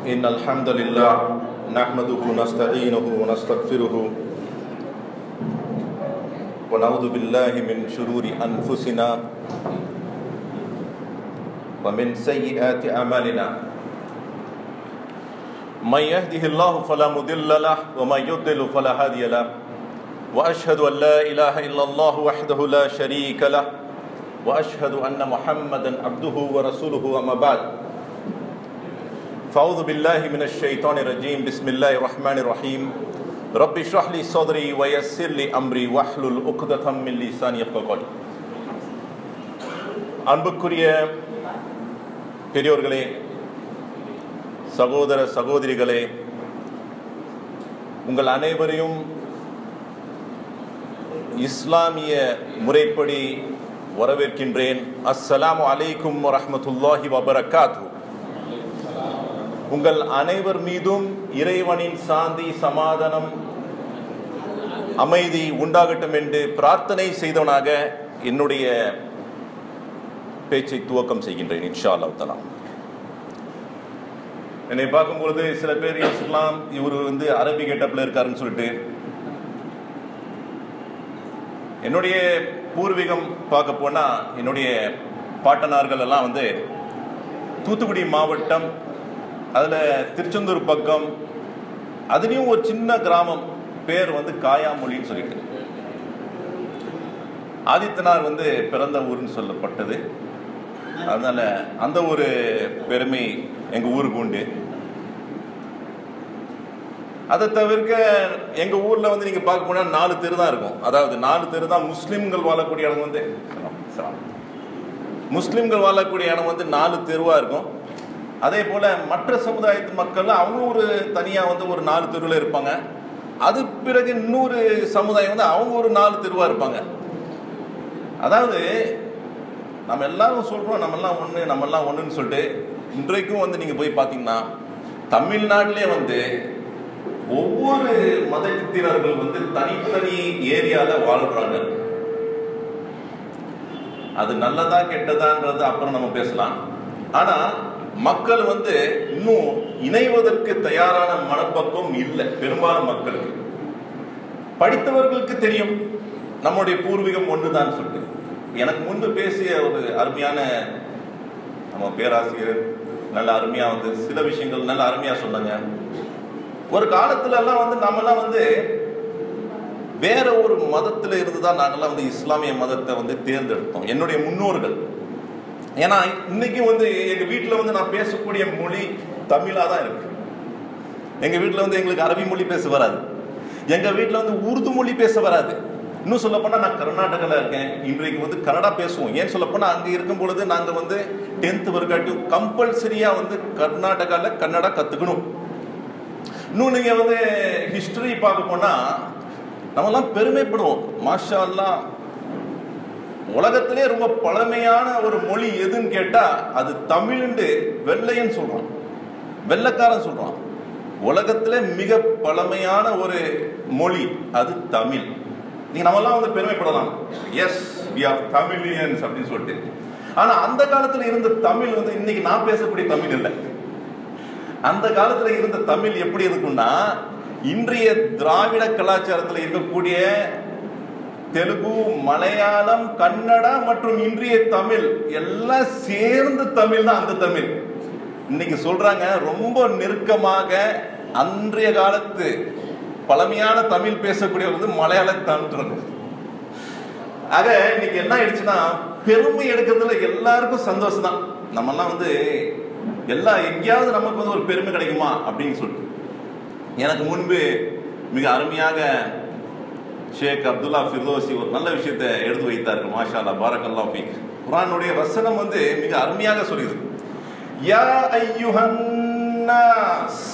إن الحمد لله نحمده ونستعينه ونستغفره ونعوذ بالله من شرور أنفسنا ومن سيئات أعمالنا من يهده الله فلا مضل له ومن يضلل فلا هادي له وأشهد أن لا إله إلا الله وحده لا شريك له وأشهد أن محمدا عبده ورسوله أما بعد فأعوذ بالله من الشيطان الرجيم بسم الله الرحمن الرحيم رب اشرح لي صدري ويسر لي أمري واحلل عقدة من لساني يفقهوا قولي. அன்புக்குரிய பெரியோர்களே, சகோதர சகோதரிகளே, உங்கள் அனைவரையும் இஸ்லாமிய முறைப்படி வரவேற்கின்றேன். அஸ்ஸலாமு அலைக்கும் வரஹ்மத்துல்லாஹி வபரகாத்துஹு. உங்கள் அனைவர் மீதும் இறைவனின் சாந்தி, சமாதானம், அமைதி உண்டாகட்டும் என்று பிரார்த்தனை செய்தவனாக என்னுடைய பேச்சை துவக்கம் செய்கின்றேன் இன்ஷா அல்லாஹ் தஆலா. என்னை பார்க்கும்பொழுது சில பேர் யோசிக்கலாம், இவர் அரபி கெட்டப்ல இருக்காருன்னு சொல்லிட்டு. என்னுடைய பூர்வீகம் பார்க்க போனா என்னுடைய பாட்டனார்கள் எல்லாம் தூத்துக்குடி மாவட்டம், அதில் திருச்செந்தூர் பக்கம், அதுலேயும் ஒரு சின்ன கிராமம் பேர் காயாமொழின்னு சொல்லிட்டு ஆதித்தனார் பிறந்த ஊர்னு சொல்லப்பட்டது. அதனால அந்த ஒரு பெருமை எங்கள் ஊருக்கு உண்டு. அதை தவிர்க்க எங்கள் ஊரில் நீங்கள் பார்க்க போனால் 4 தெரு தான் இருக்கும். அதாவது 4 தெரு தான் முஸ்லீம்கள் வாழக்கூடிய இடம் முஸ்லீம்கள் வாழக்கூடிய இடம் 4 தெருவாக இருக்கும். அதே போல் மற்ற சமுதாயத்து மக்கள் அவங்க ஒரு தனியாக ஒரு 4 தெருவில் இருப்பாங்க. அது பிறகு இன்னொரு சமுதாயம் அவங்க ஒரு 4 தெருவாக இருப்பாங்க. அதாவது நம்ம எல்லாரும் சொல்கிறோம் நம்மெல்லாம் ஒன்றுன்னு சொல்லிட்டு. இன்றைக்கும் நீங்கள் போய் பார்த்தீங்கன்னா தமிழ்நாட்டிலே ஒவ்வொரு மதத்தினர்கள் தனித்தனி ஏரியாவில் வாழ்றாங்க. அது நல்லதா கெட்டதான்றது அப்புறம் நம்ம பேசலாம். ஆனா மக்கள் இன்னும் இணைவதற்கு தயாரான மனப்பக்குவம் இல்லை. பெரும்பாலும் மக்களுக்கு, படித்தவர்களுக்கு தெரியும் நம்முடைய பூர்வீகம் ஒன்றுதான் சொல்லிட்டு. எனக்கு முன்பு பேசிய ஒரு அருமையான நம்ம பேராசிரியர் நல்ல அருமையா சில விஷயங்கள் நல்ல அருமையா சொன்னாங்க. ஒரு காலத்துல எல்லாம் நம்மெல்லாம் வேற ஒரு மதத்துல இருந்துதான் நாங்கெல்லாம் இஸ்லாமிய மதத்தை தேர்ந்தெடுத்தோம், என்னுடைய முன்னோர்கள். ஏன்னா இன்னைக்கு எங்க வீட்டுல நான் பேசக்கூடிய மொழி தமிழா தான் இருக்கு. எங்க வீட்டுல எங்களுக்கு அரபி மொழி பேச வராது. எங்க வீட்டுல உருது மொழி பேச வராது. இன்னும் சொல்ல போனா நான் கர்நாடகால இருக்கேன். இன்றைக்கு கன்னடா பேசுவோம். ஏன் சொல்ல போனா அங்க இருக்கும் பொழுது நாங்க 10th வரைக்கும் கம்பல்சரியா கர்நாடகால கன்னடா கத்துக்கணும். இன்னும் நீங்க ஹிஸ்டரி பார்க்க போனா நம்மெல்லாம் பெருமைப்படுவோம். மாஷா அல்லாஹ், உலகத்திலே ரொம்ப பழமையான ஒரு மொழி எதுன்னு கேட்டா அது தமிழ்னு வெள்ளையன்னு சொல்றான், வெள்ளைக்காரன் சொல்றான். உலகத்திலே மிக பழமையான ஒரு மொழி அது தமிழ். நீங்க நம்மெல்லாம் பெருமைப்படலாம், எஸ் we are Tamilians அப்படின்னு சொல்லிட்டு. ஆனா அந்த காலத்துல இருந்த தமிழ் இன்னைக்கு நான் பேசக்கூடிய தமிழ் இல்லை. அந்த காலத்துல இருந்த தமிழ் எப்படி இருக்கும்னா, இன்றைய திராவிட கலாச்சாரத்தில் இருக்கக்கூடிய தெலுங்கு, மலையாளம், கன்னடா மற்றும் இன்றைய தமிழ் எல்லாம் சேர்ந்து தமிழ் தான் அந்த தமிழ். இன்னைக்கு சொல்றாங்க ரொம்ப நெருக்கமாக அன்றைய காலத்து பழமையான தமிழ் பேசக்கூடியவர் மலையாளத்தான். ஆக இன்னைக்கு என்ன ஆயிடுச்சுன்னா, பெருமை எடுக்கிறதுல எல்லாருக்கும் சந்தோஷம் தான். நம்மெல்லாம் எல்லாம் எங்கேயாவது நமக்கு ஒரு பெருமை கிடைக்குமா அப்படின்னு சொல்லிட்டு. எனக்கு முன்பு மிக அருமையாக ஷேக் அப்துல்லா ஃபிர்தோசி ஒரு நல்ல விஷயத்தை எடுத்து வைத்தார்கள். மாஷா அல்லாஹ், பாரக்கல்லாஹு ஃபீக். குர்ஆனுடைய வசனம் மிக அருமையாக சொல்லுது. யா அய்யுஹன் நாஸ்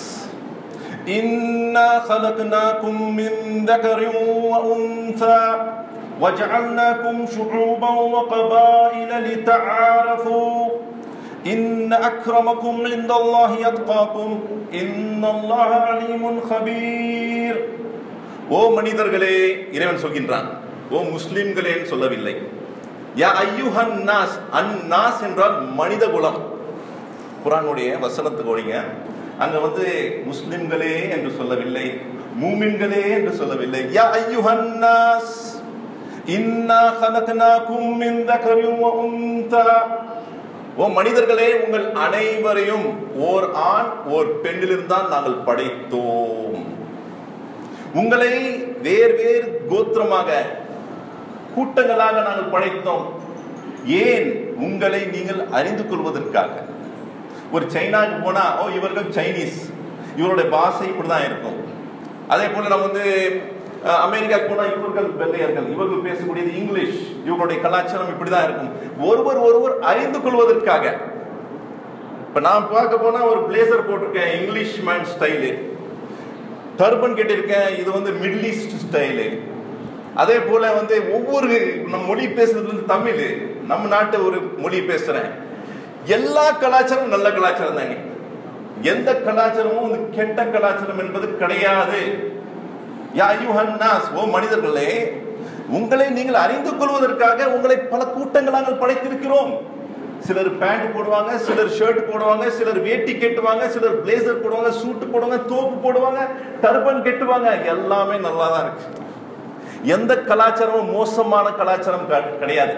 இன்னா கலக்னாகும் மின் தகரின் வ உன்ஸா வஜஅல்னாகும் ஷுஊபன் வ கபாயில லிதஆரஃபு இன் அக்ரமக்கும் இன்தல்லாஹி அத்காக்கும் இன்னல்லாஹ அலீமுன் கபீர். ஓ மனிதர்களே, இறைவன் சொல்கின்றான், ஓ முஸ்லிம்களேன்னு சொல்லவில்லை. யா அய்யுஹன் நாஸ், அன் நாஸ் என்றால் மனித குலம். குர்ஆனுடைய வசனத்துக்கு ஓடிங்க. அங்க வந்து முஸ்லிம்களே என்று சொல்லவில்லை, மூமின்களே என்று சொல்லவில்லை. யா அய்யுஹன் நாஸ் இன்னா கலக்னாகும் மின் தகரின் வ உன்தா. ஓ மனிதர்களே, உங்கள் அனைவரையும் ஓர் ஆண் ஓர் பெண்ணிலிருந்து தான் நாங்கள் படைத்தோம். உங்களை வேறு வேறு கோத்திரமாக கூட்டங்களாக நாங்கள் படைத்தோம். ஏன்? உங்களை நீங்கள் அறிந்து கொள்வதற்காக. ஒரு சைனாவுக்கு போனா ஓ இவர்கள் சைனீஸ், இவருடைய பாஷை இப்படிதான் இருக்கும். அதே போல நம்ம வந்து அமெரிக்காவுக்கு போனா இவர்கள் வெள்ளையர்கள், இவர்கள் பேசக்கூடியது இங்கிலீஷ், இவருடைய கலாச்சாரம் இப்படிதான் இருக்கும். ஒருவர் அறிந்து கொள்வதற்காக. இப்ப நான் பார்க்க போனா ஒரு பிளேசர் போட்டிருக்கேன், இங்கிலீஷ் மேன் ஸ்டைலு. டர்பன் கேட்டிருக்கேன், இது வந்து மிடில் ஈஸ்ட் ஸ்டைலு. அதே போல வந்து ஒவ்வொரு நம்ம மொழி பேசுறது வந்து தமிழ், நம்ம நாட்டு ஒரு மொழி பேசுறேன். எல்லா கலாச்சாரமும் நல்ல கலாச்சாரம் தாங்க. எந்த கலாச்சாரமும் வந்து கெட்ட கலாச்சாரம் என்பது கிடையாது. யா அய்யுஹன் நாஸ், ஓ மனிதர்களே, உங்களை நீங்கள் அறிந்து கொள்வதற்காக உங்களை பல கூட்டங்களாக படைத்திருக்கிறோம். சிலர் பேண்ட் போடுவாங்க, சிலர் ஷர்ட் போடுவாங்க, சிலர் வேட்டி கட்டுவாங்க, சிலர் பிளேசர் போடுவாங்க, சூட் போடுவாங்க, தோப்பு போடுவாங்க, டர்பன் கட்டுவாங்க. எல்லாமே நல்லா தான் இருக்கு. எந்த கலாச்சாரமும் மோசமான கலாச்சாரம் கிடையாது.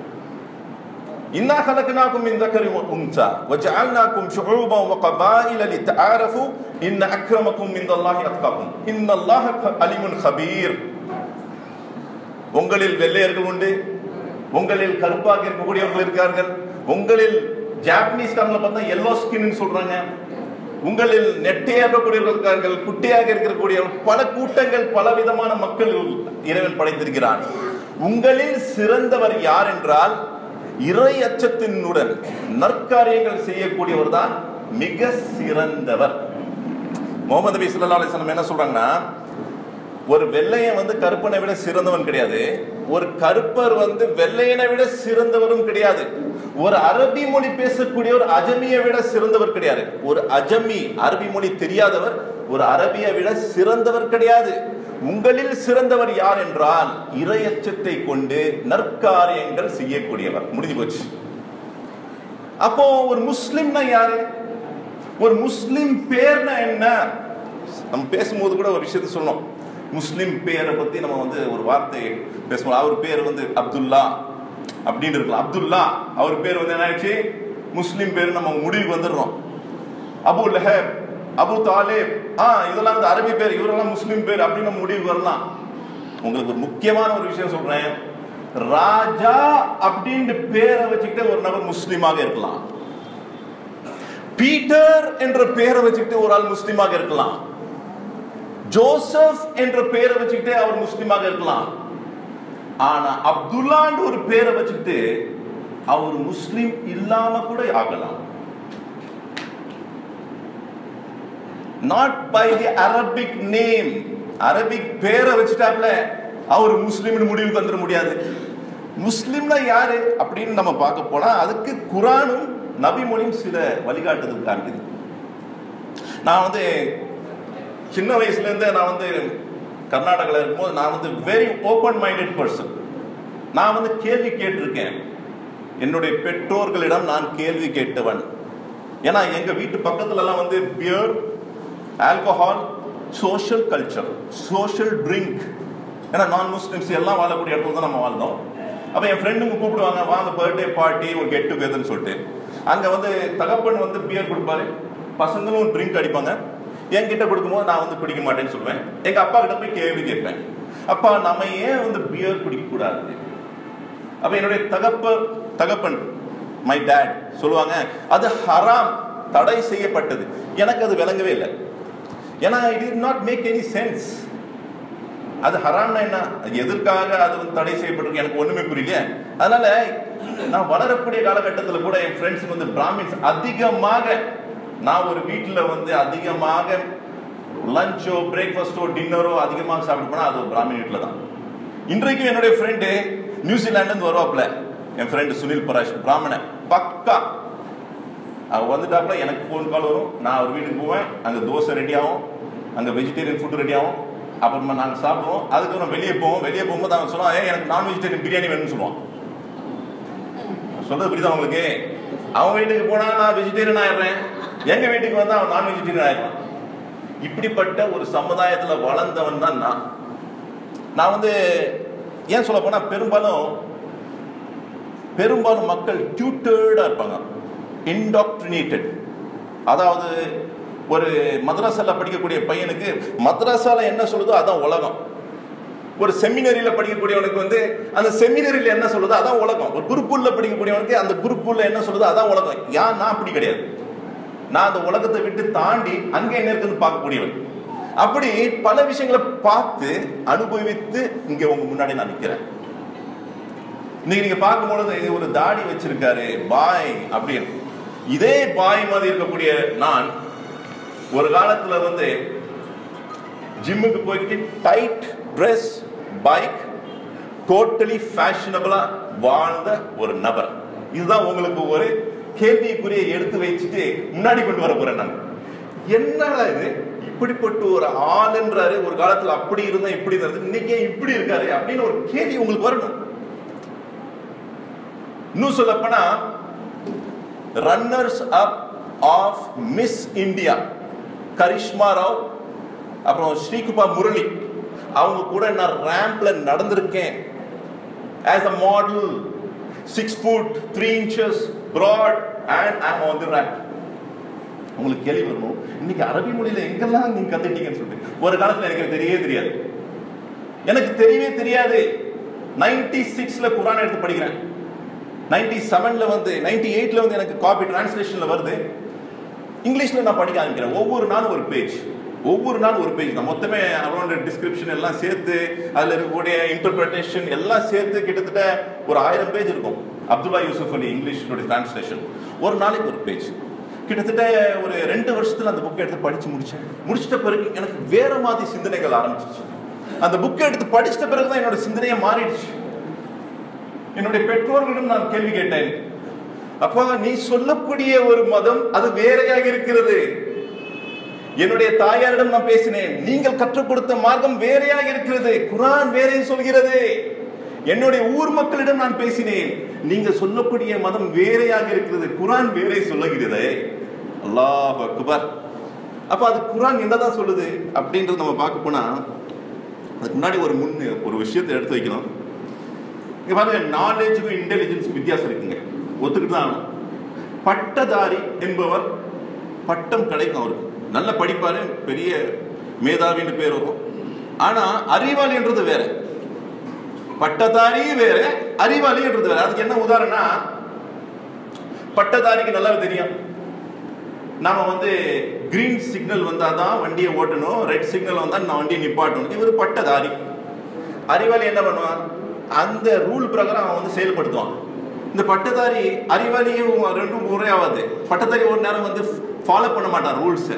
இன்னா கலக்னாகும் மின் தகரின் வ உன்ஸா வஜஅல்னாகும் ஷுஊபன் வ கபாயில லிதஆரஃபு இன்ன அக்ரமக்கும் இன்தல்லாஹி அத்காக்கும் இன்னல்லாஹ அலீமுன் கபீர். உங்களில் வெள்ளையர்கள் உண்டு, உங்களில் கருப்பாக இருக்கக்கூடியவர்கள் இருக்கார்கள், உங்களில் ஜாப்பனீஸ்காரங்களை பார்த்தா எல்லோ ஸ்கின்னு சொல்றாங்க, உங்களில் நெட்டையாக இருக்கக்கூடியவர்கள் இருக்கார்கள், குட்டையாக இருக்கக்கூடியவர்கள், பல கூட்டங்கள், பல விதமான மக்கள் இறைவன் படைத்திருக்கிறான். உங்களில் சிறந்தவர் யார் என்றால் இறை அச்சத்தினுடன் நற்காரியங்கள் செய்யக்கூடியவர் தான் மிக சிறந்தவர். முகமது நபி ஸல்லல்லாஹு அலைஹி வஸல்லம் என்ன சொல்றாங்கன்னா, ஒரு வெள்ளையன் வந்து கருப்பனை விட சிறந்தவன் கிடையாது, ஒரு கருப்பர் வந்து வெள்ளையனை விட சிறந்தவரும் கிடையாது, ஒரு அரபி மொழி பேசக்கூடிய ஒரு அஜமியை விட சிறந்தவர் கிடையாது, ஒரு அஜமி அரபி மொழி தெரியாதவர் ஒரு அரபியை விட சிறந்தவர் கிடையாது. உங்களில் சிறந்தவர் யார் என்றால் இறையச்சத்தை கொண்டு நற்காரியங்கள் செய்யக்கூடியவர். முடிஞ்சு போச்சு. அப்போ ஒரு முஸ்லிம்னா யாரு? ஒரு முஸ்லிம் பேர்னா என்ன? நம்ம பேசும்போது கூட ஒரு விஷயத்த சொன்னோம். முஸ்லிம் பேரை பத்தி நம்ம வந்து ஒரு வார்த்தை பேசுவோம். அவர் பேர் வந்து அப்துல்லா அப்படின்னு இருக்கலாம். அப்துல்லா அவர் பேர் வந்து என்ன ஆயிடுச்சு, முஸ்லிம் பேர் நம்ம முடிவுக்கு வந்துடுறோம். அபு லஹப், அபு தாலிப், இதெல்லாம் வந்து அரபி பேர், இவரெல்லாம் முஸ்லிம் பேர் அப்படின்னு நம்ம முடிவுக்கு வரலாம். உங்களுக்கு ஒரு முக்கியமான ஒரு விஷயம் சொல்றேன். ராஜா அப்படின்ற பேரை வச்சுக்கிட்டு ஒரு நபர் முஸ்லிமாக இருக்கலாம். பீட்டர் என்ற பெயரை வச்சுக்கிட்டு ஒரு ஆள் முஸ்லிமாக இருக்கலாம். ஜோசப் என்ற பெயரை வச்சுக்கிட்டு அவர் முஸ்லிமாக இருக்கலாம். ஆனா அப்துல்லான்னு ஒரு பேரை வச்சுக்கிட்டு அவர் முஸ்லிம் இல்லாம கூட ஆகலாம். Not by the Arabic name. Arabic பேரை வச்சுட்டாப்ல அவர் முஸ்லிம்னு முடிவுக்கு வந்துட முடியாது. முஸ்லிம்னா யாரு அப்படின்னு நம்ம பார்க்க போனா அதுக்கு குரானும் நபி மொழியும் சில வழிகாட்டுதல் காட்டுது. நான் வந்து சின்ன வயசுல இருந்தே நான் வந்து கர்நாடகாவில் இருக்கும்போது நான் வந்து வெரி ஓப்பன் மைண்டட் பர்சன். நான் வந்து கேள்வி கேட்டிருக்கேன். என்னுடைய பெற்றோர்களிடம் நான் கேள்வி கேட்டவன். ஏன்னா எங்க வீட்டு பக்கத்துல எல்லாம் வந்து beer, alcohol, social culture, social drink, ஏன்னா நான் முஸ்லிம்ஸ் எல்லாம் வாழக்கூடிய இடத்துல தான் நம்ம வாழ்ந்தோம். அப்போ என் ஃப்ரெண்டுங்க கூப்பிடுவாங்க, வாங்க பர்த்டே பார்ட்டி, ஒரு கெட் டுகெதர்னு சொல்லிட்டு. அங்கே வந்து தகப்பன் வந்து பியர் கொடுப்பாரு, பசங்களும் ட்ரிங்க் அடிப்பாங்க. என்கிட்ட கொடுக்கும்போது நான் வந்து குடிக்க மாட்டேன்னு சொல்லுவேன். எங்கள் அப்பா கிட்ட போய் கேள்வி கேட்பேன், அப்பா நம்ம ஏன் வந்து பியர் குடிக்கக்கூடாது? அப்போ என்னுடைய தகப்பன் மை டேட் சொல்லுவாங்க, அது ஹராம், தடை செய்யப்பட்டது. எனக்கு அது விளங்கவே இல்லை. ஏன்னா it did not make any sense. அது ஹராம்னா என்ன, எதற்காக அது வந்து தடை செய்யப்பட்டிருக்கு எனக்கு ஒண்ணுமே புரியல. அதனால நான் வளரக்கூடிய காலகட்டத்தில் கூட என் ஃப்ரெண்ட்ஸுக்கு வந்து பிராமின்ஸ் அதிகமாக, நான் ஒரு வீட்டில் வந்து அதிகமாக லஞ்சோ பிரேக்ஃபாஸ்டோ டின்னரோ அதிகமாக சாப்பிட்டு போனா அது ஒரு பிராமின் வீட்டில் தான். இன்றைக்கும் என்னுடைய ஃப்ரெண்டு நியூசிலாந்து வருவாப்புல, என் ஃப்ரெண்டு சுனில் பராஷ், பிராமணன் பக்கா. அவர் வந்துட்டாப்புல எனக்கு ஃபோன் கால் வரும், நான் அவர் வீட்டுக்கு போவேன், அங்கே தோசை ரெடி ஆகும், அங்கே வெஜிடேரியன் ஃபுட்டு ரெடி ஆகும், அப்புறமா நாங்கள் சாப்பிடுவோம். அதுக்கப்புறம் வெளியே போகும்போது அவன் சொல்லுவான், எனக்கு நான் வெஜிடேரியன் பிரியாணி வேணும்னு சொல்லுவான். சொல்றது புரியுதா உங்களுக்கு? அவன் வீட்டுக்கு போனா நான் வெஜிடேரியன் ஆயிடுறேன், எங்க வீட்டுக்கு வந்தா அவன் நான் வெஜிடேரியன் ஆயிடுவான். இப்படிப்பட்ட ஒரு சமுதாயத்துல வளர்ந்தவன் தான் நான் வந்து ஏன் சொல்ல போனா பெரும்பாலும் மக்கள் டியூட்டர்டா இருப்பாங்க, இன்டாக்ட்ரினேட்டட். அதாவது ஒரு மதரசால படிக்கக்கூடிய பையனுக்கு மதரசால என்ன சொல்லுதோ அதான் உலகம். ஒரு செமினரியில படிக்கக்கூடியவனுக்கு வந்து அந்த செமினரியில என்ன சொல்லுதோ அதான் உலகம். ஒரு குருக்குள்ள படிக்கக்கூடியவனுக்கு அந்த குருக்குள்ள என்ன சொல்லுதோ அதான் உலகம். நான் அப்படி கிடையாது. நான் அந்த உலகத்தை விட்டு தாண்டி அங்க என்ன இருக்குன்னு பார்க்கக்கூடியவன். அப்படி பல விஷயங்களை பார்த்து அனுபவித்து இங்க உங்க முன்னாடி நான் நிக்கிறேன். இன்னைக்கு நீங்க பார்க்கும்பொழுது ஒரு தாடி வச்சிருக்காரு பாய் அப்படின்னு. இதே பாய் மாதிரி இருக்கக்கூடிய நான் ஒரு காலத்துல வந்து ஜிம்முக்கு போயிட்டு டைட் ட்ரெஸ், பைக், டோட்டலி ஃபேஷனபிளா வாழ்ந்த ஒரு நபர். இதுதான் உங்களுக்கு ஒரு கேள்விக்குரிய எடுத்து வச்சுட்டு முன்னாடி கொண்டு வர போறேன் நான். என்னடா இது, இப்படிப்பட்ட ஒரு ஆளுன்றாரு, ஒரு காலத்துல அப்படி இருந்தா இப்படி இருந்தது, இன்னைக்கே இப்படி இருக்காரு அப்படின்னு ஒரு கேள்வி உங்களுக்கு வரணும். இன்னும் சொல்லப்போனா runners up of Miss India Karishma Rao அப்புறம் ஸ்ரீகுபா முரளி அவங்க கூட நான் ரேம்ப்ல நடந்திருக்கேன். as a model 6 foot 3 inches broad and I'm on the ramp. உங்களுக்கு கேள்வி வரணும், இன்னைக்கு அரபி மொழியில எங்கெல்லாம் நீங்க கத்துட்டீங்கன்னு சொல்லிட்டு. ஒரு காலத்துல எனக்கு தெரியாது, எனக்கு தெரியவே தெரியாது. 96ல குர்ஆன் எடுத்து படிக்கிறேன், 97ல வந்து 98ல வந்து எனக்கு காப்பி டிரான்ஸ்லேஷன்ல வருது. இங்கிலீஷ்ல நான் படிக்க ஆரம்பிக்கிறேன். ஒவ்வொரு நாளும் ஒரு பேஜ் தான். மொத்தமே அரௌண்ட் டிஸ்கிரிப்ஷன் எல்லாம் சேர்த்து அதுல இருக்கக்கூடிய இன்டர்பிரேஷன் எல்லாம் சேர்த்து கிட்டத்தட்ட ஒரு 1000 பேஜ் இருக்கும். அப்துல்லா யூசுப் அலி இங்கிலீஷோட டிரான்ஸ்லேஷன். ஒரு நாளைக்கு ஒரு பேஜ். கிட்டத்தட்ட ஒரு 2 வருஷத்துல அந்த புக்கை எடுத்து படிச்சு முடிச்சிட்ட பிறகு எனக்கு வேற மாதிரி சிந்தனைகள் ஆரம்பிச்சிச்சு. அந்த புக்கை எடுத்து படிச்சிட்ட பிறகுதான் என்னோட சிந்தனையை மாறிடுச்சு. என்னுடைய பெற்றோர்களிடம் நான் கேள்வி கேட்டேன், அப்பா நீ சொல்லக்கூடிய ஒரு மதம் அது வேறையாக இருக்கிறது. என்னுடைய தாயாரிடம் நான் பேசினேன், நீங்கள் கற்றுக் கொடுத்த மார்க்கம் வேறையாக இருக்கிறது, குர்ஆன் வேறே சொல்கிறது. என்னுடைய ஊர் மக்களிடம் நான் பேசினேன், நீங்க சொல்லக்கூடிய மதம் வேறையாக இருக்கிறது, குர்ஆன் வேறே சொல்லுகிறது. அல்லாஹ் அக்பர். அப்ப அது குர்ஆன் என்னதான் சொல்லுது அப்படின்றது நம்ம பார்க்க போனா அதுக்கு முன்னாடி ஒரு விஷயத்தை எடுத்து வைக்கணும். இங்க பாருங்க, நாலேஜுக்கும் இன்டெலிஜென்ஸ் வித்தியாசம் இருக்குங்க, ஒத்துக்கிட்டு தான் ஆகணும். பட்டதாரி என்பவர் பட்டம் கிடைக்கும், அவருக்கு நல்ல படிப்பாரு, பெரிய மேதாவின்னு பேர் வரும். ஆனா அறிவாளி என்றது வேற, பட்டதாரி வேற, அறிவாளி என்றது வேற. அதுக்கு என்ன உதாரணம்னா, பட்டதாரிக்கு நல்லா தெரியும், நாம வந்து கிரீன் சிக்னல் வந்தாதான் வண்டியை ஓட்டணும், ரெட் சிக்னல் வந்தா நான் வண்டியை நிப்பாட்டணும். இவர் பட்டதாரி. அறிவாளி என்ன பண்ணுவான், அந்த ரூல் பிரகாரம் அவன் வந்து செயல்படுத்துவான். இந்த பட்டதாரி அறிவாளியும் ரெண்டும் ஒரே ஆகாது. பட்டதாரி ஒரு நேரம் வந்து ஃபாலோ பண்ண மாட்டான் ரூல்ஸ்,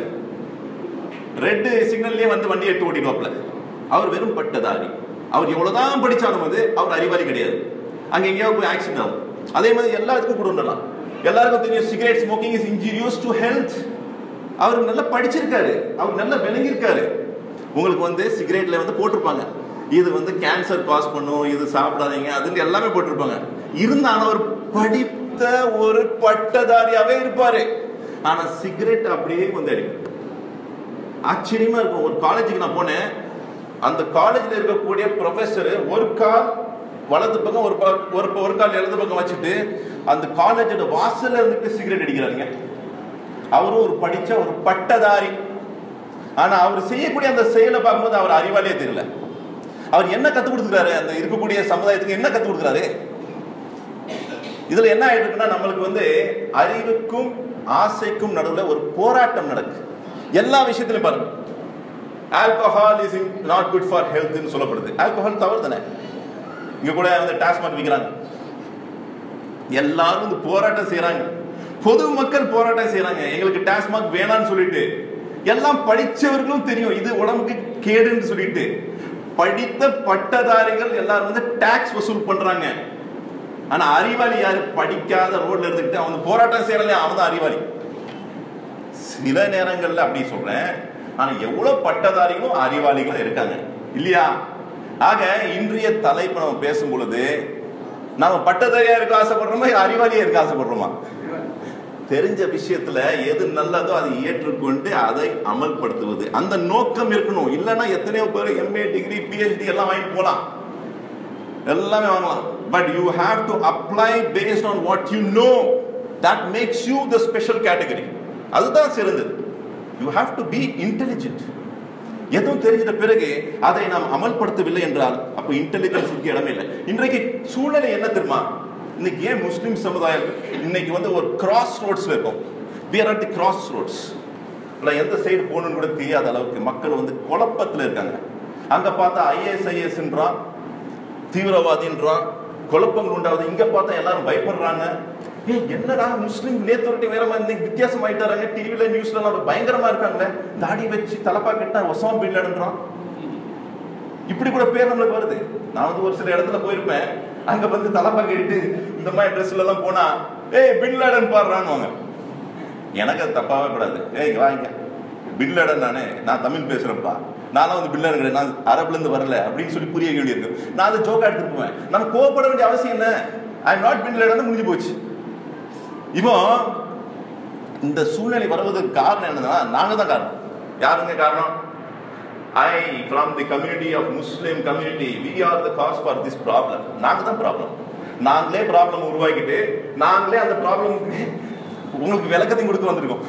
ரெட் சிக்னல்லே வந்து வண்டி எடுத்து ஓட்டிடுவாப்ல. அவர் வெறும் பட்டதாரி. அவர் எவ்வளவுதான் படிச்சாலும் வந்து அவர் அறிவாளி கிடையாது. அங்க எங்கேயாவது போய் ஆக்சிடென்ட் ஆகும். அதே மாதிரி எல்லாத்துக்கும் கூட ఉండலாம். எல்லாருக்கும் தெரியும் cigarette smoking is injurious to health. அவர் நல்லா படிச்சிருக்காரு, அவர் நல்லா விளங்கியிருக்காரு. உங்களுக்கு வந்து சிகரெட்ல வந்து போட்டிருப்பாங்க, இது வந்து கேன்சர் காஸ் பண்ணும், இது சாப்பிடாதீங்க, அதுன்னு எல்லாமே போட்டிருப்பாங்க. இருந்தாலும் அவர் படித்த ஒரு பட்டதாரியாவே இருப்பாரு. ஆனா சிகரெட் அப்படியே வந்து அடிக்கும். ஆச்சரியமா இருக்கும். ஒரு காலேஜுக்கு நான் போனேன், அந்த காலேஜ்ல இருக்கக்கூடிய ப்ரொஃபஸர் ஒரு கால் வலது பக்கம் ஒரு கால் இடது பக்கம் வச்சுட்டு அந்த காலேஜோட வாசல்ல இருந்துட்டு சிகரெட் அடிக்கிறாருங்க. அவரும் ஒரு படிச்ச ஒரு பட்டதாரி. ஆனா அவர் செய்யக்கூடிய அந்த செயலை பார்க்கும்போது அவர் அறிவாளியே தெரியல. அவர் என்ன கத்துக் கொடுத்துக்கிறாரு, அந்த இருக்கக்கூடிய சமுதாயத்துக்கு என்ன கத்துக் கொடுக்குறாரு? இதுல என்ன ஆயிடுச்சுன்னா, நம்மளுக்கு வந்து அறிவுக்கும் ஆசைக்கும் நடுவில் ஒரு போராட்டம் நடக்கு. எல்லா விஷயத்திலும் பாருங்க, alcohol is not good for health சொல்லப்படுது. ஆல்கஹால் தவறு தானே. இங்க கூட வந்து டாஸ்மாக் விற்கிறாங்க. எல்லாரும் வந்து போராட்டம் செய்யறாங்க, பொது மக்கள் போராட்டம் செய்யறாங்க, எங்களுக்கு டாஸ்மாக் வேணான்னு சொல்லிட்டு. எல்லாம் படிச்சவர்களும் தெரியும் இது உடம்புக்கு கேடுன்னு சொல்லிட்டு. படித்த பட்டதாரிகள் எல்லாரும் வந்து டாக்ஸ் வசூல் பண்றாங்க. ஆனா அறிவாளி யாரு? படிக்காத ரோட்ல இருந்துட்டு அவன் போராட்டம் செய்யறல, அவன் தான் அறிவாளி. சில நேரங்கள்ல அப்படி சொல்றேன். ஆனா எவ்வளவு பட்டதாரிகளும் அறிவாளிகளும் இருக்காங்க இல்லையா? ஆக இன்றைய தலைப்பு நம்ம பேசும் பொழுது நாம பட்டதாரியா இருக்க ஆசைப்படுறோமா, அறிவாளியா இருக்க ஆசைப்படுறோமா? தெரிஞ்ச விஷயத்துல எது நல்லதோ அதை ஏற்றுக்கொண்டு அதை அமல்படுத்துவது, அந்த நோக்கம் இருக்கணும். இல்லைன்னா எத்தனையோ பேர் MA டிகிரி PhD எல்லாம் வாங்கிட்டு போலாம், எல்லாமே வாங்கலாம். But you have to apply based on what you know. That makes you the special category. அதுதான் சிறந்தது. You have to be intelligent. எதுவும் தெரிஞ்சிட்ட பிறகு அதை நாம் அமல்படுத்தவில்லை என்றால் அப்ப இன்டெலிஜென்ஸுக்கு இடமே இல்லை. இன்றைக்கு சூழ்நிலை என்ன தெரியுமா? இன்னைக்கு ஏன் முஸ்லிம் சமுதாயம் இன்னைக்கு வந்து ஒரு கிராஸ் ரோட்ஸ்ல இருக்கும். we are at the cross roads. எந்த சைடு போகணும்னு கூட தெரியாத அளவுக்கு மக்கள் வந்து குழப்பத்தில் இருக்காங்க. அங்க பார்த்தா ISISன்றான், தீவிரவாதின்றான், குழப்பங்கள் உண்டாவது. இங்க பார்த்தா எல்லாரும் பயப்படுறாங்க. என்னடா முஸ்லிம் நேத்து வேற மாதிரி வித்தியாசம் ஆயிட்டாராங்க, டிவில நியூஸ்ல எல்லாம் பயங்கரமா இருக்காங்களே, தாடி வச்சு தலப்பா கட்டா ஒசாமா பின் லாடன்றான். இப்படி கூட பேர் நம்மளுக்கு வருது. நான் வந்து ஒரு சில இடத்துல போயிருப்பேன், அங்க வந்து தலப்பா கேட்டு இந்த மாதிரி ட்ரெஸ்ல எல்லாம் போனா பின் லாடன் பாடுறான்னு. எனக்கு அது தப்பாவே கூடாது. வாங்க பின் லாடன் நானே, நான் தமிழ் பேசுறேன்ப்பா, நான் வந்து பின் லாடன், நான் அரபுல இருந்து வரல அப்படின்னு சொல்லி புரிய வேண்டி இருக்கு. நான் அதை ஜோக்கா எடுத்துட்டு போவேன். நம்ம கோவப்பட வேண்டிய அவசியம் என்ன? ஐ எம் நாட் பின் லாடன், முடிஞ்சு போச்சு. இப்போ இந்த சூழ்நிலை வருவதற்கு காரணம் என்னன்னா நாங்க தான் காரணம். யாருங்க காரணம்? I from the community of Muslim community, we are the cause for this problem. நாங்க தான் ப்ராப்ளம். நாங்களே ப்ராப்ளம் உருவாக்கிட்டு நாங்களே அந்த ப்ராப்ளமுக்கு உங்களுக்கு விளக்கத்தையும் கொடுக்க வந்திருக்கோம்.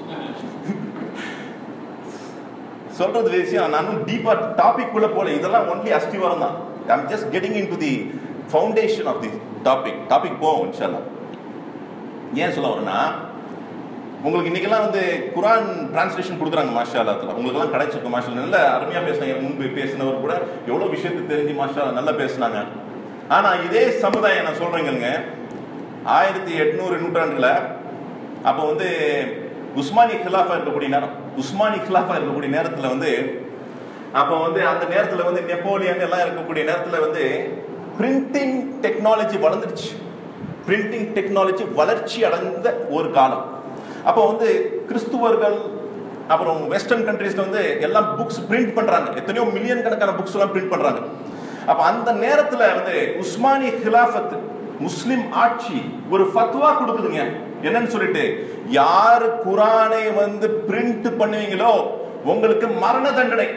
சொல்றது விஷயம். நானும் டீப்பா டாபிக் குள்ள போல, இதெல்லாம் ஒன்லி அஸ்திவாரம் தான். I am just getting into the foundation of the topic போவோம் இன்ஷாஅல்லாஹ். ஏன் சொல்ல வரேன்னா, உங்களுக்கு இன்னைக்கெல்லாம் வந்து குரான் டிரான்ஸ்லேஷன் கொடுக்குறாங்க மாஷா அல்லாஹ். உங்களுக்கு எல்லாம் கிடைச்சிருக்கு மாஷா அல்லாஹ். நல்ல அருமையா பேசினாங்க. முன்பு பேசினவர் கூட எவ்வளவு விஷயத்தை தெரிஞ்சு மாஷா அல்லாஹ் நல்லா பேசினாங்க. ஆனா இதே சமுதாயம் நான் சொல்றேங்க, 1800 நூற்றாண்டுல அப்போ வந்து உஸ்மானி கிலாஃபா இருக்கக்கூடிய நேரம், நேரத்துல வந்து அப்போ வந்து அந்த நேரத்துல வந்து நெப்போலியன் எல்லாம் இருக்கக்கூடிய நேரத்துல வந்து பிரிண்டிங் டெக்னாலஜி வளர்ந்துருச்சு. பிரிண்டிங் டெக்னாலஜி வளர்ச்சி அடைந்த ஒரு காலம். அப்போ வந்து கிறிஸ்துவர்கள் அப்புறம் வெஸ்டர்ன் கண்ட்ரீஸ்ல வந்து எல்லாம் புக்ஸ் பிரிண்ட் பண்றாங்க. எத்தனையோ மில்லியன் கணக்கான புக்ஸ் எல்லாம் பிரிண்ட் பண்றாங்க. அப்ப அந்த நேரத்துல வந்து உஸ்மானி கிலாஃபத், முஸ்லிம் ஆட்சி ஒரு ஃபத்வா கொடுக்குதுங்க. என்னன்னு சொல்லிட்டு, யாரு குரானை வந்து பிரிண்ட் பண்ணுவீங்களோ உங்களுக்கு மரண தண்டனை.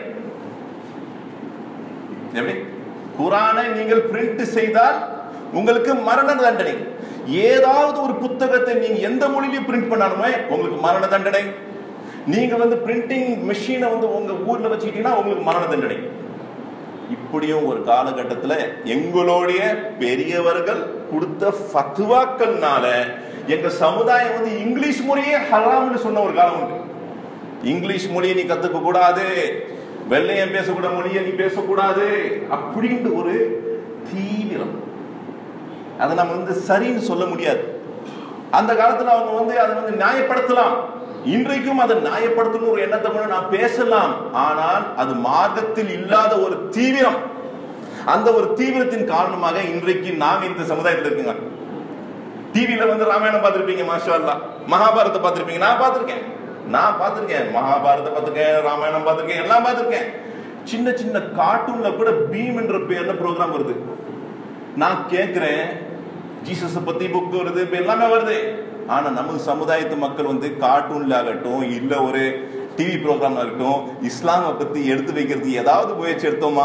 எப்படி? குரானை நீங்கள் பிரிண்ட் செய்தால் உங்களுக்கு மரண தண்டனை. ஏதாவது ஒரு புத்தகத்தை நீங்க எந்த மொழியிலும் பிரிண்ட் பண்ணாலுமே உங்களுக்கு மரண தண்டனை. நீங்க வந்து பிரிண்டிங் மெஷினை வந்து உங்க ஊர்ல வச்சுக்கிட்டீங்கன்னா உங்களுக்கு மரண தண்டனை. இப்படியும் ஒரு காலகட்டத்தில் எங்களுடைய பெரியவர்கள் கொடுத்த ஃபத்வாக்கள்னால எங்க சமுதாயம் வந்து இங்கிலீஷ் மொழியே ஹராம்னு சொன்ன ஒரு காலம் உண்டு. இங்கிலீஷ் மொழியை நீ கத்துக்க கூடாது, வெள்ளையன் பேசக்கூட மொழியை நீ பேசக்கூடாது அப்படின்ட்டு ஒரு தீவிரம். அதை நம்ம வந்து சரின்னு சொல்ல முடியாது. அந்த காலத்துல அவங்க வந்து அதை வந்து நியாயப்படுத்தலாம். இன்றைக்கும் அதை நியாயப்படுத்தணும் ஒரு எண்ணத்தை நான் பேசலாம். ஆனால் அது மார்க்கத்தில் இல்லாத ஒரு தீவிரம். அந்த ஒரு தீவிரத்தின் காரணமாக இன்றைக்கு நாங்க இந்த சமுதாயத்தில் இருக்குங்க. டிவியில வந்து ராமாயணம் பார்த்திருப்பீங்க, மாஷா அல்லாஹ். மகாபாரத்தை பார்த்திருப்பீங்க, நான் பார்த்திருக்கேன். மகாபாரத்தை பார்த்திருக்கேன், ராமாயணம் பார்த்திருக்கேன், எல்லாம் பார்த்திருக்கேன். சின்ன சின்ன கார்ட்டூன்ல கூட பீம் என்ற பேர்ல ப்ரோக்ராம் வருது. நான் கேட்கிறேன், ஜீசஸ் பத்தி புக் வருது, எல்லாமே வருது. ஆனா நம்ம சமுதாயத்து மக்கள் வந்து கார்ட்டூன்ல ஆகட்டும், இல்ல ஒரு டிவி ப்ரோக்ராம் ஆகட்டும், இஸ்லாமை பத்தி எடுத்து வைக்கிறது ஏதாவது முயற்சி எடுத்தோமா?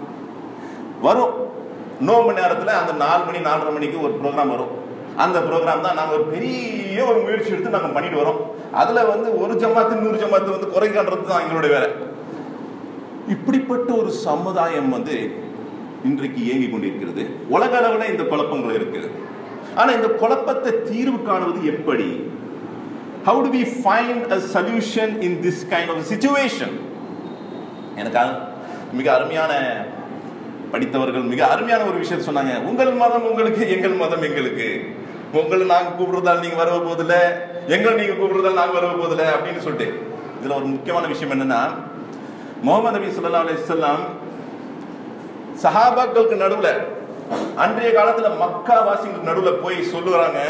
வரும் நோம்பு நேரத்துல அந்த 4 மணி 4:30 மணிக்கு ஒரு ப்ரோக்ராம் வரும். அந்த ப்ரோக்ராம் தான் நாங்க ஒரு பெரிய ஒரு முயற்சி எடுத்து நாங்க பண்ணிட்டு வரோம். அதுல வந்து ஒரு ஜமாத்து 100 ஜமாத்து வந்து குறை காண்றது தான் எங்களுடைய வேலை. இப்படிப்பட்ட ஒரு சமுதாயம் வந்து இன்றைக்கு இயங்கி கொண்டிருக்கிறது. உலக அளவில் இந்த குழப்பங்கள் இருக்குது. ஆனா இந்த குழப்பத்தை தீர்வு காணுவது எப்படி? How do we find a solution in this kind of a situation? எனக்கு மிக அருமையான படித்தவர்கள் மிக அருமையான ஒரு விஷயம் சொன்னாங்க. உங்கள் மதம் உங்களுக்கு, எங்கள் மதம் எங்களுக்கு. உங்களை நாங்க கூப்பிடுறதால் நீங்க வரவ போதில்ல, எங்களை நீங்க கூப்பிடுறதால் நாங்க வரவ போதில்ல அப்படின்னு சொல்லிட்டு. இதுல ஒரு முக்கியமான விஷயம் என்னன்னா, முஹம்மது நபி ஸல்லல்லாஹு அலைஹி வஸல்லம் சஹாபாக்களுக்கு நடுவுல, அன்றைய காலத்துல மக்கா வாசிகளுக்கு நடுவுல போய் சொல்லுறாங்க,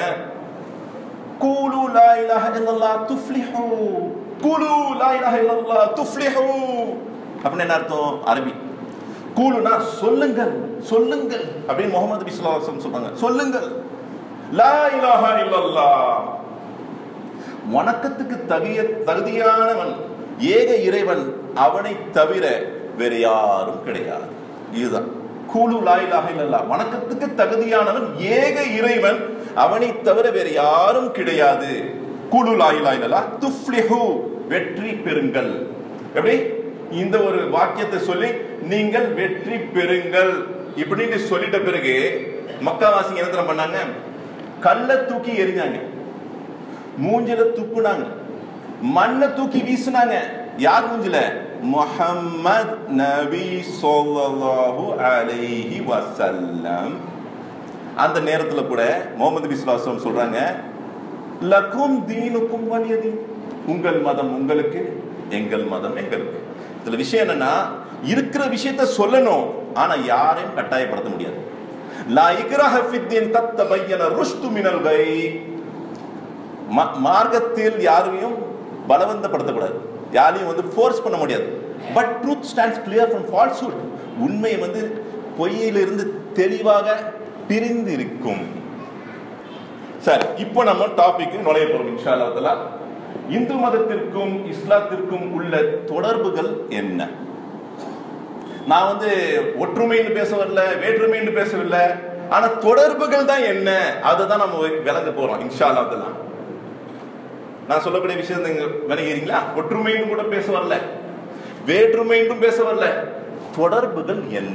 கூலு லா இலாஹ இல்லல்லாஹ் துஃப்லிஹு, கூலு லா இலாஹ இல்லல்லாஹ் துஃப்லிஹு. அப்படின்னு என்ன அர்த்தம்? அரபி. கூலுனா சொல்லுங்கள், சொல்லுங்கள் அப்படின்னு முஹம்மது நபி ஸல்லல்லாஹு அலைஹி வஸல்லம் சொல்றாங்க. சொல்லுங்கள், லா இலாஹ இல்லல்லாஹ், வணக்கத்துக்கு தகுதியானவன் ஏக இறைவன், அவனை தவிர வேற யாரும் கிடையாது. இதுதான் கூலு லா இலாஹ இல்லல்லாஹ். வணக்கத்துக்கு தகுதியானவன் ஏக இறைவன், அவனை தவிர வேற யாரும் கிடையாது. கூலு லா இலாஹ இல்லல்லாஹ் துஃப்லிஹு, வெற்றி பெறுங்கள். எப்படி இந்த ஒரு வாக்கியத்தை சொல்லி நீங்கள் வெற்றி பெறுங்கள் இப்படின்னு சொல்லிட்ட பிறகு மக்காவாசிங்க என்ன பண்ணாங்க? கல்லை தூக்கி எரிஞ்சாங்க, மூஞ்சில துப்புனாங்க, மண்ணை தூக்கி வீசினாங்க. யார் மூஞ்சில? முஹம்மது நபி ஸல்லல்லாஹு அலைஹி வஸல்லம். அந்த நேரத்துல கூட முஹம்மது நபி ஸல்லல்லாஹு அலைஹி வஸல்லம் சொல்றாங்க, லகும் தீனுக்கும் வலிய தீன். உங்கள் மதம் உங்களுக்கு, எங்கள் மதம் எங்களுக்கு. இதுல விஷயம் என்னன்னா, இருக்கிற விஷயத்தை சொல்லணும், ஆனா யாரையும் கட்டாயப்படுத்த முடியாது. லா இக்ராஹ ஃபித்தீன் கத் தபய்யன ருஷ்து மினல் கை. மார்க்கத்தில் யாரையும் பலவந்தப்படுத்தக்கூடாது, யாரையும் வந்து ஃபோர்ஸ் பண்ண முடியாது. But truth stands clear from falsehood. உண்மை வந்து பொய்யிலிருந்து தெளிவாக பிரிந்து இருக்கும். சரி, இப்போ நம்ம டாபிக் நுழைய போறோம் இன்ஷா அல்லாஹ் தஆலா. இந்து மதத்திற்கும் இஸ்லாத்திற்கும் உள்ள தொடர்புகள் என்ன? நான் வந்து ஒற்றுமைன்னு பேச வரல, வேற்றுமைன்னு பேசவில்லை, ஆனா தொடர்புகள் தான் என்ன, அதை தான் நம்ம விளங்க போறோம் இன்ஷா அல்லாஹ் தஆலா. நான் சொல்லக்கூடிய விஷயம் நீங்க விளங்குறீங்களா? ஒற்றுமைன்னு கூட பேச வரல, வேற்றுமைன்றும் பேச வரல, தொடர்புகள் என்ன?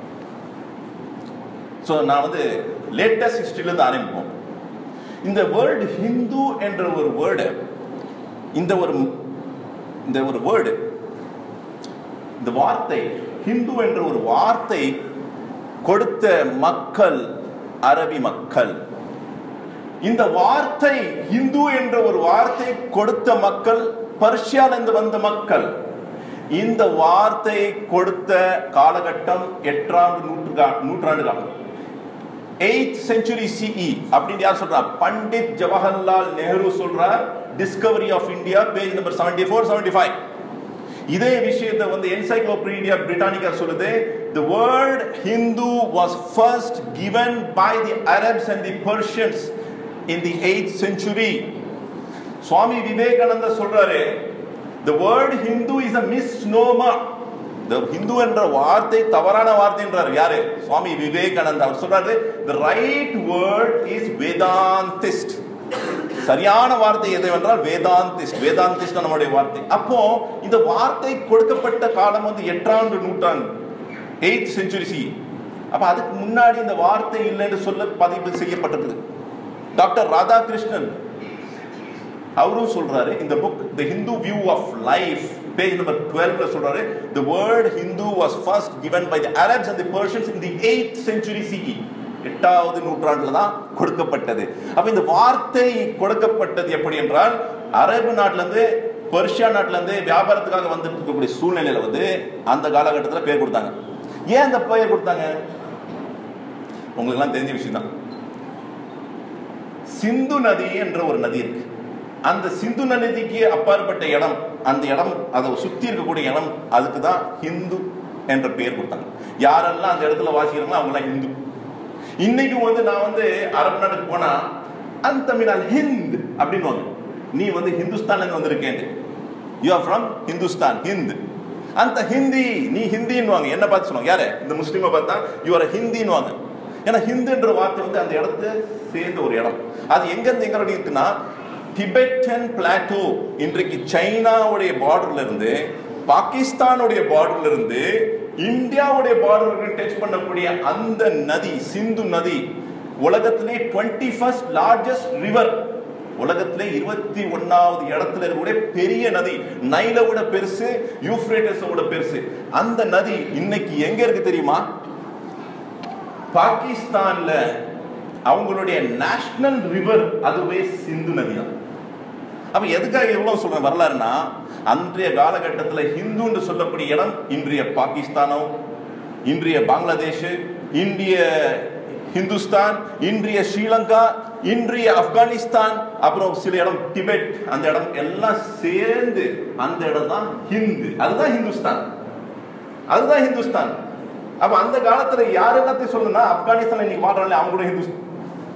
சோ நான் வந்து லேட்டஸ்ட் ஹிஸ்டரியில இருந்து ஆரம்பிப்போம். இந்த வேர்டு ஹிந்து என்ற ஒரு வேர்டு, இந்த ஒரு வேர்டு, இந்த வார்த்தை ஹிந்து என்ற ஒரு வார்த்தை கொடுத்த மக்கள் அரபி மக்கள். இந்த வார்த்தை ஹிந்து என்ற ஒரு வார்த்தை கொடுத்த மக்கள் பர்ஷியால இருந்து வந்த மக்கள். இந்த வார்த்தை கொடுத்த காலகட்டம் 8ஆம் நூற்றாண்டு காலம், 8th century CE அப்படின்னு யார் சொல்றா? பண்டிட் ஜவஹர்லால் நேரு சொல்றார். Discovery of India page number 74-75. இதே விஷயத்தை வந்து என்சைக்ளோபீடியா பிரிட்டானிகா சொல்லுது. The word Hindu was first given by the Arabs and the Persians in the 8th century. Swami Vivekananda சொல்றாரு, the word Hindu is a misnomer. the Hindu என்ற வார்த்தை தவறான வார்த்தை என்றார். யாரு? சுவாமி விவேகானந்தா. அவர் சொல்றாரு, the right word is Vedantist. சரியான வார்த்தை எது என்றால் வேதாந்திஸ்ட். வேதாந்திஸ்ட் நம்முடைய வார்த்தை. அப்போ இந்த வார்த்தை கொடுக்கப்பட்ட காலம் வந்து 8ஆம் நூற்றாண்டு, 8th century CE. அப்ப அதுக்கு முன்னாடி இந்த வார்த்தை இல்லை என்று சொல்ல பதிவு செய்யப்பட்டிருக்குது. டாக்டர் ராதாகிருஷ்ணன் அவரும் சொல்றாரு, இந்த book The Hindu View of Life page number 12 சொல்றாரு, the word Hindu was first given by the Arabs and the Persians in the 8th century CE. 8வது நூற்றாண்டுல தான் கொடுக்கப்பட்டது. அப்ப இந்த வார்த்தை கொடுக்கப்பட்டது எப்படி என்றால், அரபு நாட்டுல இருந்து பெர்ஷியா நாட்டுல இருந்து வியாபாரத்துக்காக வந்துட்டு இருக்கக்கூடிய சூழ்நிலையில வந்து அந்த காலகட்டத்தில் பேர் கொடுத்தாங்க. ஏன் அந்த பெயர் கொடுத்தாங்க? உங்களுக்கு எல்லாம் தெரிஞ்ச விஷயம் தான். சிந்து நதி என்ற ஒரு நதி இருக்கு. அந்த சிந்து நதிக்கு அப்பாற்பட்ட இடம், அந்த இடம், அதை சுத்தி இருக்கக்கூடிய இடம், அதுக்கு தான் ஹிந்து என்ற பெயர் கொடுத்தாங்க. யாரெல்லாம் அந்த இடத்துல வாசிக்கிறாங்களோ அவங்களாம் ஹிந்து. இன்னைக்கு வந்து நான் வந்து அரபு நாட்டுக்கு போனா அந்த மினால் ஹிந்த் அப்படின்னு, நீ வந்து ஹிந்துஸ்தான்ல இருந்து வந்திருக்கேன், you are from Hindustan, Hind. அந்த ஹிந்தி, நீ ஹிந்தின்னு என்ன பார்த்து சொல்லுவாங்க? யாரு? இந்த முஸ்லீமை பார்த்தா யூ ஆர் ஹிந்தின்னு வாங்க. ஏன்னா ஹிந்துன்ற வார்த்தை வந்து அந்த இடத்த சேர்ந்த ஒரு இடம். அது எங்க இருந்து எங்க இருக்குன்னா, டிபெட்டன் பிளாட்டோ, இன்றைக்கு சைனாவுடைய பார்டர்ல இருந்து, பாகிஸ்தானுடைய பார்டர்ல இருந்து, இந்தியாவுடைய பார்டருக்கு டச் பண்ணக்கூடிய அந்த நதி, சிந்து நதி, உலகத்திலே 21st largest river, உலகத்திலே 21வது இடத்துல இருக்கக்கூடிய பெரிய நதி. நைல விட பெருசு, யூப்ரேட்டஸ் விட பெருசு. அந்த நதி இன்னைக்கு எங்க இருக்கு தெரியுமா? பாகிஸ்தான்ல அவங்களுடைய நேஷனல் ரிவர் அதுவே சிந்து நதி தான். அப்ப எதுக்காக எவ்வளவு சொல்றேன் வரலாறுனா, அன்றைய காலகட்டத்தில் ஹிந்துன்னு சொல்லக்கூடிய இடம் இன்றைய பாகிஸ்தானோ, இன்றைய பங்களாதேஷ், இந்திய ஹிந்துஸ்தான், இன்றைய ஸ்ரீலங்கா, இன்றைய ஆப்கானிஸ்தான், அப்புறம் சில இடம் டிபெட், அந்த இடம் எல்லாம் சேர்ந்து அந்த இடம் தான் ஹிந்து. அதுதான் ஹிந்துஸ்தான், அதுதான் ஹிந்துஸ்தான். அப்ப அந்த காலத்துல யார் எல்லாத்தையும் சொல்லுன்னா, ஆப்கானிஸ்தான் இன்னைக்கு வாழ்றாங்க அவங்க கூட ஹிந்துஸ்தான்.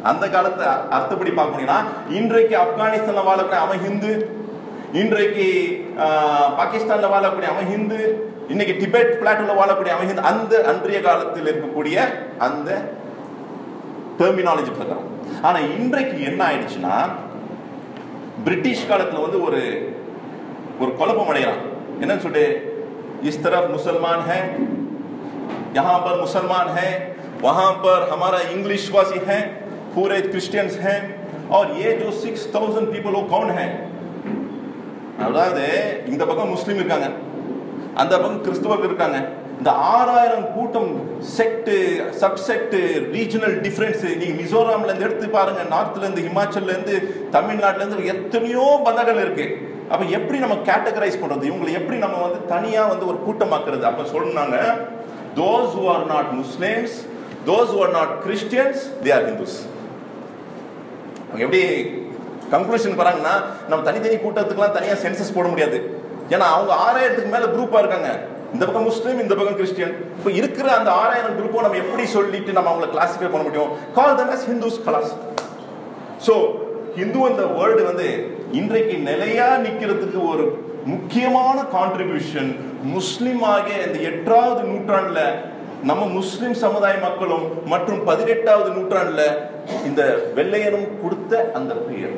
அந்த காலத்தை அர்த்தப்படி பார்க்க முடியும்னா, இன்றைக்கு ஆப்கானிஸ்தான்ல வாழக்கூடிய அவன் ஹிந்து, இன்றைக்கு பாகிஸ்தான்ல வாழக்கூடிய அவன் ஹிந்து, இன்னைக்கு டிபெட் பிளாட்டோல வாழக்கூடிய அவன் ஹிந்து, அந்த அன்றைய காலத்தில் இருக்கக்கூடிய அந்த டெர்மினாலஜி பிரகாரம். ஆனா இன்றைக்கு என்ன ஆயிடுச்சுன்னா, பிரிட்டிஷ் காலத்துல வந்து ஒரு குழப்பம் அடைகிறான். என்னன்னு சொல்லிட்டு, इस तरफ मुसलमान है, यहाँ पर मुसलमान है, वहां पर हमारा इंग्लिश वासी है, पूरे क्रिश्चियंस हैं, और ये जो 6000 पीपल वो कौन है? அதாவது இந்த பக்கம் முஸ்லீம் இருக்காங்க, அந்த பக்கம் கிறிஸ்தவர்கள் இருக்காங்க. இந்த 6000 கூட்டம், செக்ட், சப்செக்ட், ரீஜனல் டிஃபரன்ஸ், நீங்க மிசோராம்ல இருந்து எடுத்து பாருங்க, நார்த்ல இருந்து, ஹிமாச்சல்ல இருந்து, தமிழ்நாட்டுல இருந்து எத்தனையோ பந்தங்கள் இருக்கு. அப்ப எப்படி நம்ம கேட்டகரைஸ் பண்றது, இவங்களை எப்படி நம்ம வந்து தனியா வந்து ஒரு கூட்டமாக்குறது? அப்ப சொன்னாங்க, those who are not Muslims, those who are not Christians, they are Hindus. எப்படி கன்க்ளூஷன் வராங்கன்னா, நம்ம தனித்தனி கூட்டத்துக்குலாம் தனியா சென்சஸ் போட முடியாது. ஏன்னா அவங்க 6000க்கு மேல குரூப்பா இருக்காங்க. இந்த பக்கம் முஸ்லீம், இந்த பக்கம் கிறிஸ்டியன். இப்போ இருக்கிற அந்த 6000 குரூப்பை நம்ம எப்படி சொல்லிட்டு நம்ம அவங்களை கிளாசிஃபை பண்ண முடியும்? கால் them as Hindus class. So Hindu அந்த வேர்டு வந்து இன்றைக்கு நிலையா நிக்கிறதுக்கு ஒரு முக்கியமான கான்ட்ரிபியூஷன் முஸ்லிம் ஆகிய இந்த 8வது நூற்றாண்டுல நம்ம முஸ்லிம் சமுதாய மக்களும் மற்றும் 18வது நூற்றாண்டுல இந்த வெள்ளையனும் கொடுத்த அந்த பெயர்.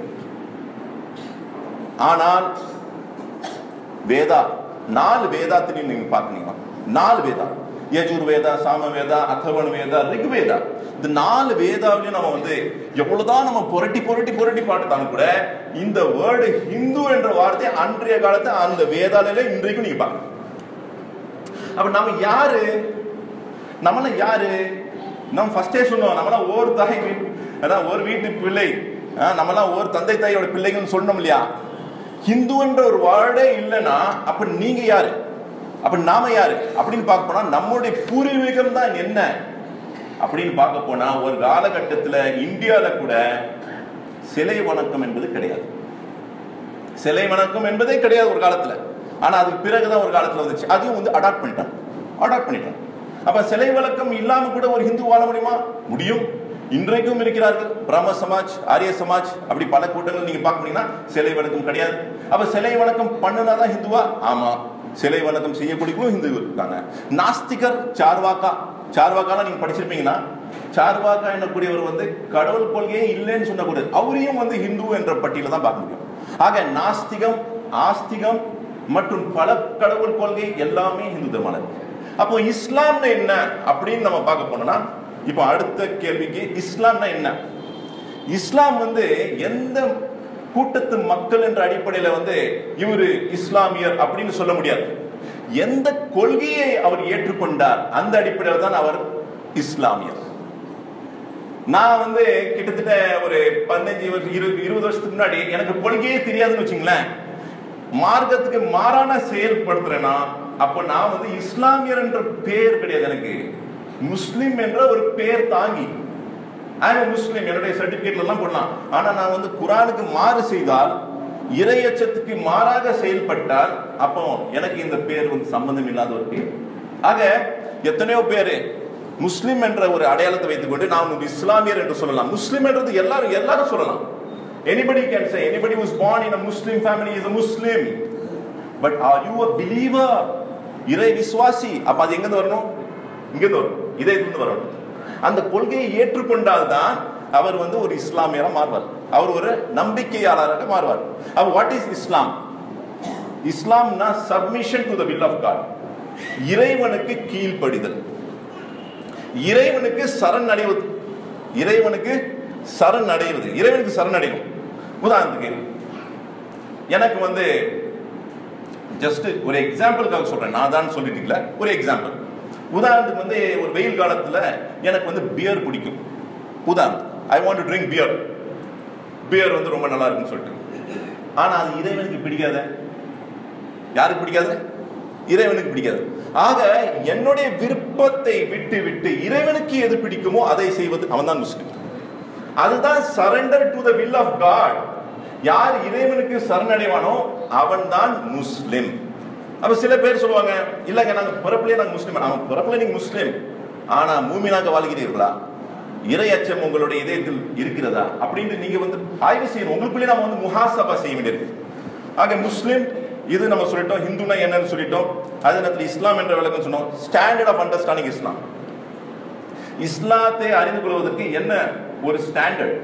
ஆனால் வேதா, 4 வேதாத்திலையும் நீங்க பாத்தீங்கன்னா 4 வேதா, யஜுர்வேதா, சாமவேதா, அதர்வண வேதா, ரிக்வேதா, இந்த 4 வேதாவிலையும் நம்ம வந்து எவ்வளவுதான் நம்ம புரட்டி பார்த்தாலும் கூட இந்த வேர்டு ஹிந்து என்ற வார்த்தை அன்றைய காலத்து அந்த வேதாலையில இன்றைக்கும் நீங்க பாருங்க. அப்ப நம்ம யாரு? நம்மள யாரு? நம்ம ஃபர்ஸ்டே சொன்னோம், நம்மளாம் ஒரு தாய், அதான் ஒரு வீட்டு பிள்ளை, நம்மளாம் ஒரு தந்தை தாயோட பிள்ளைகள்னு சொல்லணும் இல்லையா? ஹிந்து என்ற ஒரு வார்டே இல்லைன்னா அப்ப நீங்க யாரு, அப்ப நாம யாரு அப்படின்னு பார்க்க போனா நம்முடைய பூர்வீகம் தான் என்ன அப்படின்னு பார்க்க போனா ஒரு காலகட்டத்தில் இந்தியாவில கூட சிலை வணக்கம் என்பது கிடையாது. சிலை வணக்கம் என்பதே கிடையாது ஒரு காலத்துல. ஆனா அதுக்கு பிறகுதான் ஒரு காலத்துல வந்துச்சு, அதையும் வந்து அடாப்ட் பண்ணிட்டான். அப்ப சிலை வணக்கம் இல்லாம கூட ஒரு ஹிந்து வாழ முடியுமா? முடியும். இன்றைக்கும் இருக்கிறார்கள். பிரம்ம சமாஜ், ஆரிய சமாஜ், அப்படி பல கூட்டங்கள் நீங்க பார்க்க முடியும்னா சிலை வணக்கம் கிடையாது. அப்ப சிலை வணக்கம் பண்ணுனாதான் ஹிந்துவா? ஆமா. சிலை வணக்கம் செய்யக்கூடிய ஹிந்து இருக்காங்க. நாஸ்திகர், சார்வாக்காலாம் நீங்க படிச்சிருப்பீங்கன்னா, சார்வாக்கா என்னக்கூடியவர் வந்து கடவுள் கொள்கையே இல்லைன்னு சொன்ன கூட அவரையும் வந்து ஹிந்து என்ற பட்டியல தான் பார்க்க முடியும். ஆக நாஸ்திகம், ஆஸ்திகம் மற்றும் பல கடவுள் கொள்கை எல்லாமே ஹிந்து தர்மம். அப்போ இஸ்லாம்னா என்ன அப்படின்னு நம்ம பார்க்க போனோம்னா, இப்போ அடுத்த கேள்விக்கு இஸ்லாம்னா என்ன? இஸ்லாம் வந்து எந்த கூட்டத்து மக்கள் என்ற அடிப்படையில வந்து இவரு இஸ்லாமியர் அப்படின்னு சொல்ல முடியாது. எந்த கொள்கையை அவர் ஏற்றுக்கொண்டார் அந்த அடிப்படையில் தான் அவர் இஸ்லாமியர். நான் வந்து கிட்டத்தட்ட ஒரு 15 வருஷம் 20 வருஷத்துக்கு முன்னாடி எனக்கு கொள்கையே தெரியாதுன்னு வச்சுங்களேன், மார்க்கத்துக்கு மாறான செயல்படுத்துறேன்னா அப்ப நான் வந்து இஸ்லாமியர் என்ற பேர் கிடையாது, எனக்கு முஸ்லிம் என்ற ஒரு பேர் தாங்கி முஸ்லிம் என்னுடைய சர்டிபிகேட்ல எல்லாம் போடலாம். ஆனா நான் வந்து குரானுக்கு மாறு செய்தால், இறையச்சத்துக்கு மாறாக செயல்பட்டால் அப்போ எனக்கு இந்த பேர் வந்து சம்பந்தம் இல்லாத ஒரு பேர். ஆக எத்தனையோ பேரு முஸ்லிம் என்ற ஒரு அடையாளத்தை வைத்துக் கொண்டு நான் ஒரு இஸ்லாமியர் என்று சொல்லலாம். முஸ்லிம் என்றது எல்லாரும் சொல்லலாம். Anybody can say, anybody who is born in a Muslim family is a Muslim. But are you a believer? இறை விசுவாசி. அப்ப அது எங்க வரணும்? இங்க வரணும், இதயத்திலிருந்து வரணும். அந்த கொள்கையை ஏற்றுக்கொண்டால் தான் அவர் வந்து ஒரு இஸ்லாமியரா மாறுவார், அவர் ஒரு நம்பிக்கையாளராக மாறுவார். அப்ப வாட் இஸ் இஸ்லாம்? இஸ்லாம்னா submission to the will of God, இறைவனுக்கு கீழ்ப்படிதல், இறைவனுக்கு சரணடைவது, இறைவனுக்கு சரணடையணும். உதாரணத்துக்கு எனக்கு வந்து ஜஸ்ட் ஒரு எக்ஸாம்பிளுக்காக சொல்றேன், நான் தான் சொல்லிட்டீங்களா, ஒரு எக்ஸாம்பிள். உதாரணத்துக்கு வந்து ஒரு வெயில் காலத்துல எனக்கு வந்து பியர் பிடிக்கும். உதாரணத்துக்கு I want to drink beer வந்து ரொம்ப நல்லா இருக்குன்னு சொல்லிட்டு. ஆனா அது இறைவனுக்கு பிடிக்காத. யாருக்கு பிடிக்காது? இறைவனுக்கு பிடிக்காது. ஆக என்னுடைய விருப்பத்தை விட்டு விட்டு இறைவனுக்கு எது பிடிக்குமோ அதை செய்வது அவன் தான் முஸ்லிம். அதுதான் surrender to the will of God. யார் இறைவனுக்கு சரணடைவானோ அவன் தான் முஸ்லிம். அப்ப சில பேர் சொல்லுவாங்க, இல்லங்க நாங்க பிறப்பிலே நாங்க முஸ்லிம். அவன் பிறப்பிலே நீங்க முஸ்லிம், ஆனா மூமினாக வாழ்கிறீர்களா? இறை அச்சம் உங்களுடைய இதயத்தில் இருக்கிறதா அப்படின்னு நீங்க வந்து ஆய்வு செய்யணும். உங்களுக்குள்ளே நம்ம வந்து முஹாசபா செய்ய வேண்டியிருக்கு. ஆக முஸ்லிம் இது நம்ம சொல்லிட்டோம், ஹிந்துனா என்னன்னு சொல்லிட்டோம். அதே நேரத்தில் இஸ்லாம் என்ற விளக்கம் சொன்னோம். ஸ்டாண்டர்ட் ஆஃப் அண்டர்ஸ்டாண்டிங் இஸ்லாம், இஸ்லாத்தை அறிந்து கொள்வதற்கு என்ன ஒரு ஸ்டாண்டர்ட்?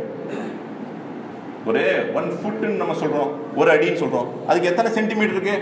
ஒரு 1 ஃபுட் நம்ம சொல்றோம், ஒரு அடின்னு சொல்றோம், அதுக்கு எத்தனை சென்டிமீட்டர் இருக்கு?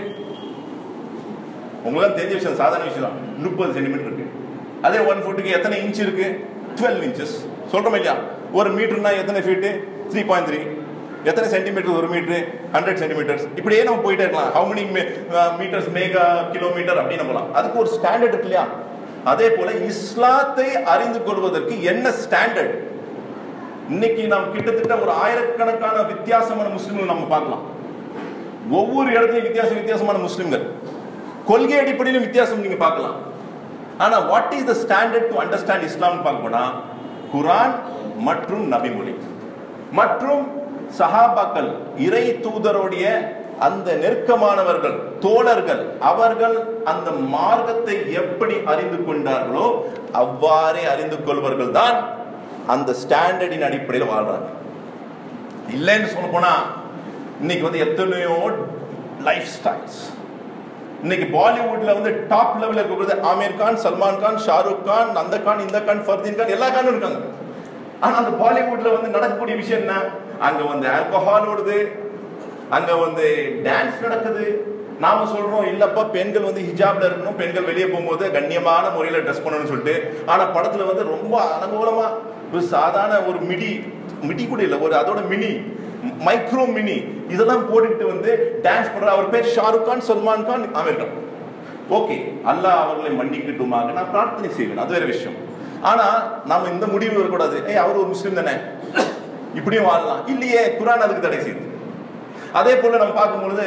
உங்களுக்கு தெரிஞ்ச விஷயம், சாதாரண விஷயம் தான். 30 சென்டிமீட்டர் இருக்கு. அதே 1 ஃபுட்டுக்கு எத்தனை இன்ச் இருக்கு? 12 இன்ச்சஸ் சொல்றோம் இல்லையா? ஒரு மீட்டர்னா எத்தனை ஃபீட்? 3.3. எத்தனை சென்டிமீட்டர் ஒரு மீட்டர்? 100 சென்டிமீட்டர்ஸ். இப்படியே நம்ம போயிட்டே இருக்கலாம். How many meters mega kilometer அப்படின்னு போலாம். அதுக்கு ஒரு ஸ்டாண்டர்ட் இருக்கு இல்லையா? அதே போல இஸ்லாத்தை அறிந்து கொள்வதற்கு என்ன ஸ்டாண்டர்ட்? இன்னைக்கு நாம் கிட்டத்தட்ட ஒரு ஆயிரக்கணக்கான வித்தியாசமான முஸ்லிம்கள் நம்ம பார்க்கலாம். ஒவ்வொரு இடத்துலையும் வித்தியாசமான முஸ்லிம்கள், கொள்கை அடிப்படையிலும் வித்தியாசம் நீங்க பார்க்கலாம். ஆனா what is the standard to understand Islam பார்க்க போனா குர்ஆன் மற்றும் நபிமொழி மற்றும் சஹாபாக்கள், இறை தூதருடைய அந்த நெருக்கமானவர்கள், தோழர்கள், அவர்கள் அந்த மார்க்கத்தை எப்படி அறிந்து கொண்டார்களோ அவ்வாறே அறிந்து கொள்வர்கள் தான் அந்த ஸ்டாண்டர்டின் அடிப்படையில் வாழ்றாங்க. இல்லைன்னு சொல்ல போனா இன்னைக்கு வந்து எத்தனையோ லைஃப் ஸ்டைல்ஸ். இன்னைக்கு பாலிவுட்ல வந்து டாப் லெவல்ல இருக்கிறது ஆமீர் கான், சல்மான் கான், ஷாருக் கான், அந்த கான், இந்த கான், ஃபர்தீன் கான், எல்லா கானும் இருக்காங்க. ஆனா அந்த பாலிவுட்ல வந்து நடக்கக்கூடிய விஷயம் என்ன? அங்க வந்து ஆல்கஹால் ஓடுது, அங்க வந்து டான்ஸ் நடக்குது. நாம சொல்றோம் இல்லப்பா பெண்கள் வந்து ஹிஜாப்ல இருக்கணும், பெண்கள் வெளியே போகும்போது கண்ணியமான முறையில ட்ரெஸ் பண்ணணும்னு சொல்லிட்டு. ஆனா படத்துல வந்து ரொம்ப அலங்கோலமா ஒரு சாதாரண ஒரு மிடி கூட இல்ல, ஒரு அதோட மினி மைக்ரோ மினி இதெல்லாம் போட்டுட்டு வந்து டான்ஸ் பண்ற. அவர் பேர் ஷாருக் கான், சல்மான் கான், ஆமீர் கான். ஓகே, அல்லாஹ் அவர்களை மன்னிக்கட்டுமாக நான் பிரார்த்தனை செய்வேன், அது வேற விஷயம். ஆனா நாம இந்த முடிவு வரக்கூடாது, அவர் ஒரு முஸ்லீம் தானே இப்படியும் வாழலாம் இல்லையே, குர்ஆன் அதுக்கு தடை செய்யுது. அதே போல நம்ம பார்க்கும்பொழுது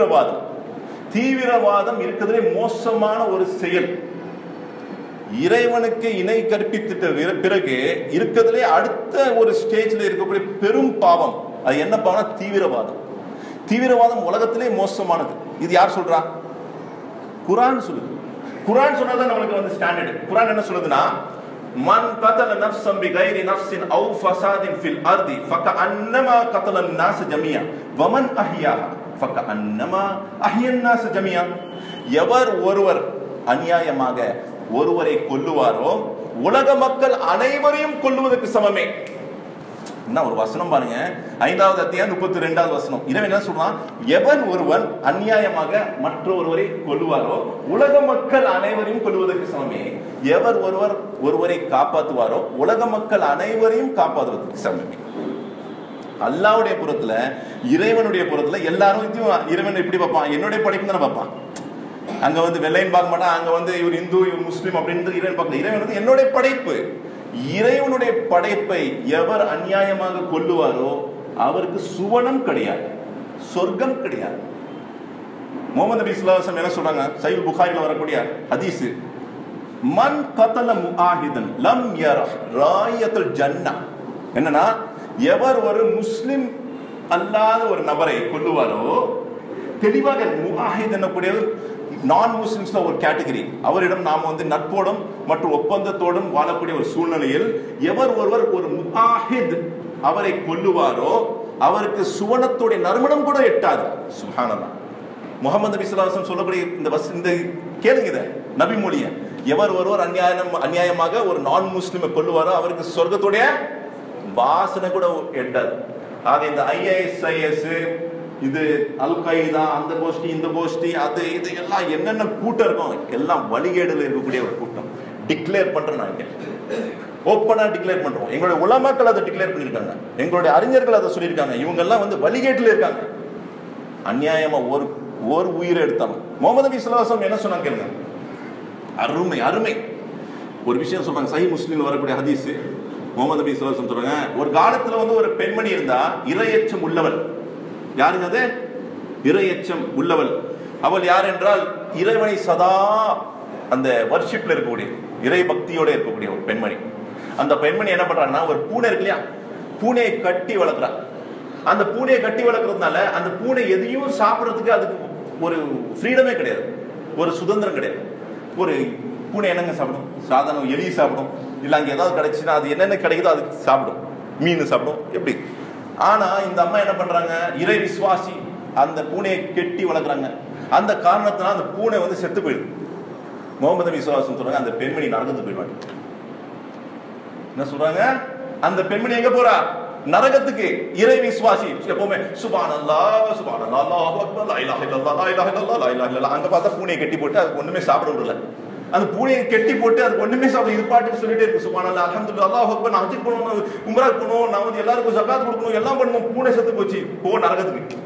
தீவிரவாதம் இருக்கிறதுலே மோசமான ஒரு செயல். இறைவனுக்கு இணை கற்பித்துட்ட பிறகு இருக்கிறதுலே அடுத்த ஒரு ஸ்டேஜ்ல இருக்கக்கூடிய பெரும் பாவம். அது என்ன பாவம்? தீவிரவாதம் உலகத்திலே மோசமானது. இது யார் சொல்றா? குர்ஆன் சொல்லுது. குர்ஆன் சொன்னதான் நம்மளுக்கு வந்து ஸ்டாண்டர்ட். குர்ஆன் என்ன சொல்லுதுன்னா, மன் கதல நஃப்ஸன் பிகைரி நஃப்ஸின் அவ் ஃபஸாதின் ஃபில் அர்தி ஃபகஅன்னமா கதலன் நாஸ் ஜமியா வமன் அஹ்யாஹா ஃபகஅன்னமா அஹ்யன் நாஸ் ஜமியா. எவர் ஒருவர் அநியாயமாக ஒருவரை கொல்லுவாரோ உலக மக்கள் அனைவரையும் கொல்லுவதற்கு சமமே. என்ன ஒரு வசனம் பாருங்க, 5வது அத்தியாயம் 32வது வசனம். இறைவன் என்ன சொல்றான்? எவன் ஒருவன் அநியாயமாக மற்றொருவரை கொல்லுவாரோ உலக மக்கள் அனைவரையும் கொல்லுவதற்கு சமமே. எவர் ஒருவரை காப்பாற்றுவாரோ உலக மக்கள் அனைவரையும் காப்பாற்றுவதற்கு சமமே. அல்லாஹ்வுடைய புறத்துல, இறைவனுடைய புறத்துல எல்லாரும் இறைவன் எப்படி பார்ப்பான்? என்னுடைய படைப்பு தானே பார்ப்பான். அங்க வந்து வெள்ளையும் பார்க்க மாட்டான், அங்க வந்து இவர் இந்து இவர் முஸ்லீம் அப்படின்னு இறைவன் பார்க்கல. இறைவன் வந்து என்னுடைய படைப்பு. இறைவனுடைய படைப்பை எவர் அநியாயமாக கொல்லுவாரோ அவருக்கு சுவனம் கிடையாது, சொர்க்கம் கிடையாது. முஹம்மது நபி ஸல்லல்லாஹு அலைஹி வஸல்லம் என்ன சொல்றாங்க? சஹீஹ் புகாரில வரக்கூடிய ஹதீஸ், மன் கதல முஆஹிதன் லம் யர ராயத்துல் ஜன்னah. என்னன்னா, எவர் ஒரு முஸ்லிம் அல்லாத ஒரு நபரை கொல்லுவாரோ, தெளிவாக முஆஹித் என்னக்கூடியது நான் முஸ்லிம்ஸ்ல ஒரு கேட்டகரி. அவரிடம் நாம வந்து நட்போடும் மற்றும் ஒப்பந்தத்தோடும் வாழக்கூடிய ஒரு சூழ்நிலையில் எவர் ஒருவர் ஒரு முஆஹித் அவரை கொல்லுவாரோ அவருக்கு சுவனத்துடைய நறுமணம் கூட எட்டாது. சுப்ஹானல்லாஹ். முஹம்மது நபி ஸல்லல்லாஹு அலைஹி வஸல்லம் சொல்லக்கூடிய இந்த கேளுங்க, இத நபி மொழிய. எவர் ஒருவர் அநியாயமாக ஒரு நான் முஸ்லிமை கொல்லுவாரோ அவருக்கு சொர்க்கத்துடைய வாசனை கூட எட்டாது. ஆக இந்த IAS இது அல் கைதா, அந்த கோஷ்டி இந்த கோஷ்டி, அது இது எல்லாம் என்னென்ன கூட்டம் இருக்கும், எல்லாம் வழிகேடுல இருக்கக்கூடிய ஒரு கூட்டம். டிக்ளேர் பண்றோம், நாங்க ஓப்பனா டிக்ளேர் பண்றோம். எங்களுடைய உலமாக்கள் அதை டிக்ளேர் பண்ணிருக்காங்க, எங்களுடைய அறிஞர்கள் அதை சொல்லியிருக்காங்க. இவங்க எல்லாம் வந்து வழிகேட்டுல இருக்காங்க. அநியாயமா ஒரு உயிரை எடுத்தாங்க. முஹம்மது நபி ஸல்லல்லாஹு அலைஹி வஸல்லம் என்ன சொன்னாங்க கேளுங்க, அருமை ஒரு விஷயம் சொல்றாங்க. சஹீஹ் முஸ்லிம்ல வரக்கூடிய ஹதீஸ். முஹம்மது நபி ஸல்லல்லாஹு அலைஹி வஸல்லம் சொல்றாங்க, ஒரு காலத்துல வந்து ஒரு பெண்மணி இருந்தா, இறையச்சம் உள்ளவள். யாருங்க அது? இறையச்சம் உள்ளவள். அவள் யார் என்றால் இறைவனை சதா அந்த வர்ஷிப்ல இருக்கக்கூடிய, இறை பக்தியோட இருக்கக்கூடிய ஒரு பெண்மணி. அந்த பெண்மணி என்ன பண்றாங்கன்னா, ஒரு பூனை இருக்கு இல்லையா, பூனையை கட்டி வளர்க்குறா. அந்த பூனையை கட்டி வளர்க்கறதுனால அந்த பூனை எதையும் சாப்பிட்றதுக்கு அதுக்கு ஒரு ஃப்ரீடமே கிடையாது, ஒரு சுதந்திரம் கிடையாது. ஒரு பூனை என்னங்க சாப்பிடும்? சாதாரண எலி சாப்பிடும், இல்ல அங்க ஏதாவது கிடைச்சுன்னா அது என்னென்ன கிடைக்குதோ அது சாப்பிடும், மீன் சாப்பிடும் எப்படி. ஆனா இந்த அம்மா என்ன பண்றாங்க, இறை விசுவாசி, அந்த பூனையை கெட்டி வளர்க்குறாங்க. அந்த காரணத்தினால அந்த பூனை வந்து செத்து போயிடுது. முகமது விசுவாசம் சொல்றாங்க அந்த பெண்மணி நரகத்துக்கு போயிடுவாங்க. என்ன சொல்றாங்க, அந்த பெண்மணி எங்க போறா, நரகத்துக்கு. இறை விசுவாசி எப்பவுமே சுப்ஹானல்லாஹ் சுப்ஹானல்லாஹ் அல்லாஹு அக்பர் லா இலாஹ இல்லல்லாஹ் லா இலாஹ இல்லல்லாஹ் லா இலாஹ இல்லல்லாஹ். அங்க பார்த்தா பூனையை கட்டி போட்டு அதுக்கு ஒண்ணுமே சாப்பிட விடல. அந்த பூனையை கட்டி போட்டு அதுக்கு ஒண்ணுமே சாப்பிட இது பாட்டுக்கு சொல்லிட்டே இருக்கு, சுப்ஹானல்லாஹ் அல்ஹம்துலில்லாஹ் அல்லாஹு அக்பர், நான் ஹஜ் பண்ணணும், உம்ரா பண்ணணும், நான் வந்து எல்லாருக்கும் ஜகாத் கொடுக்கணும், எல்லாம் பண்ணணும். பூனை செத்து போச்சு, போ நரகத்துக்கு.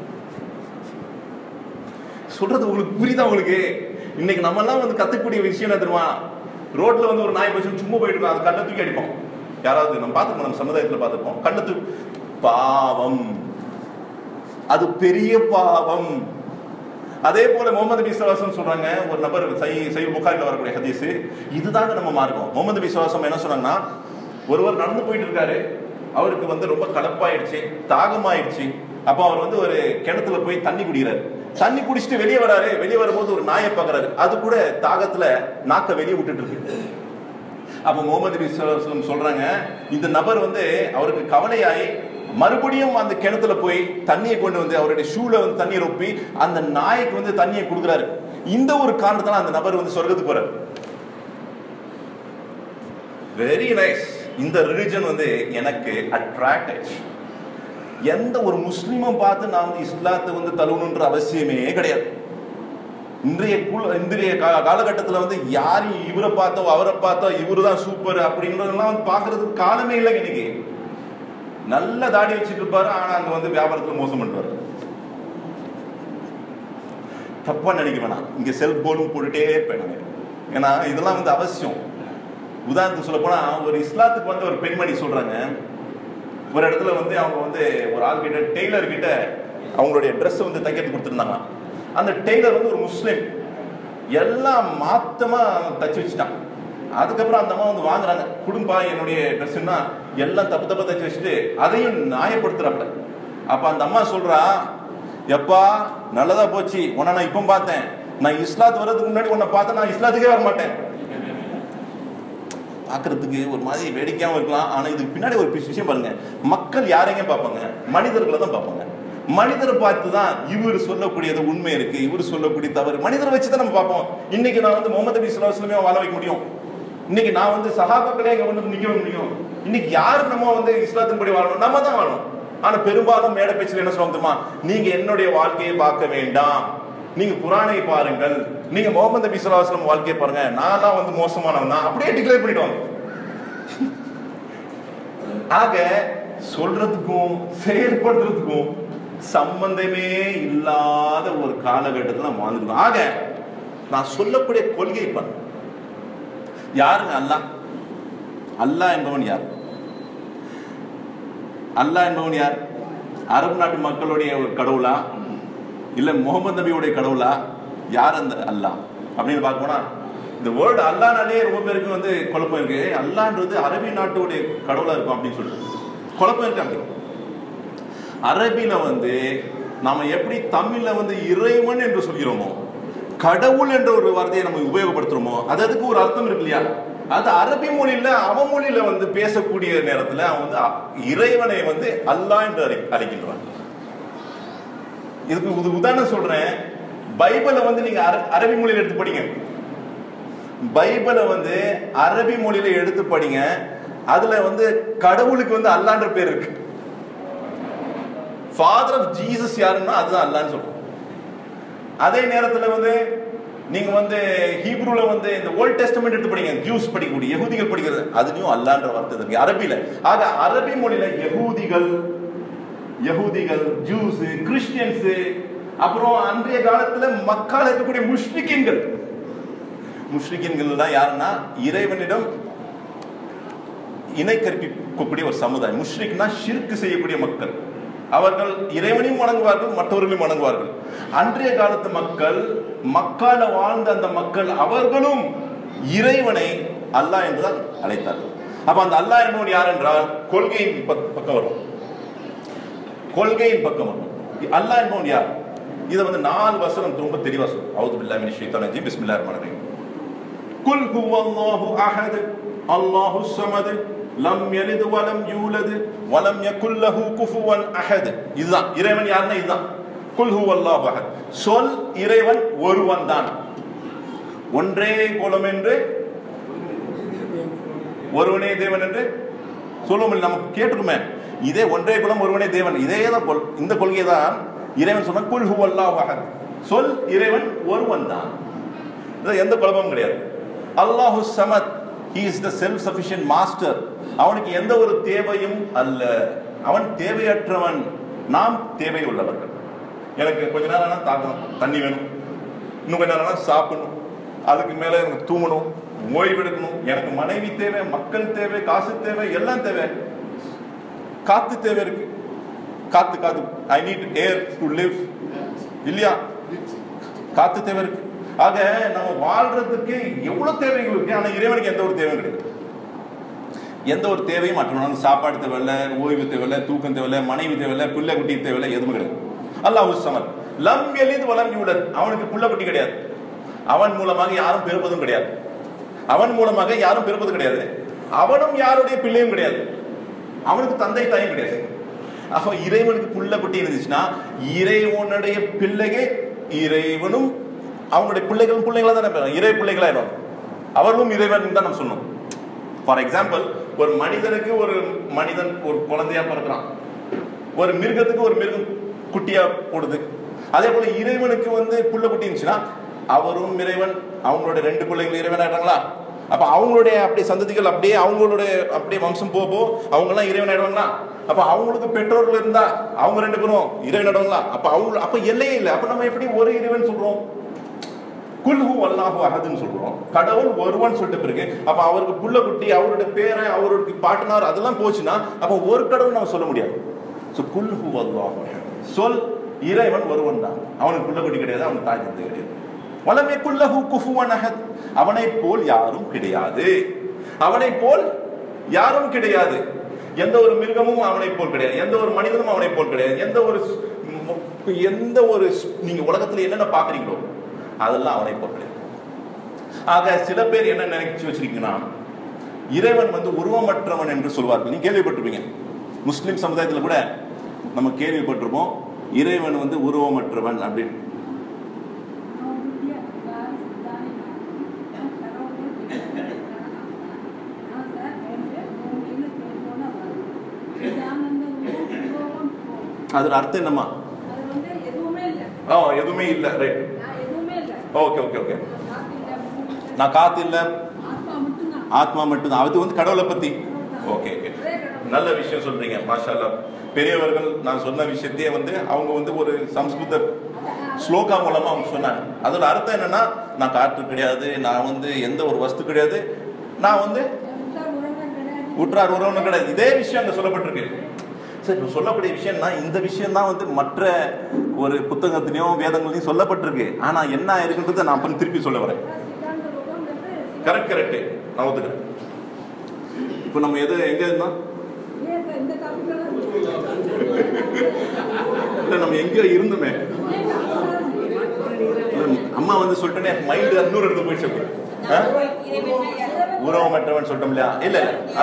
சொல்றது உங்களுக்கு புரியுதா? உங்களுக்கு இன்னைக்கு நம்ம எல்லாம் வந்து கத்துக்கூடிய விஷயம் என்ன தெரியுமா, ரோட்ல வந்து ஒரு நாய் பச்சு சும்மா போயிட்டு இருக்கோம், அது கண்ணை தூக்கி அடிப்போம். யாராவது நம்ம பார்த்துருப்போம், நம்ம சமுதாயத்தில் பார்த்துருப்போம், கண்ணை தூக்கி. பாவம், அது பெரிய பாவம். அதே போல முகமது நபி ஸல்லல்லாஹு அலைஹி வஸல்லம் சொல்றாங்க, ஒரு நபர் சஹீஹ் புகாரில வரக்கூடிய ஹதீஸ், இதுதாங்க நம்ம மார்க்கம். முகமது நபி ஸல்லல்லாஹு அலைஹி வஸல்லம் என்ன சொன்னாங்கன்னா, ஒருவர் நடந்து போயிட்டு இருக்காரு, அவருக்கு வந்து ரொம்ப கலப்பாயிடுச்சு, தாகமாயிடுச்சு. அப்போ அவர் வந்து ஒரு கிணத்துல போய் தண்ணி குடிக்கிறாரு. தண்ணி குடிச்சிட்டு வெளியே வராரு. வெளியே வரும்போது ஒரு நாயை பார்க்கறாரு, அது கூட தாகத்துல நாக்க வெளியே விட்டுட்டு இருக்கு. அப்ப முகமது நபி ஸல்லல்லாஹு அலைஹி வஸல்லம் சொல்றாங்க, இந்த நபர் வந்து அவருக்கு கவலையாயி மறுபடியும் அந்த கிணத்துல போய் தண்ணியை கொண்டு வந்து அவருடைய ஷூல வந்து தண்ணியை ரொப்பி அந்த நாய்க்கு வந்து தண்ணியை கொடுக்குறாரு. இந்த ஒரு காரணத்தால அந்த நபர் வந்து சொர்க்கத்துக்கு போறாரு. Very nice. இந்த ரிலிஜன் வந்து எனக்கு அட்ராக்ட் ஆயிடுச்சு. எந்த ஒரு முஸ்லீமும் பார்த்து நான் வந்து இஸ்லாத்தை வந்து தழுவணுன்ற அவசியமே கிடையாது. இன்றைய காலகட்டத்தில் வந்து யாரையும் இவரை பார்த்தோ அவரை பார்த்தோ இவரு தான் சூப்பர் அப்படின்றதெல்லாம் வந்து பார்க்கறதுக்கு காலமே இல்லை. இன்னைக்கு நல்ல தாடி வச்சுட்டு இருப்பாரு, ஆனா அங்க வந்து வியாபாரத்துல மோசம் பண்ணுவாரு. தப்பா நினைக்க வேணாம், இங்க செல்ஃப் கோலும் போட்டுட்டே இருப்பேன். ஏன்னா இதெல்லாம் வந்து அவசியம். உதாரணத்துக்கு சொல்ல போனா, ஒரு இஸ்லாத்துக்கு வந்து ஒரு பெண்மணி சொல்றாங்க, ஒரு இடத்துல வந்து அவங்க வந்து ஒரு ஆள் கிட்ட டெய்லர் கிட்ட அவங்களுடைய ட்ரெஸ் வந்து தைக்கிறது கொடுத்துருந்தாங்க. அந்த டெய்லர் வந்து ஒரு முஸ்லீம், எல்லாம் மாத்தமா தச்சு வச்சுட்டான். அதுக்கப்புறம் அந்த அம்மா வந்து வாங்குறாங்க, குடும்பா என்னுடைய ட்ரெஸ்ஸுன்னா எல்லாம் தப்பு தப்பா தச்சு வச்சுட்டு அதையும் நியாயப்படுத்துறாப்ல. அப்ப அந்த அம்மா சொல்றா, எப்பா நல்லதா போச்சு, உன்னை நான் இப்ப பார்த்தேன், நான் இஸ்லாத்து வர்றதுக்கு முன்னாடி உன்னை பார்த்தேன், நான் இஸ்லாத்துக்கே வர மாட்டேன். பார்க்கறதுக்கு ஒரு மாதிரி வேடிக்கையாகவும் இருக்கலாம், ஆனா இதுக்கு பின்னாடி ஒரு விஷயம் பாருங்க. மக்கள் யாரையும் பார்ப்பாங்க, மனிதர்களை தான் பார்ப்பாங்க. மனிதரை பார்த்து தான் இவர் சொல்லக்கூடியது உண்மை இருக்கு, இவர் சொல்லக்கூடிய தவறு, மனிதரை வச்சு தான் நம்ம பார்ப்போம். இன்னைக்கு நான் வந்து முகமது நபி ஸல்லல்லாஹு அலைஹி வஸல்லம் வாழ வைக்க முடியும், இன்னைக்கு நான் வந்து சஹாபாக்களே இங்க வந்து நிக்க முடியும். இன்னைக்கு யாரு நம்ம வந்து இஸ்லாத்தின் படி வாழணும், நம்ம தான் வாழணும். ஆனா பெரும்பாலும் மேடை பேச்சில் என்ன சொல்லுவாங்க தெரியுமா, நீங்க என்னுடைய வாழ்க்கையை பார்க்க வேண்டாம், நீங்க குர்ஆனை பாருங்கள், நீங்க முகமது நபி ஸல்லல்லாஹு அலைஹி வஸல்லம் வாழ்க்கையை பாருங்க, நான்லாம் வந்து மோசமானவன் தான் அப்படியே டிக்ளேர் பண்ணிடுவாங்க. ஆக சொல்றதுக்கும் செயல்படுறதுக்கும் சம்பந்தமே இல்லாத ஒரு காலகட்டத்தில் வாழ்ந்துருக்கோம். ஆக நான் சொல்லக்கூடிய கொள்கை பண்ண யாருங்க, அல்லாஹ். அல்லாஹ் என்பவன் யார்? அல்லாஹ் என்பவன் யார்? அரபு நாட்டு மக்களுடைய ஒரு கடவுளா, இல்ல முகமது நபியுடைய கடவுளா? யார் அந்த அல்லாஹ் அப்படின்னு பார்க்க போனா, இந்த வேர்டு அல்லாஹ்னாலே ரொம்ப பேருக்கு வந்து குழப்பம் இருக்கு. அல்லாஹ்ன்றது அரபி நாட்டுடைய கடவுளா இருக்கும் அப்படின்னு சொல்லிட்டு குழப்பம் இருக்கு. அப்படி அரபில வந்து நாம எப்படி தமிழ்ல வந்து இறைவன் என்று சொல்கிறோமோ, கடவுள் என்ற ஒரு வார்த்தையை நம்ம உபயோகப்படுத்துறோமோ, அதுக்கு ஒரு அர்த்தம் இருக்கு இல்லையா? அது அரபி மொழியில அவன் மொழியில வந்து பேசக்கூடிய நேரத்துல அவன் வந்து இறைவனை வந்து அல்லாஹ் என்று அழைக்கின்றான். இதுக்கு உதாரணம் சொல்றேன். பைபிளை வந்து நீங்க அரபி மொழியில எடுத்து படிங்க. பைபிளை வந்து அரபி மொழியில எடுத்து படிங்க. அதுல வந்து கடவுளுக்கு வந்து அல்லாஹ்ன்ற பேர் இருக்கு. ஃபாதர் ஆஃப் ஜீசஸ் யாருன்னா அதுதான் அல்லாஹ்னு சொல்றோம். அதே நேரத்துல வந்து நீங்க வந்து ஹீப்ரூல வந்து இந்த ஓல்ட் டெஸ்டமென்ட் எடுத்து படிங்க, ஜூஸ் படிக்கக்கூடிய யகூதிகள் படிக்கிறது, அதுலயும் அல்லாஹ்ன்ற வார்த்தை இருக்கு அரபில. ஆக அரபி மொழியில யகூதிகள், ஜூஸ், கிறிஸ்டியன்ஸ், அப்புறம் அன்றைய காலத்துல மக்கால இருக்கக்கூடிய முஷ்ரிக்கீன்கள் தான் யாருன்னா இறைவனிடம் இணை கற்பிக்கக்கூடிய ஒரு சமுதாயம். முஷ்ரிக்னா ஷிர்க் செய்யக்கூடிய மக்கள். அவர்கள் இறைவனையும் வணங்குவார்கள், மற்றவர்களையும் வணங்குவார்கள். அன்றைய காலத்து மக்கள், மக்கால வாழ்ந்த அந்த மக்கள், அவர்களும் இறைவனை அல்லாஹ் என்றுதான் அழைத்தார்கள். அப்ப அந்த அல்லாஹ் என்பவன் யார் என்றால் கொள்கையின் பக்கம் வரும். கொள்கையின் பக்கம் வரும். அல்லாஹ் என்பவன் யார்? இதை வந்து 4 வசனம் ரொம்ப தெளிவா சொல்லும். அவுது பில்லாஹி மினஷ் ஷைத்தானிர் ரஜீம், பிஸ்மில்லாஹிர் ரஹ்மானிர் ரஹீம். குல் ஹுவல்லாஹு அஹத் அல்லாஹு ஸமத் லம் யலித் வலம் யூலத் வலம் யகுல் லஹு குஃபுவன் அஹத். இதுதான் இறைவன் யாருன்னா இதுதான். குல் ஹுவல்லாஹு அஹத், சொல் இறைவன் ஒருவன் தான், ஒன்றே குலம் என்று ஒருவனே தேவன் என்று சொல்லுவோம். நம்ம கேட்டுக்குமே, இதே ஒன்றே குலம் ஒருவனே தேவன், இதே தான் இந்த கொள்கை தான் இறைவன் சொன்ன குல் ஹுவல்லாஹு அஹத், சொல் இறைவன் ஒருவன் தான், எந்த குழப்பமும் கிடையாது. அல்லாஹு ஸமத், he is the self sufficient master, அவனுக்கு எந்த ஒரு தேவையும் அல்ல, அவன் தேவையற்றவன், நாம் தேவை உள்ளவர்கள். எனக்கு கொஞ்ச நேரம் தாக்கணும், தண்ணி வேணும், இன்னும் கொஞ்ச நேரம் சாப்பிடணும், அதுக்கு மேல எனக்கு தூங்கணும், ஓய்வெடுக்கணும், எனக்கு மனைவி தேவை, மக்கள் தேவை, காசு தேவை, எல்லாம் தேவை, காத்து தேவை இருக்கு, காத்து காத்து I need air to live இல்லையா, காத்து தேவை இருக்கு. ஆக நம்ம வாழ்றதுக்கு எவ்வளவு தேவைகள் இருக்கு. ஆனா இறைவனுக்கு எந்த ஒரு தேவையும் கிடையாது. எந்த ஒரு தேவையும் மாற்றணும். சாப்பாடு தேவையில்லை, ஓய்வு தேவையில்லை, தூக்கம் தேவையில்லை, மனைவி தேவையில்லை, பிள்ளை குட்டி தேவையில்லை, எதுவும் கிடையாது. அல்லாஹு ஸமத் லம் யலித் வலம் யூலத், அவனுக்கு புள்ள குட்டி கிடையாது, அவன் மூலமாக யாரும் பிறப்பதும் கிடையாது, அவன் மூலமாக யாரும் பிறப்பது கிடையாது, அவனும் யாருடைய பிள்ளையும் கிடையாது, அவனுக்கு தந்தை தாயும் கிடையாது. அப்ப இறைவனுக்கு புள்ள குட்டி இருந்துச்சுன்னா இறைவனுடைய பிள்ளையே இறைவனும் அவங்களுடைய பிள்ளைகளும் பிள்ளைகளா தானே இறை பிள்ளைகளாயிடும், அவர்களும் இறைவன் தான் நம்ம சொன்னோம். ஃபார் எக்ஸாம்பிள், ஒரு மனிதனுக்கு ஒரு மனிதன் ஒரு குழந்தையா பிறக்கிறான், ஒரு மிருகத்துக்கு ஒரு மிருகம் குட்டியா போடுது. அதே போல இறைவனுக்கு புள்ள குட்டி இருந்துச்சுன்னா அவரும் இறைவன், அவங்களுடைய 2 பிள்ளைகள் இறைவன் ஆயிடுறாங்களா? அப்ப அவங்களுடைய அப்படியே சந்ததிகள் அப்படியே அவங்களுடைய அப்படியே வம்சம் போக அவங்க எல்லாம் இறைவன் ஆயிடுவாங்களா? அப்ப அவங்களுக்கு பெற்றோர்கள் இருந்தா அவங்க 2 பேரும் இறைவன் ஆயிடுவாங்களா? அப்ப எல்லையே இல்லை. அப்ப நம்ம எப்படி ஒரு இறைவன் சொல்றோம்? குல் ஹுவல்லாஹு அஹத்னு சொல்றோம், கடவுள் ஒருவன் சொல்லிட்ட பிறகு அப்ப அவருக்கு புள்ள குட்டி, அவருடைய பேரை, அவருக்கு பாட்டனார் அதெல்லாம் போச்சுன்னா அப்ப ஒரு கடவுள் நம்ம சொல்ல முடியாது. சோ குல் ஹுவல்லாஹு அஹத், சொல் இறைவன் ஒருவன் தான், அவனுக்கு புள்ள குட்டி கிடையாது, அவனுக்கு தாய் தந்தை கிடையாது. வலம் யகுல் லஹு குஃபுவன் அஹத், அவனை போல் யாரும் கிடையாது, அவனை போல் யாரும் கிடையாது. எந்த ஒரு மிருகமும் அவனை போல் கிடையாது, எந்த ஒரு மனிதனும் அவனை போல் கிடையாது, எந்த ஒரு நீங்க உலகத்துல என்னென்ன பாக்குறீங்களோ அதெல்லாம் அவனை போல் கிடையாது. ஆக சில பேர் என்ன நினைச்சு வச்சிருக்கீங்கன்னா இறைவன் உருவமற்றவன் என்று சொல்வார்கள். நீங்க கேள்விப்பட்டிருப்பீங்க, முஸ்லிம் சமுதாயத்தில் கூட நம்ம கேள்விப்பட்டிருப்போம், இறைவன் உருவமற்றவன் அப்படின்னு. அதோட அர்த்தம் என்னமா? எதுவுமே இல்ல. Right, okay okay okay. நான் காத்து இல்ல, ஆத்மா மட்டும்தான். அது கடவுளை பத்தி. ஓகே ஓகே, நல்ல விஷயம் சொல்றீங்க, மாஷா அல்லாஹ். பெரியவர்கள் நான் சொன்ன விஷயத்தையே அவங்க ஒரு சம்ஸ்கிருத ஸ்லோகா மூலமா அவங்க சொன்னாங்க. அதோட அர்த்தம் என்னன்னா, நான் காற்று கிடையாது, நான் எந்த ஒரு வஸ்து கிடையாது, நான் உற்றார் உறவுன்னு கிடையாது. இதே விஷயம் அங்க சொல்லப்பட்டிருக்கு. சரி, சொல்லக்கூடிய விஷயம்னா இந்த விஷயம் தான் மற்ற ஒரு புத்தகத்திலையும் வேதங்களையும் சொல்லப்பட்டிருக்கு. ஆனா என்ன இருக்குன்றதை நான் திருப்பி சொல்ல வரேன். கரெக்ட் கரெக்ட், நான் ஒத்துக்கிறேன். இப்ப நம்ம எங்க இருந்தோம்? நம்ம எங்க இருந்தோமே, அம்மா சொல்லிட்டேனே, மைண்ட் இன்னொரு இடத்துல போயிடுச்சு. உறவமற்றவன் சொல்லிட்டோம் இல்லையா? இல்ல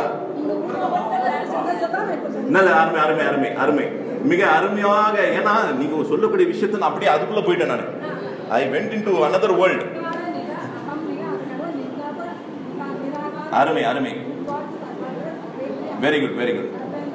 நல்ல அருமை அருமை அருமை அருமை, மிக அருமையாக. ஏன்னா நீங்க சொல்லக்கூடிய விஷயத்த நான் அப்படியே அதுக்குள்ள போயிட்டேன். நான் I went into another world. அருமை அருமை, வெரி குட் வெரி குட்,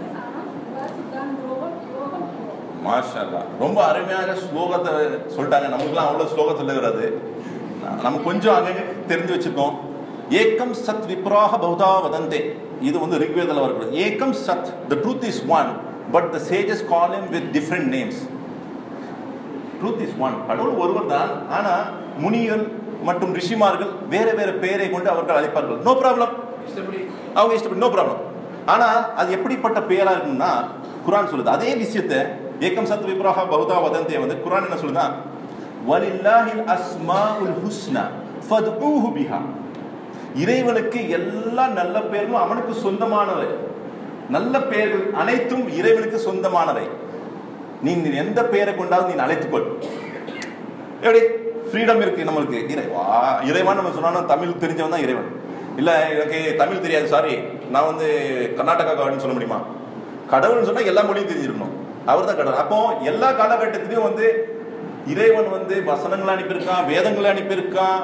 மாஷா அல்லாஹ். ரொம்ப அருமையாக ஸ்லோகத்தை சொல்லிட்டாங்க. நமக்குலாம் அவ்வளவு ஸ்லோகம் சொல்ல வராது, நம்ம கொஞ்சம் அங்கங்க தெரிஞ்சு வச்சிருக்கோம். ஏகம் சத் விப்ராஹ பௌதா வதந்தே, இது ரிக்வேதல வருது. ஏகம் சத், the truth is one, but the sages call him with different names. truth is one, கடவுள் ஒருவர் தான். ஆனா முனிகள் மற்றும் ரிஷிமார்கள் வேற வேற பெயரை கொண்டு அவர்கள் அழைப்பார்கள். நோ ப்ராப்ளம், அவங்க இஷ்டப்படி, நோ ப்ராப்ளம். ஆனா அது எப்படிப்பட்ட பெயரா இருக்குன்னா குர்ஆன் சொல்லுது அதே விஷயத்தை. ஏகம் சத் விப்ராஹ பௌதா வதந்தே குர்ஆன் என்ன சொல்லுதா? வலில்லாஹில் அஸ்மாஉல் ஹுஸ்னா ஃபத்ஊஹு பிஹா, இறைவனுக்கு எல்லா நல்ல பெயர்களும் அவனுக்கு சொந்தமானவை. நல்ல பெயர்கள் அனைத்தும் இறைவனுக்கு சொந்தமானவை. நீ எந்த பெயரை கொண்டாலும் நீ அழைத்துக்கொள். எப்படி? ஃப்ரீடம் இருக்கு நம்மளுக்கு. இறைவன் நம்ம சொன்னா தமிழ் தெரிஞ்சவன் தான் இறைவன். இல்ல எனக்கு தமிழ் தெரியாது, சாரி நான் வந்து கர்நாடகான்னு சொல்ல முடியுமா? கடவுள்னு சொன்னா எல்லா மொழியும் தெரிஞ்சிருக்கணும், அவர் தான் கடவுள். அப்போ எல்லா காலகட்டத்திலையும் வந்து இறைவன் வந்து வசனங்களை அனுப்பியிருக்கான், வேதங்களை அனுப்பியிருக்கான்,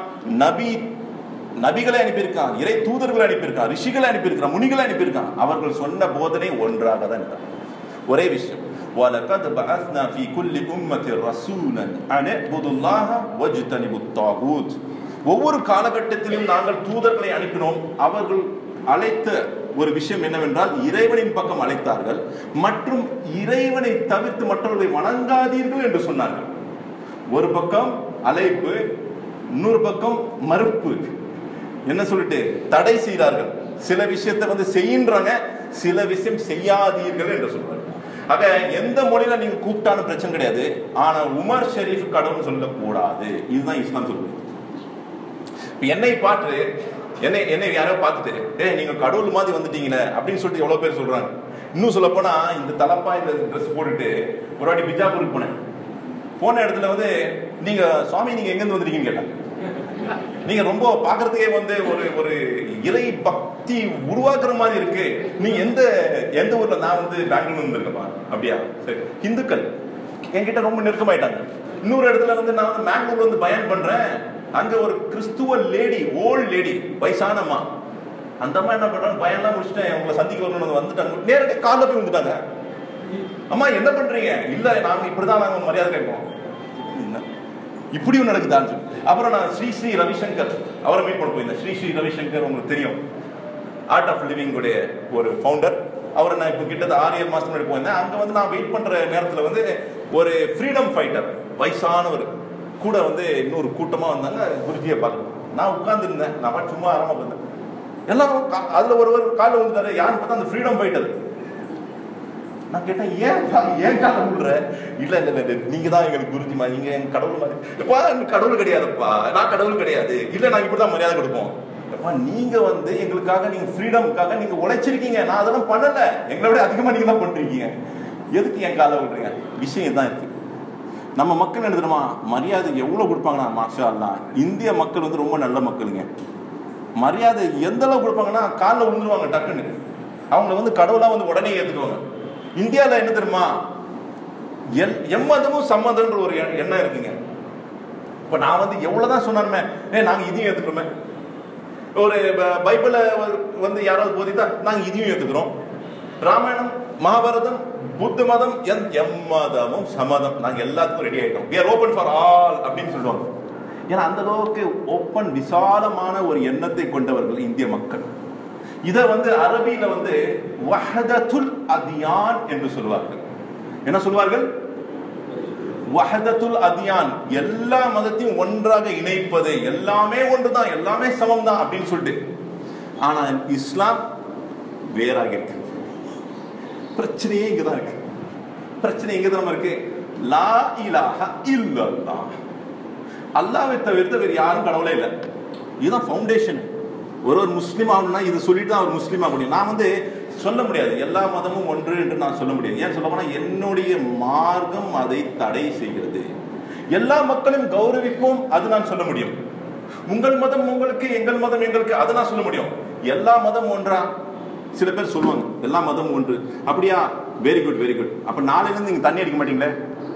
நபிகளை அனுப்பியிருக்கான், இறை தூதர்களை அனுப்பியிருக்கான், ரிஷிகளை அனுப்பியிருக்கான், முனிகளை அனுப்பியிருக்கான். அவர்கள் சொன்ன போதனை ஒன்றாக தான் இருக்கான், ஒரே விஷயம். وَلَقَدْ بَعَثْنَا فِي كُلِّ أُمَّةٍ رَسُولًا أَنِ اعْبُدُوا اللَّهَ وَاجْتَنِبُوا الطَّاغُوتَ. ஒவ்வொரு காலகட்டத்திலும் நாங்கள் தூதர்களை அனுப்பினோம். அவர்கள் அழைத்த ஒரு விஷயம் என்னவென்றால் இறைவனின் பக்கம் அழைத்தார்கள், மற்றும் இறைவனை தவிர்த்து மற்றவர்களை வணங்காதீர்கள் என்று சொன்னார்கள். ஒரு பக்கம் அழைப்பு, இன்னொரு பக்கம் மறுப்பு. என்ன சொல்லிட்டு தடை செய்கிறார்கள். சில விஷயத்தை வந்து செய்கின்றாங்க, சில விஷயம் செய்யாதீர்கள் என்று சொல்றாங்க. ஆக எந்த மொழியில நீங்க கூப்பிட்டாலும் பிரச்சனை கிடையாது, ஆனா உமர் ஷெரீப் கடவுள் சொல்லக்கூடாது. இதுதான் இஸ்லாம் சொல்லுது. என்னை பார்த்து என்னை யாரோ பார்த்துட்டு நீங்க கடவுள் மாதிரி வந்துட்டீங்களே அப்படின்னு சொல்லிட்டு எவ்வளவு பேர் சொல்றாங்க. இன்னும் சொல்ல போனா இந்த தலப்பா இந்த ட்ரெஸ் போட்டுட்டு ஒரு வாட்டி பிஜாப்பூருக்கு போனேன். போன இடத்துல வந்து நீங்க சுவாமி நீங்க எங்க இருந்து வந்துட்டீங்கன்னு கேட்டாங்க. நீங்க ரொம்ப பாக்குறதுக்கே வந்து ஒரு இறை பக்தி உருவாக்குற மாதிரி இருக்கு. நீங்க எந்த ஊர்ல? நான் வந்து பெங்களூர்ல இருந்திருக்கப்பா. அப்படியா? சரி. இந்துக்கள் என்கிட்ட ரொம்ப நெருக்கமாயிட்டாங்க. இன்னொரு இடத்துல வந்து நான் வந்து பெங்களூர்ல வந்து பயன் பண்றேன். அங்க ஒரு கிறிஸ்துவ லேடி, ஓல்ட் லேடி, வயசானம்மா. அந்த அம்மா என்ன பண்றாங்க, பயன்லாம் முடிச்சுட்டேன் உங்களை சந்திக்க வரணும்னு வந்துட்டாங்க. நேரடியாக காலைல போய் வந்துட்டாங்க. அம்மா என்ன பண்றீங்க? இல்ல நாங்க இப்படிதான் நாங்க மரியாதை கேட்போம். இப்படியும் நடக்குதான்னு சொல்லி அப்புறம் நான் ஸ்ரீ ரவிசங்கர் அவரை மீட் பண்ண போயிருந்தேன். ஸ்ரீ ரவிசங்கர் உங்களுக்கு தெரியும், ஆர்ட் ஆஃப் லிவிங் உடைய ஒரு ஃபவுண்டர். அவரை நான் இப்போ கிட்டத்தட்ட 6-7 மாசம் முன்னாடி போயிருந்தேன். அங்க வந்து நான் வெயிட் பண்ற நேரத்துல வந்து ஒரு ஃப்ரீடம் ஃபைட்டர் வயசானவர் கூட வந்து இன்னொரு கூட்டமா வந்தாங்க. குருஜியை பார்க்கணும். நான் உட்கார்ந்து இருந்தேன். நான் பாட்டு சும்மா ஆரம்பமா இருந்தேன். எல்லாரும் அதுல ஒருவர் காலில் வந்துட்டாரு. யாருன்னு பார்த்தா அந்த ஃப்ரீடம் ஃபைட்டர். நான் கேட்டேன், ஏன் கால விடுற? இல்ல நீங்க தான் எங்களுக்கு குருஜிமா, நீங்க எங்க கடவுள் மாதிரி. கடவுள் கிடையாதுப்பா, நான் கடவுள் கிடையாது. இல்ல நாங்க இப்படிதான் மரியாதை கொடுப்போம். நீங்க வந்து எங்களுக்காக, நீங்க ஃப்ரீடமுக்காக நீங்க உழைச்சிருக்கீங்க. நான் அதெல்லாம் பண்ணல, எங்களை விட அதிகமா நீங்க தான் பண்றீங்க. எதுக்கு என் கால விடுறீங்க? விஷயம் தான் இருக்கு. நம்ம மக்கள் என்ன தெரியுமா, மரியாதை எவ்வளவு கொடுப்பாங்கன்னா, மாஷா அல்லாஹ் இந்திய மக்கள் வந்து ரொம்ப நல்ல மக்களுங்க. மரியாதை எந்த அளவு கொடுப்பாங்கன்னா, காலில் விழுந்துருவாங்க டக்குன்னு. அவங்கள வந்து கடவுளா வந்து உடனே ஏத்துக்குவாங்க. இந்தியாவில் என்ன தெரியுமா, எம்மதமும் சம்மதம்ன்ற ஒரு எண்ணம் இருக்குங்க. இப்ப நான் வந்து எவ்வளவுதான் சொன்னாலுமே நாங்க இதையும் ஏத்துக்கிறோமே. ஒரு பைபிள வந்து யாராவது போதித்தா நாங்க இதையும் ஏத்துக்கிறோம். ராமாயணம், மகாபாரதம், புத்த மதம், எம்மதமும் சம்மதம், நாங்க எல்லாத்துக்கும் ரெடி ஆயிட்டோம். we are open for all அப்படின்னு சொல்லுவாங்க. ஏன்னா அந்த அளவுக்கு ஓப்பன், விசாலமான ஒரு எண்ணத்தை கொண்டவர்கள் இந்திய மக்கள். இத வந்து அரபியில வந்து வஹதத்துல் அத்யான் என்று சொல்வார்கள். என்ன சொல்வார்கள்? வஹதத்துல் அத்யான், எல்லா மதத்தையும் ஒன்றாக இணைப்பது, எல்லாமே ஒன்றுதான், எல்லாமே சமம் தான் அப்படின்னு சொல்லிட்டு. ஆனா இஸ்லாம் வேறாக இருக்கு. பிரச்சனையே இங்கதான் இருக்கு. பிரச்சனை இங்கதான் இருக்கு. லா இலாஹ இல்லல்லாஹ், அல்லாஹ்வை தவிர்த்து வேறு யாரும் கடவுளே இல்லை. இதுதான் ஃபவுண்டேஷன். ஒரு முஸ்லீம் ஆகணும்னா இது சொல்லிட்டு தான் அவர் முஸ்லீம் ஆக முடியும். நான் வந்து சொல்ல முடியாது எல்லா மதமும் ஒன்று என்று நான் சொல்ல முடியாது. ஏன் சொல்ல போனா, என்னுடைய மார்க்கம் அதை தடை செய்கிறது. எல்லா மக்களையும் கௌரவிப்போம், அது நான் சொல்ல முடியும். உங்கள் மதம் உங்களுக்கு, எங்கள் மதம் எங்களுக்கு, அதை நான் சொல்ல முடியும். எல்லா மதம் ஒன்றா? சில பேர் சொல்லுவாங்க எல்லா மதமும் ஒன்று. அப்படியா? Very good, very good. அப்ப நாளையில இருந்து நீங்க தண்ணி அடிக்க மாட்டீங்களே?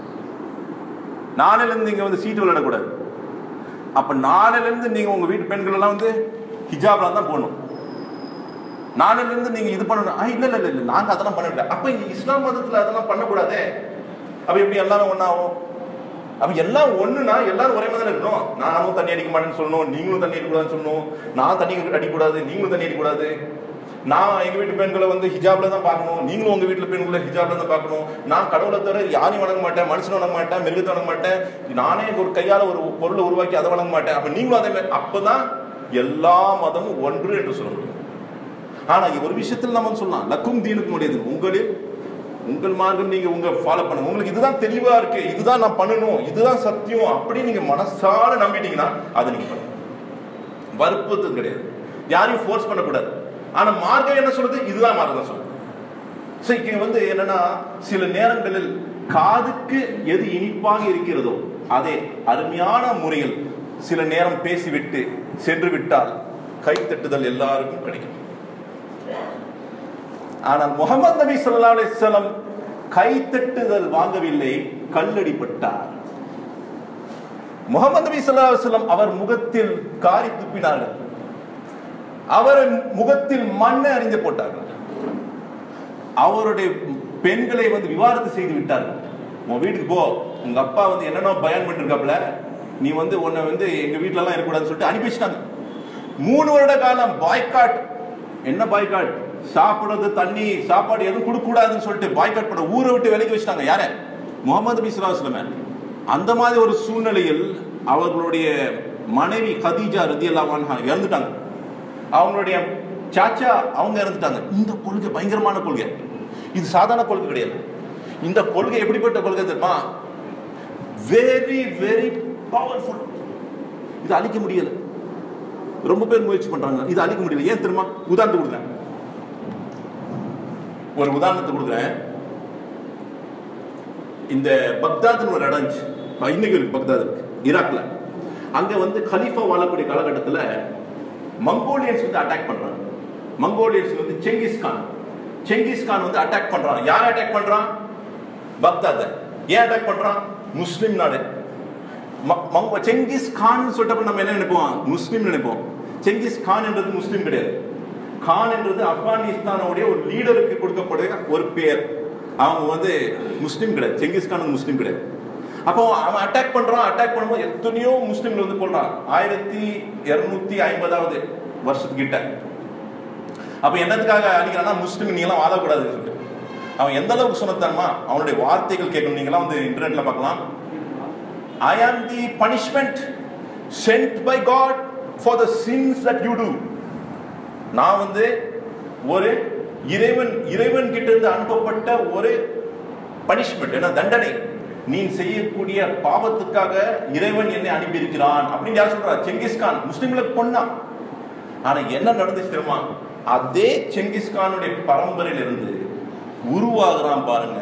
நாளையில இருந்து நீங்க வந்து சீட்டு விளையாடக்கூடாது. அப்ப நாளையில இருந்து நீங்க உங்க வீட்டு பெண்கள் எல்லாம் வந்து ஹிஜாப்ல தான் போகணும். நாளையில இருந்து நீங்க இது பண்ணணும். இல்ல இல்ல இல்ல நாங்க அதெல்லாம் பண்ணல. அப்ப இஸ்லாம் மதத்துல அதெல்லாம் பண்ணக்கூடாதே. அப்ப எப்படி எல்லாரும் ஒன்னாகும்? அப்ப எல்லாம் ஒண்ணுனா எல்லாரும் ஒரே மாதிரி இருக்கணும். நானும் தண்ணி அடிக்க மாட்டேன்னு சொல்லணும், நீங்களும் தண்ணி அடிக்கூடாதுன்னு சொல்லணும். நான் தண்ணி அடிக்கூடாது, நீங்களும் தண்ணி அடிக்கூடாது. நான் எங்க வீட்டு பெண்களை வந்து ஹிஜாப்ல தான் பார்க்கணும், நீங்களும் உங்க வீட்டுல பெண்களை ஹிஜாப்ல தான் பார்க்கணும். நான் கடவுளை தவிர யாரையும் வணங்க மாட்டேன், மனுஷனை வணங்க மாட்டேன், மிருகத்தை வணங்க மாட்டேன். நானே ஒரு கையால ஒரு பொருளை உருவாக்கி அதை வணங்க மாட்டேன். அப்ப நீங்களும் அதே மாதிரி. அப்பதான் எல்லா மதமும் ஒன்று என்று சொல்ல முடியும். ஆனா ஒரு விஷயத்துல நம்ம சொல்லலாம், லக்கும் தீனுக்கு முடியாது, உங்களில் உங்கள் மார்க்கம் நீங்க உங்க ஃபாலோ பண்ணுங்க. உங்களுக்கு இதுதான் தெளிவா இருக்கு, இதுதான் நான் பண்ணணும், இதுதான் சத்தியம் அப்படி நீங்க மனசால நம்பிட்டீங்கன்னா அதை நீங்க பண்ணுங்க. வற்புறுத்தது கிடையாது, யாரையும் ஃபோர்ஸ் பண்ணக்கூடாது. ஆனா மார்க்கம் என்ன சொல்றது? இதுதான் மார்க்கம் சொல்லுது. சரி, இங்க வந்து என்னன்னா சில நேரங்களில் காதுக்கு எது இனிப்பாக இருக்கிறதோ அதே அருமையான முறையில் சில நேரம் பேசிவிட்டு சென்று விட்டால் கைத்தட்டுதல் எல்லாருக்கும் கிடைக்கும். ஆனால் முஹம்மது நபி ஸல்லல்லாஹு அலைஹி வஸல்லம் கைத்தட்டுதல் வாங்கவில்லை, கல்லடிப்பட்டார். முஹம்மது நபி ஸல்லல்லாஹு அலைஹி வஸல்லம் அவர் முகத்தில் காரி துப்பினார்கள், அவர் முகத்தில் மண்ணை அறிந்து போட்டார்கள், அவருடைய பெண்களை விவாதத்தை செய்து விட்டார்கள். உன் வீட்டுக்கு போ, உங்க அப்பா என்னென்ன பயன் பண்ணிருக்காப்ல, நீ உன்னை எங்க வீட்டுல எல்லாம் இருக்கக்கூடாதுன்னு சொல்லிட்டு அனுப்பி வச்சுட்டாங்க. 3 வருட காலம் பாய்காட். என்ன பாய்காட்? சாப்பிடுறது, தண்ணி, சாப்பாடு எதுவும் கொடுக்க கூடாதுன்னு சொல்லிட்டு பாய்காட் பண்ண, ஊரை விட்டு விலகி வச்சுட்டாங்க. யார? முஹம்மது நபி ஸல்லல்லாஹு அலைஹி வஸல்லம். அந்த மாதிரி ஒரு சூழ்நிலையில் அவர்களுடைய மனைவி கதீஜா ரலியல்லாஹு அன்ஹா இறந்துட்டாங்க. அவங்களுடைய சாச்சா அவங்க இறந்துட்டாங்க. இந்த கொள்கை பயங்கரமான கொள்கை, இது சாதாரண கொள்கை கிடையாது. இந்த கொள்கை எப்படிப்பட்ட கொள்கை தெரியுமா? Very very powerful. இது அழிக்க முடியல. ரொம்ப பேர் முயற்சி பண்றாங்க, இது அழிக்க முடியல. ஏன் தெரியுமா? உதாரணத்தை கொடுக்குறேன், ஒரு உதாரணத்தை கொடுக்குறேன். இந்த பக்தாத்னு ஒரு இடம் இன்னைக்கு இருக்கு, பக்தாத் இருக்கு ஈராக்ல. அங்க கலீஃபா வாழக்கூடிய காலகட்டத்தில் மங்கோலியன்ஸ் அட்டாக் பண்றாங்க. மங்கோலியன்ஸ் செங்கிஸ் கான் அட்டாக் பண்றான். யார் அட்டாக் பண்றான்? பக்தாத. ஏன் அட்டாக் பண்றான்? முஸ்லிம் நாடு. செங்கிஸ் கான் சொல்லிட்டு நம்ம என்ன நினைப்போம்? முஸ்லிம் நினைப்போம். செங்கிஸ் கான் என்றது முஸ்லிம் கிடையாது. கான் என்றது ஆப்கானிஸ்தானுடைய ஒரு லீடருக்கு கொடுக்கக்கூடிய ஒரு பேர். அவங்க முஸ்லிம் கிடையாது. செங்கிஸ் கான் முஸ்லிம் கிடையாது. அப்போ அவன் அட்டாக் பண்றான். அட்டாக் பண்ணும்போது எத்தனையோ முஸ்லிம்கள் கொள்றான். 1250வது வருஷத்துக்கிட்ட. அப்ப என்னத்துக்காக அடிக்கிறான்னா, முஸ்லிம் நீங்க எல்லாம் வாழக்கூடாதுன்னு சொல்லிட்டு. அவன் எந்த அளவுக்கு சொன்னதாமா, அவனுடைய வார்த்தைகள் கேட்கணும். நீங்க எல்லாம் இன்டர்நெட்ல பார்க்கலாம். I am the punishment sent by God for the sins that you do. நான் ஒரு இறைவன் கிட்ட இருந்து அனுப்பப்பட்ட ஒரு பனிஷ்மெண்ட், என்ன தண்டனை, நீ செய்யக்கூடிய பாவத்துக்காக இறைவன் என்னை அனுப்பி இருக்கிறான் அப்படின்னு யார் சொல்றா? செங்கிஸ்கான் முஸ்லிம்களுக்கு கொன்னா. ஆனா என்ன நடந்துச்சு தெரியுமா? அதே செங்கிஸ்கானுடைய பரம்பரையில இருந்து உருவாகிறான் பாருங்க.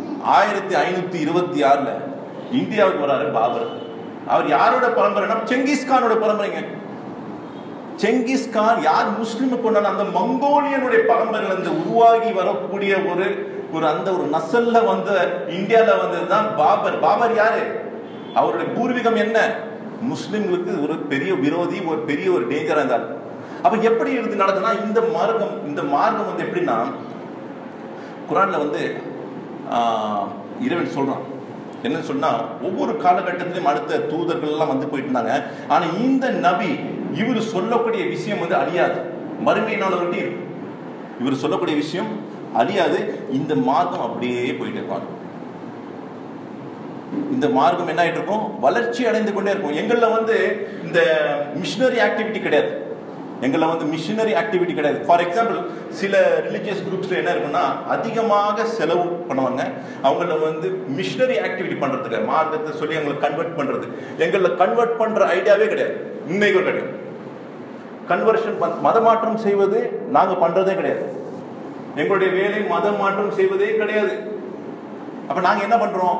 1526ல இந்தியாவுக்கு வராரு பாபர். அவர் யாரோட பரம்பரைனா? செங்கிஸ்கானோட பரம்பரைங்க. செங்கிஸ்கான் யார்? முஸ்லிம் கொண்டான அந்த மங்கோலியனுடைய பரம்பரையில இருந்து உருவாகி வரக்கூடிய ஒரு நசல்ல இந்தியால வந்ததுதான் பாபர். பாபர் யாரு? அவருடைய பூர்வீகம் என்ன? முஸ்லிம்களுக்கு ஒரு பெரிய விரோதி, ஒரு பெரிய ஒரு டேஞ்சரா இருந்தார். அப்ப எப்படி இருந்து நடக்குதுன்னா, இந்த மார்க்கம் எப்படின்னா, குர்ஆன்ல இறைவன் சொல்றான் என்ன சொன்னா, ஒவ்வொரு காலகட்டத்திலும் அடுத்த தூதர்கள் எல்லாம் போயிட்டு இருந்தாங்க. ஆனா இந்த நபி இவர் சொல்லக்கூடிய விஷயம் அழியாது, மறுமை நாள் வரைக்கும் இருக்கும். இவர் சொல்லக்கூடிய விஷயம் அழியாது. இந்த மார்க்கம் அப்படியே போயிட்டு இருப்பாங்க. இந்த மார்க்கம் என்ன ஆயிட்டு இருக்கும்? வளர்ச்சி அடைந்து கொண்டே இருக்கும். எங்கள்ல இந்த மிஷனரி ஆக்டிவிட்டி கிடையாது. மிஷனரி ஆக்டிவிட்டி கிடையாது. ஃபார் எக்ஸாம்பிள், சில ரிலிஜியஸ் குரூப்ஸ்ல என்ன இருக்குன்னா, அதிகமாக செலவு பண்ணுவாங்க. அவங்கள மிஷனரி ஆக்டிவிட்டி பண்றதுக்கு, மார்க்கத்தை சொல்லி அவங்களை கன்வெர்ட் பண்றது. எங்களை கன்வெர்ட் பண்ற ஐடியாவே கிடையாது. இன்னைக்கு கிடையாது. கன்வர்ஷன் மதமாற்றம் செய்வது நாங்க பண்றதே கிடையாது. எங்களுடைய வேலை மதம் மாற்றம் செய்வதே கிடையாது. அப்ப நாங்க என்ன பண்றோம்?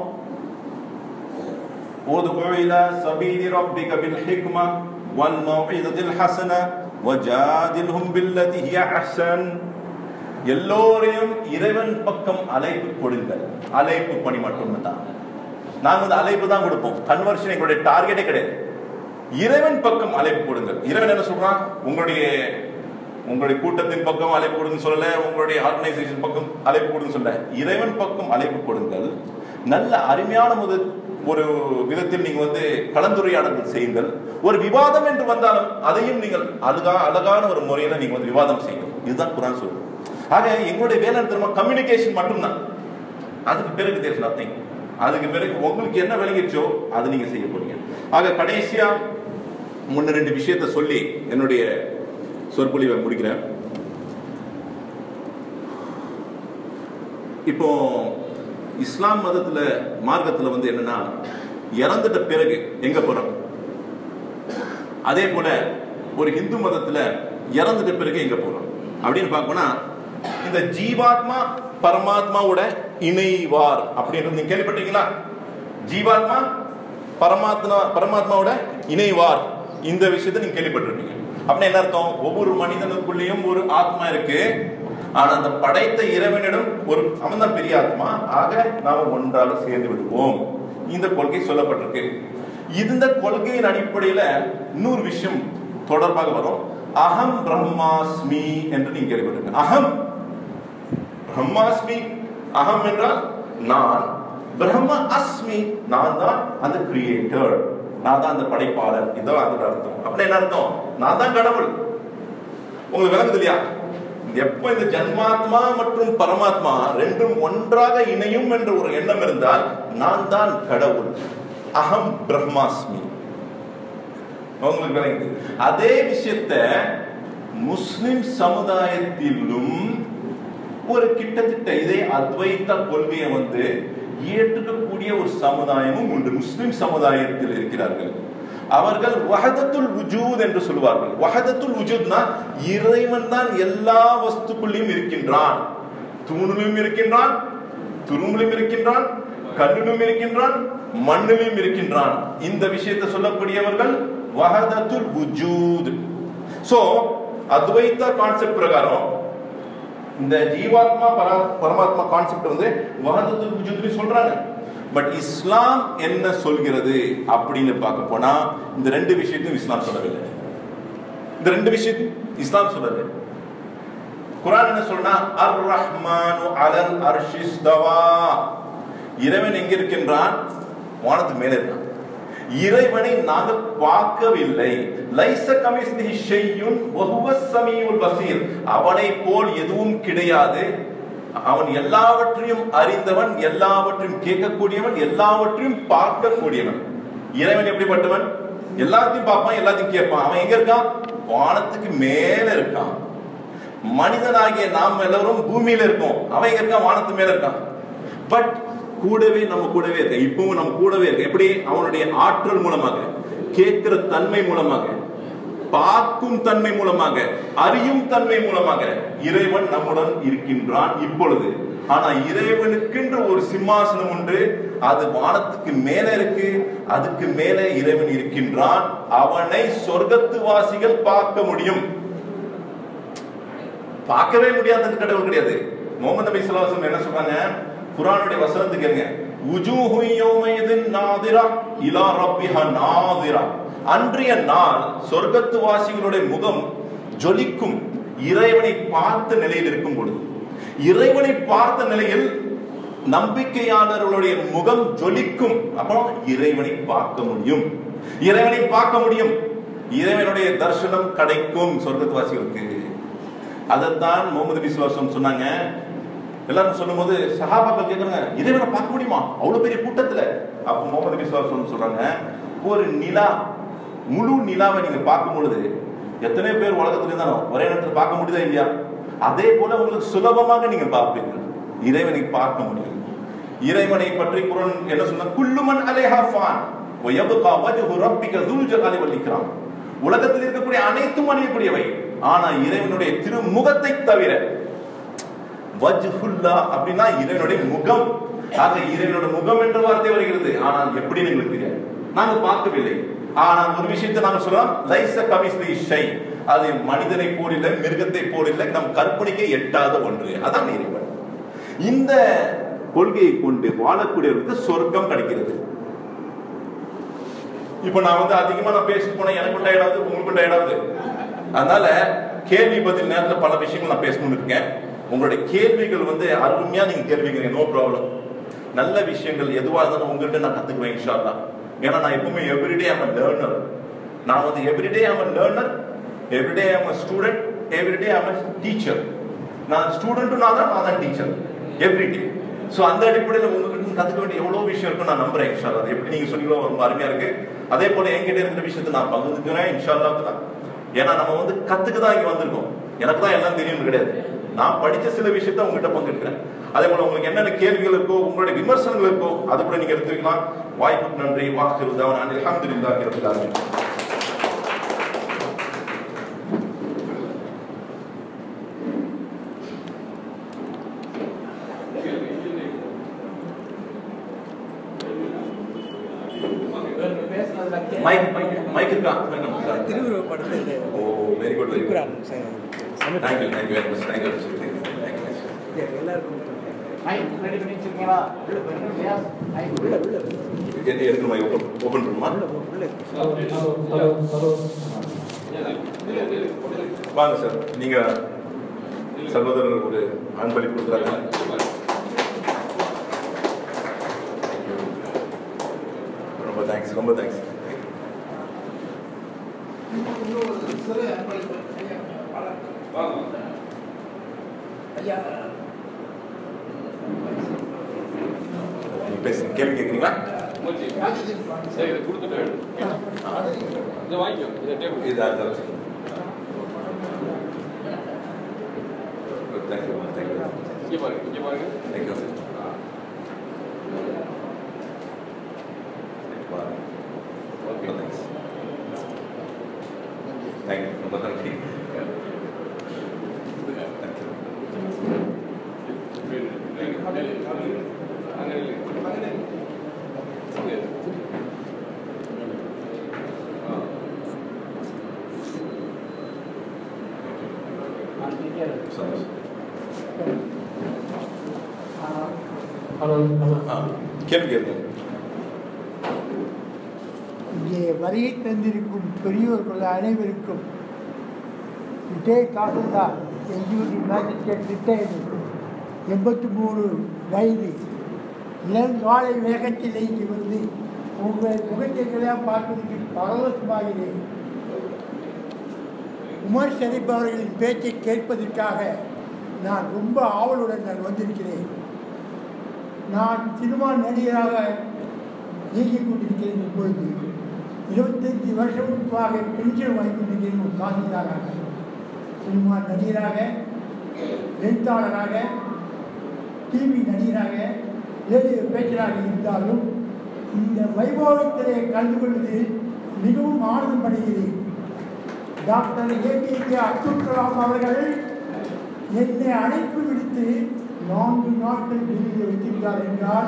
உதுஉ இலா சபீலி ரப்பிக பில் ஹிக்மா வல் மௌஇதத்தில் ஹஸனா வஜாதில்ஹும் பில்லதி ஹிய அஹ்ஸன். எல்லோரையும் இறைவன் பக்கம் அழைப்பு கொடுங்கள். அழைப்பு பணி மட்டும் தான். நாங்க அழைப்பு தான் கொடுப்போம். கன்வர்ஷன் எங்களுடைய டார்கெட்டே கிடையாது. இறைவன் பக்கம் அழைப்பு கொடுங்கள். இறைவன் என்ன சொல்றான்? உங்களுடைய கூட்டத்தின் பக்கம் அழைப்பு கொடுங்க சொல்லல, உங்களுடைய ஆர்கனைசேஷன் பக்கம் அழைப்பு கொடுங்க சொல்ல, இறைவன் பக்கம் அழைப்பு கொடுங்கள். நல்ல அருமையான ஒரு விதத்தில் நீங்க கலந்துரையாடல் செய்யுங்கள். ஒரு விவாதம் என்று வந்தாலும் அதையும் நீங்கள் அழகான ஒரு முறையில நீங்க விவாதம் செய்யணும். இதுதான் குர்ஆன் சொல்லுது. ஆக எங்களுடைய வேலை தெரியுமா? கம்யூனிகேஷன் மட்டும்தான். அதுக்கு பிறகு தேர்ஸ் நத்திங். அதுக்கு பிறகு உங்களுக்கு என்ன விளங்கிச்சோ அதை நீங்க செய்ய போறீங்க. ஆக கடைசியா 2 விஷயத்தை சொல்லி என்னுடைய சொற்பொழிவை முடிக்கிறேன். இப்போ இஸ்லாம் மதத்துல மார்க்கத்துல என்னன்னா, இறந்துட்ட பிறகு எங்க போறோம்? அதே போல ஒரு இந்து மதத்துல இறந்துட்ட பிறகு எங்க போறோம் அப்படின்னு பார்க்கணும்னா, இந்த ஜீவாத்மா பரமாத்மாவோட இணைவார் அப்படின்றது நீங்க கேள்விப்பட்டீங்களா? ஜீவாத்மா பரமாத்மாவோட இணைவார், இந்த விஷயத்தை நீங்க கேள்விப்பட்டிருப்பீங்க. அப்படின்னா என்ன அர்த்தம்? ஒவ்வொரு மனிதனுக்குள்ளேயும் ஒரு ஆத்மா இருக்கு. ஆனா அந்த படைத்த இறைவனிடம் ஒரு அவன் தான் பெரிய ஆத்மா, ஆக நாம ஒன்றாக சேர்ந்து விடுவோம். இந்த கொள்கை சொல்லப்பட்டிருக்கு. இந்த கொள்கையின் அடிப்படையில இன்னொரு விஷயம் தொடர்பாக வரும். அகம் பிரம்மாஸ்மி என்று நீங்க கேள்விப்பட்டிருக்க. அகம் பிரம்மாஸ்மி, அகம் என்றால் நான், பிரம்ம அஸ்மி நான் தான் அந்த கிரியேட்டர், நான் தான் அந்த படைப்பாளர். இதான் அதோட அர்த்தம். அப்படின்னா என்ன அர்த்தம்? நான் தான் கடவுள். உங்களுக்கு விளங்குது இல்லையா? எப்ப இந்த ஜன்மாத்மா மற்றும் பரமாத்மா ரெண்டும் ஒன்றாக இணையும் என்ற ஒரு எண்ணம் இருந்தால் நான் தான் கடவுள். அகம் பிரம்மாஸ்மி. உங்களுக்கு விளங்குது? அதே விஷயத்தை முஸ்லிம் சமுதாயத்திலும் ஒரு கிட்டத்தட்ட இதே அத்வைத கொள்கையை ஏற்றுக்கக்கூடிய ஒரு சமுதாயமும் உண்டு. முஸ்லிம் சமுதாயத்தில் இருக்கிறார்கள். அவர்கள் வஹதத்துல் வுஜூத் என்று சொல்வார்கள். வஹதத்துல் வுஜூத்னா இறைவன் தான் எல்லா வஸ்துக்குள்ளையும் இருக்கின்றான். தூணிலும் இருக்கின்றான், துரும்பிலும் இருக்கின்றான், கல்லிலும் இருக்கின்றான், மண்ணிலும் இருக்கின்றான். இந்த விஷயத்தை சொல்லக்கூடியவர்கள் வஹதத்துல் வுஜூத். சோ அத்வைத கான்செப்ட் பிரகாரம் இந்த ஜீவாத்மா பரமாத்மா கான்செப்ட் வஹதத்துல் வுஜூத் சொல்றாங்க. பட் இஸ்லாம் என்ன சொல்கிறது அப்படின்னு பார்க்க போனா இந்த ரெண்டு விஷயத்தையும் இஸ்லாம் சொல்லவில்லை. இந்த ரெண்டு விஷயத்தையும் இஸ்லாம் சொல்லல. குர்ஆன் என்ன சொல்றா? அர் ரஹ்மானு அலல் அர்ஷிஸ்தவா. இறைவன் எங்க இருக்கின்றான்? வானத்துக்கு மேலே இருக்கான். இறைவனை நாங்கள் பார்க்கவில்லை. லைஸ கமிஸ்லிஹி ஷையுன் வஹுவஸ் ஸமீஉல் பஸீர். அவனை போல் எதுவும் கிடையாது. அவன் எல்லாவற்றையும் அறிந்தவன், எல்லாவற்றையும் கேட்கக்கூடியவன், எல்லாவற்றையும் பார்க்கக்கூடியவன். இறைவன் எப்படிப்பட்டவன்? எல்லாத்தையும் பார்ப்பான், எல்லாத்தையும் கேட்பான். அவன் எங்க இருக்கான்? வானத்துக்கு மேல இருக்கான். மனிதனாகிய நாம் எல்லாரும் பூமியில இருக்கோம். அவன் எங்க இருக்கான்? வானத்து மேல இருக்கான். பட் கூடவே நம்ம கூடவே இருக்க, இப்பவும் நம்ம கூடவே இருக்க. எப்படி? அவனுடைய ஆற்றல் மூலமாக, கேட்கிற தன்மை மூலமாக, பார்க்கும் தன்மை மூலமாக, அறியும் தன்மை மூலமாக இறைவன் நம்முடன் இருக்கின்றான் இப்பொழுது. ஆனா இறைவனுக்கென்று ஒரு சிம்மாசனம் உண்டு. அது வானத்துக்கு மேல இருக்கு. அதுக்கு மேல இறைவன் இருக்கின்றான். அவனை சொர்க்கத்து வாசிகள் பார்க்க முடியும். பார்க்கவே முடியாத கடவுள் கிடையாது. முஹம்மது நபி ஸல்லல்லாஹு அலைஹி வஸல்லம் என்ன சொல்றாங்க? குர்ஆனுடைய வசனத்தை கேளுங்க. வுஜூஹு யௌமைதின் நாதிரா இலா ரப்பிஹா நாதிரா. அன்றைய நாள் சொர்க்கத்து வாசிகளுடைய முகம் ஜொலிக்கும். இறைவனை பார்த்த நிலையில் இருக்கும் பொழுது, இறைவனை பார்த்த நிலையில் நம்பிக்கையாளர்களுடைய முகம் ஜொலிக்கும். அப்போ இறைவனை பார்க்க முடியும், இறைவனை பார்க்க முடியும். இறைவனுடைய தரிசனம் கிடைக்கும் சொர்க்கத்து வாசிகளுக்கு. அதைத்தான் முஹம்மது நபி ஸல்லல்லாஹு அலைஹி வஸல்லம் சொன்னாங்க. எல்லாரும் சொல்லும் போது சஹாபாக்கள் கேட்கறாங்க, இறைவனை பார்க்க முடியுமா அவ்வளவு பெரிய கூட்டத்துல? அப்ப முஹம்மது நபி ஸல்லல்லாஹு அலைஹி வஸல்லம் சொல்றாங்க, ஒரு நிலா, முழு நிலாவை நீங்க பார்க்கும் பொழுது எத்தனை பேர் உலகத்துல இருந்தாலும் ஒரே நேரத்தில் பார்க்க முடியுதா இல்லையா? அதே போல உங்களுக்கு சுலபமாக நீங்க பார்ப்பீர்கள், இறைவனை பார்க்க முடியும். இறைவனை பற்றி குர்ஆன் என்ன சொன்னா? குல்லுமன் அலைஹா ஃபான் வ யப்கா வஜ்ஹு ரப்பிக ذுல் ஜலாலி வல் இக்ராம். உலகத்தில் இருக்கக்கூடிய அனைத்தும் அழியக்கூடியவை, ஆனா இறைவனுடைய திருமுகத்தை தவிர. வஜ்ஹுல்லா அப்படின்னா இறைவனுடைய முகம். ஆக இறைவனுடைய முகம் என்ற வார்த்தை வருகிறது. ஆனால் எப்படி எங்களுக்கு தெரியாது, நாங்க பார்க்கவில்லை. ஆனால் ஒரு விஷயத்தை நாங்க சொல்லலாம், லைஸ கமிஸ்லிஹி ஷை. அது மனிதனை போல் இல்லை, மிருகத்தை போல் இல்லை, நம் கற்பனைக்கு எட்டாத ஒன்று. அதான் இறைவன். இந்த கொள்கையை கொண்டு வாழக்கூடியவருக்கு சொர்க்கம் கிடைக்கிறது. இப்ப நான் அதிகமா பேசிட்டு போனேன், எனக்கு டயர்டாவது, உங்களுக்கு டயர்டாவது. அதனால கேள்வி பதில் நேரத்தில் பல விஷயங்கள் நான் பேசணும்னு இருக்கேன். உங்களுடைய கேள்விகள் அருமையா நீங்க கேள்விங்க, நோ ப்ராப்ளம். நல்ல விஷயங்கள் எதுவா இருந்தாலும் உங்கள்கிட்ட நான் கத்துக்குவேன் இன்ஷா அல்லாஹ். ஏன்னா நான் எப்பவுமே எவ்ரிடே ஐம் a learner. நான் everyday I'm a learner, everyday I'm a student, everyday I'm a teacher. நான் ஸ்டூடெண்ட்டும் நான் தான் டீச்சர் எவ்ரிடே. ஸோ அந்த அடிப்படையில் உங்ககிட்ட கத்துக்க வேண்டிய எவ்வளவு விஷயம் இருக்கும் நான் நம்புறேன் இன்ஷா அல்லாஹ். எப்படி நீங்க சொல்லிங்களோ ரொம்ப அருமையா இருக்கு. அதே போல என்கிட்ட இருக்கிற விஷயத்தை நான் பகிர்ந்துக்கிறேன் இன்ஷா அல்லாஹ். ஏன்னா நம்ம கத்துக்கு தான் இங்க வந்திருக்கோம். எனக்கு தான் எல்லாம் தெரியும் கிடையாது. நான் படிச்ச சில விஷயத்த உங்ககிட்ட பங்கிருக்கிறேன். அதே போல உங்களுக்கு என்னென்ன கேள்விகள் இருக்கோ, உங்களுடைய விமர்சனங்கள் இருக்கோ, அது கூட நீங்க எடுத்து வைக்கலாம். வாய்ப்புக்கு நன்றி. வாஹிரு தஅவானா அல்ஹம்துலில்லாஹி ரப்பில் ஆலமீன். இருக்கா? திருவுருவ படத்தில். Oh, very good. திருக்குறான். Thank you very much. தேங்க்யூ. எல்லாருக்கும் எடுக்கணுமா? ஓப்பன் பண்ணுமா? வாங்க சார். நீங்க சகோதரர் ஒரு அன்பளிப்பு கொடுக்குறாங்க. ரொம்ப தேங்க்ஸ், ரொம்ப தேங்க்ஸ். கேள்வி கேட்குறீங்களா? ரொம்ப நன்றி. கேள்வி கேட்குங்க. இங்கே வருகை தந்திருக்கும் பெரியோர்கள் அனைவருக்கும் தாசில்தார் எங்கூரி மேஜிஸ்ட்ரேட் ரிட்டையர்டு 83 வயது இளங்காலை வேகத்தில் இங்கு வந்து உங்கள் முகத்தைகளாக பார்ப்பதற்கு பரவசமாகிறேன். உமர் ஷரீப் அவர்களின் பேச்சை கேட்பதற்காக நான் ரொம்ப ஆவலுடன் நான் வந்திருக்கிறேன். நான் சினிமா நடிகராக இயங்கிக் கொண்டிருக்கிறேன். இப்பொழுது 25 வருஷமாக பென்ஷன் வாங்கி கொண்டிருக்கிறேன். ஒரு தாசில்தாராக, சினிமா நடிகராக, எழுத்தாளராக, டிவி நடிகராக, ரேடியோ பேச்சராக இருந்தாலும் இந்த வைபவத்திலே கலந்து கொள்வது மிகவும் ஆனந்தம் அடைகிறேன். டாக்டர் APJ அப்துல் கலாம் அவர்கள் என்னை அழைப்பு விடுத்து 4 நாட்கள் டெல்லியில் வைத்திருந்தார் என்றால்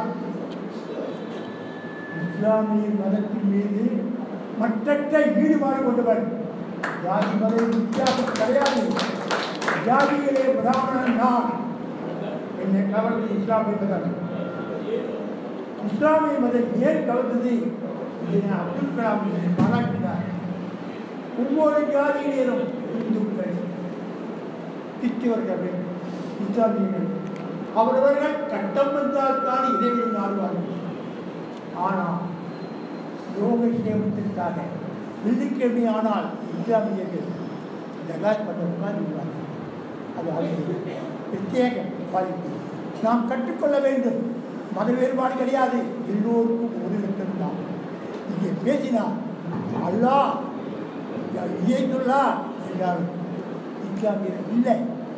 இஸ்லாமிய மதத்தின் மீது மற்றற்ற ஈடுபாடு கொண்டவர். ஜாதி மத வித்தியாசம் கிடையாது. ஜாதிகளே பிராமணன் நான். என்னை கவர்ந்து இஸ்லாமிய மதம். இஸ்லாமிய மதம் ஏன் கவர்ந்தது? இதனை அப்துல் கலாம் பாராட்டினார். ஒவ்வொரு ஜாதியினரும் இந்துக்கள், கிறிஸ்தவர்கள், இஸ்லாமியர்கள் அவரவர்கள் கட்டம் வந்தால் தான் இறைவன் ஆழ்வார்கள். ஆனால் யோக சேமத்திற்காக வெள்ளிக்கிழமை ஆனால் இஸ்லாமியர்கள் ஜகாத் பண்ண உட்கார்ந்துள்ளார்கள். அது அவர்கள் பிரத்யேக பாதிப்பு. நாம் கற்றுக்கொள்ள வேண்டும். மத வேறுபாடு கிடையாது. எல்லோருக்கும் ஒரு லட்சம் தான். இங்கே பேசினார் அல்லாஹ் இயேசுல்லா என்றால் இஸ்லாமியர் இல்லை.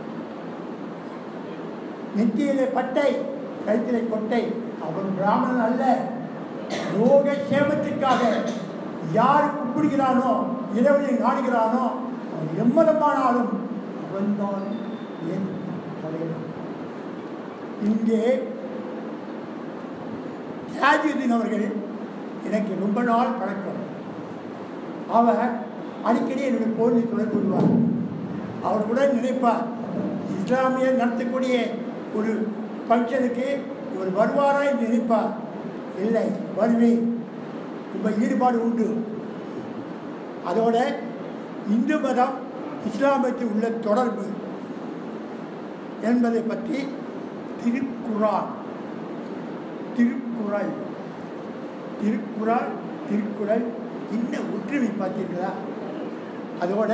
நெத்தியிலே பட்டை, கழுத்திலே கொட்டை. அவன் பிராமணன் அல்ல. யோக சேமத்திற்காக யார் கும்பிடுகிறானோ, இறைவனை நாடுகிறானோ, அவன் எம்மதமானாலும் அவன்தான் என் தலைவர். இங்கே தாஜுதீன் அவர்கள் எனக்கு ரொம்ப நாள் பழக்கம். அவர் அடிக்கடி என்னுடைய போனில் தொடர்பு கொள்வார். அவர் கூட நினைப்பார், இஸ்லாமியர் நடத்தக்கூடிய ஒரு ஃபங்க்ஷனுக்கு இவர் வருவாரா என்று நினைப்பார். இல்லை, வருவேன். ரொம்ப ஈடுபாடு உண்டு. அதோட இந்து மதம் இஸ்லாமியத்தில் உள்ள தொடர்பு என்பதை பற்றி திருக்குறள் இன்னும் ஒற்றுமை பார்த்தீர்களா? அதோட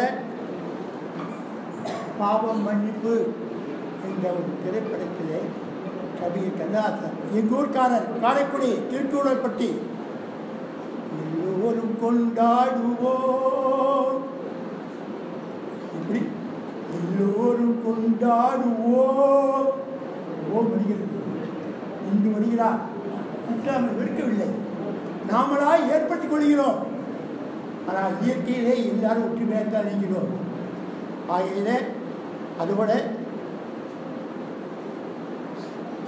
பாவம் மன்னிப்பு என்ற ஒரு திரைப்படத்திலே கவிஞர் கண்ணதாசன், எங்கள் ஊர்க்காரர், காரைக்குடி, திருக்குறள்பட்டி, எல்லோரும் கொண்டாடுவோம், இப்படி எல்லோரும் கொண்டாடுவோம் ஓம் வருகிறது. இன்று வருகிறார். இஸ்லாமை வெறுக்கவில்லை, நாமளாய் ஏற்படுத்திக் கொள்கிறோம். ஆனால் இயற்கையிலே எல்லாரும் ஒற்றுமையாகத்தான் இருக்கிறோம். ஆகையிலே அதோட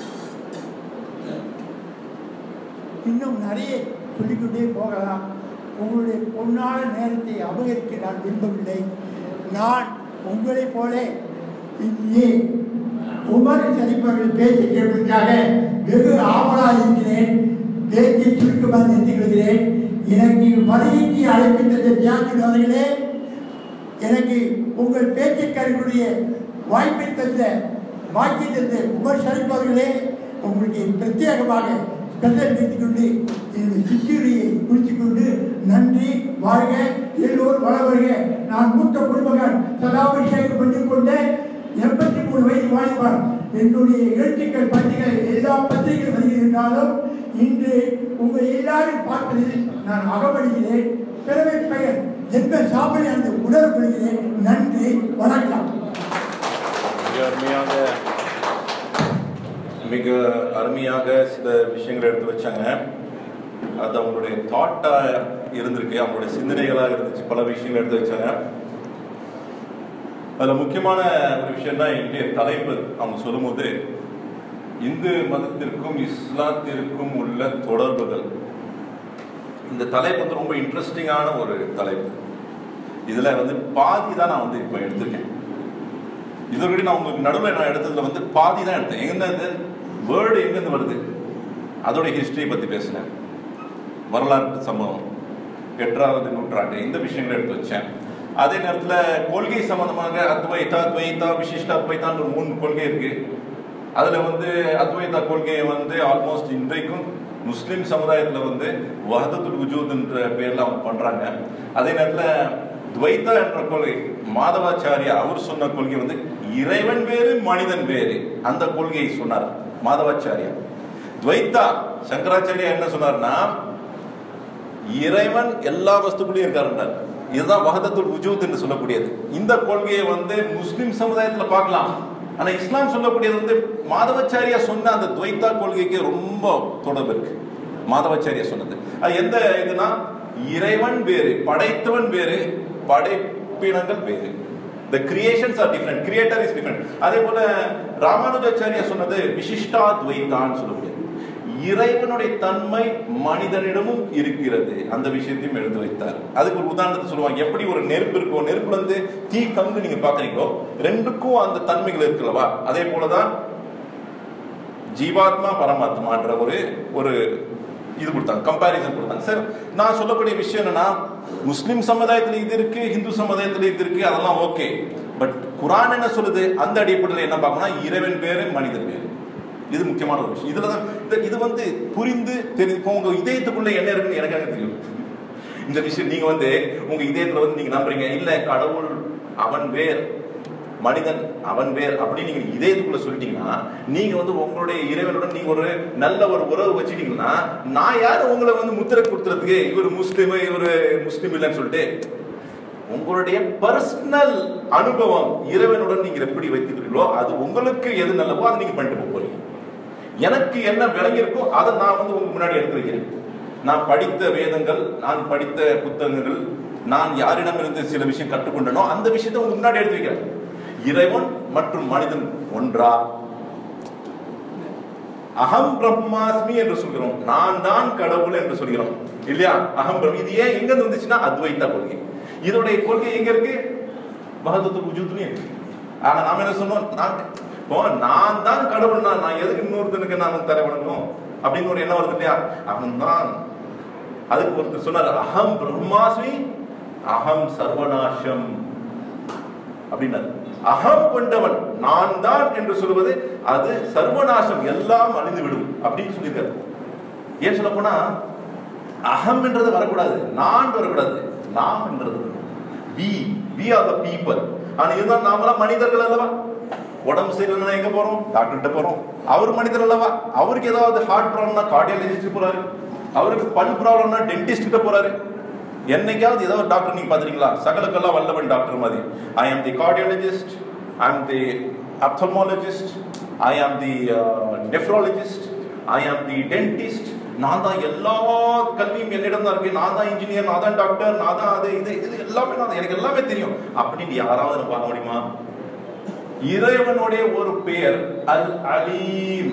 இன்னும் நிறைய சொல்லிக்கொண்டே போகலாம். உங்களுடைய பொன்னான நேரத்தை அபகரிக்க நான் விரும்பவில்லை. நான் உங்களைப் போல இங்கே உமர் சரிப்பவர்கள் பேச்சை கேட்பதற்காக வெகு ஆவலாக இருக்கிறேன். பேச்சை சுருக்கமாக நிறுத்திக் கொள்கிறேன். எனக்கு வருகைக்கு அழைப்பு தந்த தியாகின் அவர்களே, எனக்கு உங்கள் பேச்சுக்காரர்களுடைய வாய்ப்பை தந்த வாக்கி தந்த உமர் ஷரீப் அவர்களே, உங்களுக்கு பிரத்யேகமாக கதை நிறுத்திக் கொண்டு என்னுடைய சிற்றியை குறித்துக் கொண்டு நன்றி, வாழ்க, எல்லோரும் வள வருக. நான் மூத்த குடும்பங்கள் சதாபிஷேகம் பண்ணிக் கொண்ட 83 வயது வாய்ப்பார். என்னுடைய எழுத்துக்கள் பத்திரிகை எல்லா பத்திரிகைகள் வருகிறாலும் இன்று உங்கள் எல்லாரும் பார்ப்பதில் நான் அகப்படுகிறேன். பிறவை பெயர் எந்த சாப்பிட அந்த உணர்வு கொள்கிறேன். நன்றி, வணக்கம். மிக அருமையாக சில விஷயங்களை எடுத்து வச்சாங்க. அது அவங்களுடைய தாட்டாக இருந்திருக்கு, அவங்களுடைய சிந்தனைகளாக இருந்துச்சு. பல விஷயங்கள் எடுத்து வச்சாங்க. அதில் முக்கியமான ஒரு விஷயம் தான் இன்றைய தலைப்பு. அவங்க சொல்லும்போது இந்து மதத்திற்கும் இஸ்லாத்திற்கும் உள்ள தொடர்புகள். இந்த தலைப்பு வந்து ரொம்ப இன்ட்ரெஸ்டிங்கான ஒரு தலைப்பு. இதில் வந்து பாதி தான் நான் வந்து இப்போ எடுத்திருக்கேன். இதோட நான் உங்களுக்கு நடுவில் நான் எடுத்ததுல வந்து பாதி தான் எடுத்தேன். எங்கேருந்து வேர்டு எங்கேருந்து வருது, அதோடைய ஹிஸ்டரியை பற்றி பேசினேன். வரலாற்று சம்பவம், 8ஆவது நூற்றாண்டு, இந்த விஷயங்களை எடுத்து வச்சேன். அதே நேரத்தில் கொள்கை சம்பந்தமாக அத்வைதா, துவைதா, விசிஷ்ட அத்வைதான்னு ஒரு 3 கொள்கை இருக்கு. அதில் வந்து அத்வைதா கொள்கையை வந்து ஆல்மோஸ்ட் இன்றைக்கும் முஸ்லீம் சமுதாயத்தில் வந்து வஹதத்துல் வுஜூத் என்ற பேரில் அவங்க பண்ணுறாங்க. அதே நேரத்தில் துவைதா என்ற கொள்கை மாதவாச்சாரியா அவர் சொன்ன கொள்கை வந்து இறைவன் வேறு மனிதன் வேறு, அந்த கொள்கையை சொன்னார் மாதவாச்சாரியா. துவைதா சங்கராச்சாரியா என்ன சொன்னார்னா, இறைவன் எல்லா வஸ்துக்குள்ளேயும் இருக்காருன்னார். இதுதான் வஹதத்துல் வுஜூத் என்று சொல்லக்கூடியது. இந்த கொள்கையை வந்து முஸ்லிம் சமுதாயத்தில் பார்க்கலாம். ஆனா இஸ்லாம் சொல்லக்கூடியது வந்து மாதவாச்சாரியா சொன்ன அந்த துவைதா கொள்கைக்கு ரொம்ப தொடர்பு இருக்கு. மாதவாச்சாரியா சொன்னது அது எந்த இதுனா, இறைவன் வேறு, படைத்தவன் வேறு, படைப்பினங்கள் வேறு. The creations are different, creator is different. அதே போல ராமானுஜாச்சாரியா சொன்னது விசிஷ்டா துவைதான்னு சொல்லக்கூடியது. இறைவனுடைய தன்மை மனிதனிடமும் இருக்கிறது, அந்த விஷயத்தையும் எடுத்து வைத்தார். அதுக்கு ஒரு உதாரணத்தை சொல்லுவாங்க. எப்படி ஒரு நெருப்பு இருக்கோ, நெருப்புல இருந்து தீ கங்கு நீங்க பாக்குறீங்களோ, ரெண்டுக்கும் அந்த தன்மைகள் இருக்குல்லவா, அதே போலதான் ஜீவாத்மா பரமாத்மான்ற ஒரு இது கொடுத்தாங்க, கம்பாரிசன் கொடுத்தாங்க. சார் நான் சொல்லக்கூடிய விஷயம் என்னன்னா, முஸ்லிம் சமுதாயத்தில் இது இருக்கு, இந்து சமுதாயத்தில் இது இருக்கு, அதெல்லாம் ஓகே. பட் குர்ஆன் என்ன சொல்லுது, அந்த அடிப்படையில் என்ன பார்க்கணும், இறைவன் வேறு மனிதன் வேறு. இது முக்கியமான ஒரு விஷயம். இதுலதான் இது வந்து புரிந்து தெரிஞ்சு உங்க இதயத்துக்குள்ள என்ன இருக்குன்னு எனக்கு தெரியும். இந்த விஷயம் நீங்க வந்து உங்க இதயத்துல வந்து நீங்க நம்புறீங்க, இல்ல கடவுள் அவன் வேர், மனிதன் அவன் வேர் அப்படின்னு நீங்க இதயத்துக்குள்ள சொல்லிட்டீங்கன்னா, நீங்க வந்து உங்களுடைய இறைவனுடன் நீங்க ஒரு நல்ல ஒரு உறவு வச்சுட்டீங்கன்னா, நான் யாரு உங்களை வந்து முத்திரை கொடுத்துறதுக்கு இவர் முஸ்லீம் இவர் முஸ்லீம் இல்லைன்னு சொல்லிட்டு, உங்களுடைய பர்சனல் அனுபவம் இறைவனுடன் நீங்க எப்படி வைத்துக்கிறீங்களோ, அது உங்களுக்கு எது நல்லவோ அதை நீங்க பண்ணிட்டு போறீங்க. எனக்கு என்ன விளங்கி இருக்கோ அதை நான் வந்து உங்களுக்கு முன்னாடி எடுத்து வைக்கிறேன். நான் படித்த வேதங்கள், நான் படித்த புத்தகங்கள், நான் யாரிடமிருந்து சில விஷயம் கற்றுக்கொண்டனோ அந்த விஷயத்தை உங்களுக்கு முன்னாடி எடுத்து வைக்கிறேன். இறைவன் மற்றும் மனிதன் ஒன்றா? அகம் பிரம்மாஸ்மி என்று சொல்கிறோம், நான் தான் கடவுள் என்று சொல்கிறோம் இல்லையா? அகம் பிரம்ம. இது ஏன் எங்க வந்துச்சுன்னா அத்வைதா கொள்கை. இதோடைய கொள்கை எங்க இருக்கு? வஹதத்துல் வுஜூத்லயே இருக்கு. ஆனா நாம என்ன சொன்னோம், நான் தான் கடவுள், நான் எதுக்கு இன்னொருத்தனுக்கு நான் தலை வணங்கணும் அப்படின்னு ஒரு எண்ணம் வருது இல்லையா? அவன் தான். அதுக்கு ஒருத்தர் சொன்னார், அகம் பிரம்மாஸ்மி அகம் சர்வநாசம் அப்படின்னாரு. அகம் கொண்டவன் நான் தான் என்று சொல்வது அது சர்வநாசம், எல்லாம் அழிந்துவிடும் அப்படின்னு சொல்லியிருக்காரு. ஏன் சொல்ல போனா, அகம் என்றது வரக்கூடாது, நான் வரக்கூடாது, நாம் என்றது we are the people. ஆனா இதுதான் நாமெல்லாம் மனிதர்கள் அல்லவா? உடம்பு சரியில்லைன்னா எங்க போறோம்? டாக்டர்கிட்ட போறோம். அவர் மனிதர் அல்லவா? அவருக்கு ஏதாவது ஹார்ட் ப்ராப்ளம்னா கார்டியாலஜிஸ்ட் போறாரு, அவருக்கு பல் ப்ராப்ளம்னா டென்டிஸ்ட் கிட்ட போறாரு. என்னைக்காவது ஏதாவது டாக்டர் நீங்க பாத்துறீங்களா? சகலக்கெல்லாம் வல்லவன் டாக்டர் மாதிரி. ஐ ஆம் தி கார்டியாலஜிஸ்ட், ஐ ஆம் தி ஆப்தல்மாலஜிஸ்ட், ஐ ஆம் தி நெஃப்ராலஜிஸ்ட், ஐ ஆம் தி டென்டிஸ்ட். நான் தான் எல்லா கல்வியும் என்னிடம் தான் இருக்கு, நான் தான் இன்ஜினியர், நான் தான் டாக்டர், நான் தான் அது இது இது எல்லாமே நான், எனக்கு எல்லாமே தெரியும் அப்படின்னு யாராவது பார்க்க முடியுமா? இறைவனுடைய ஒரு பெயர் அல் அலீம்.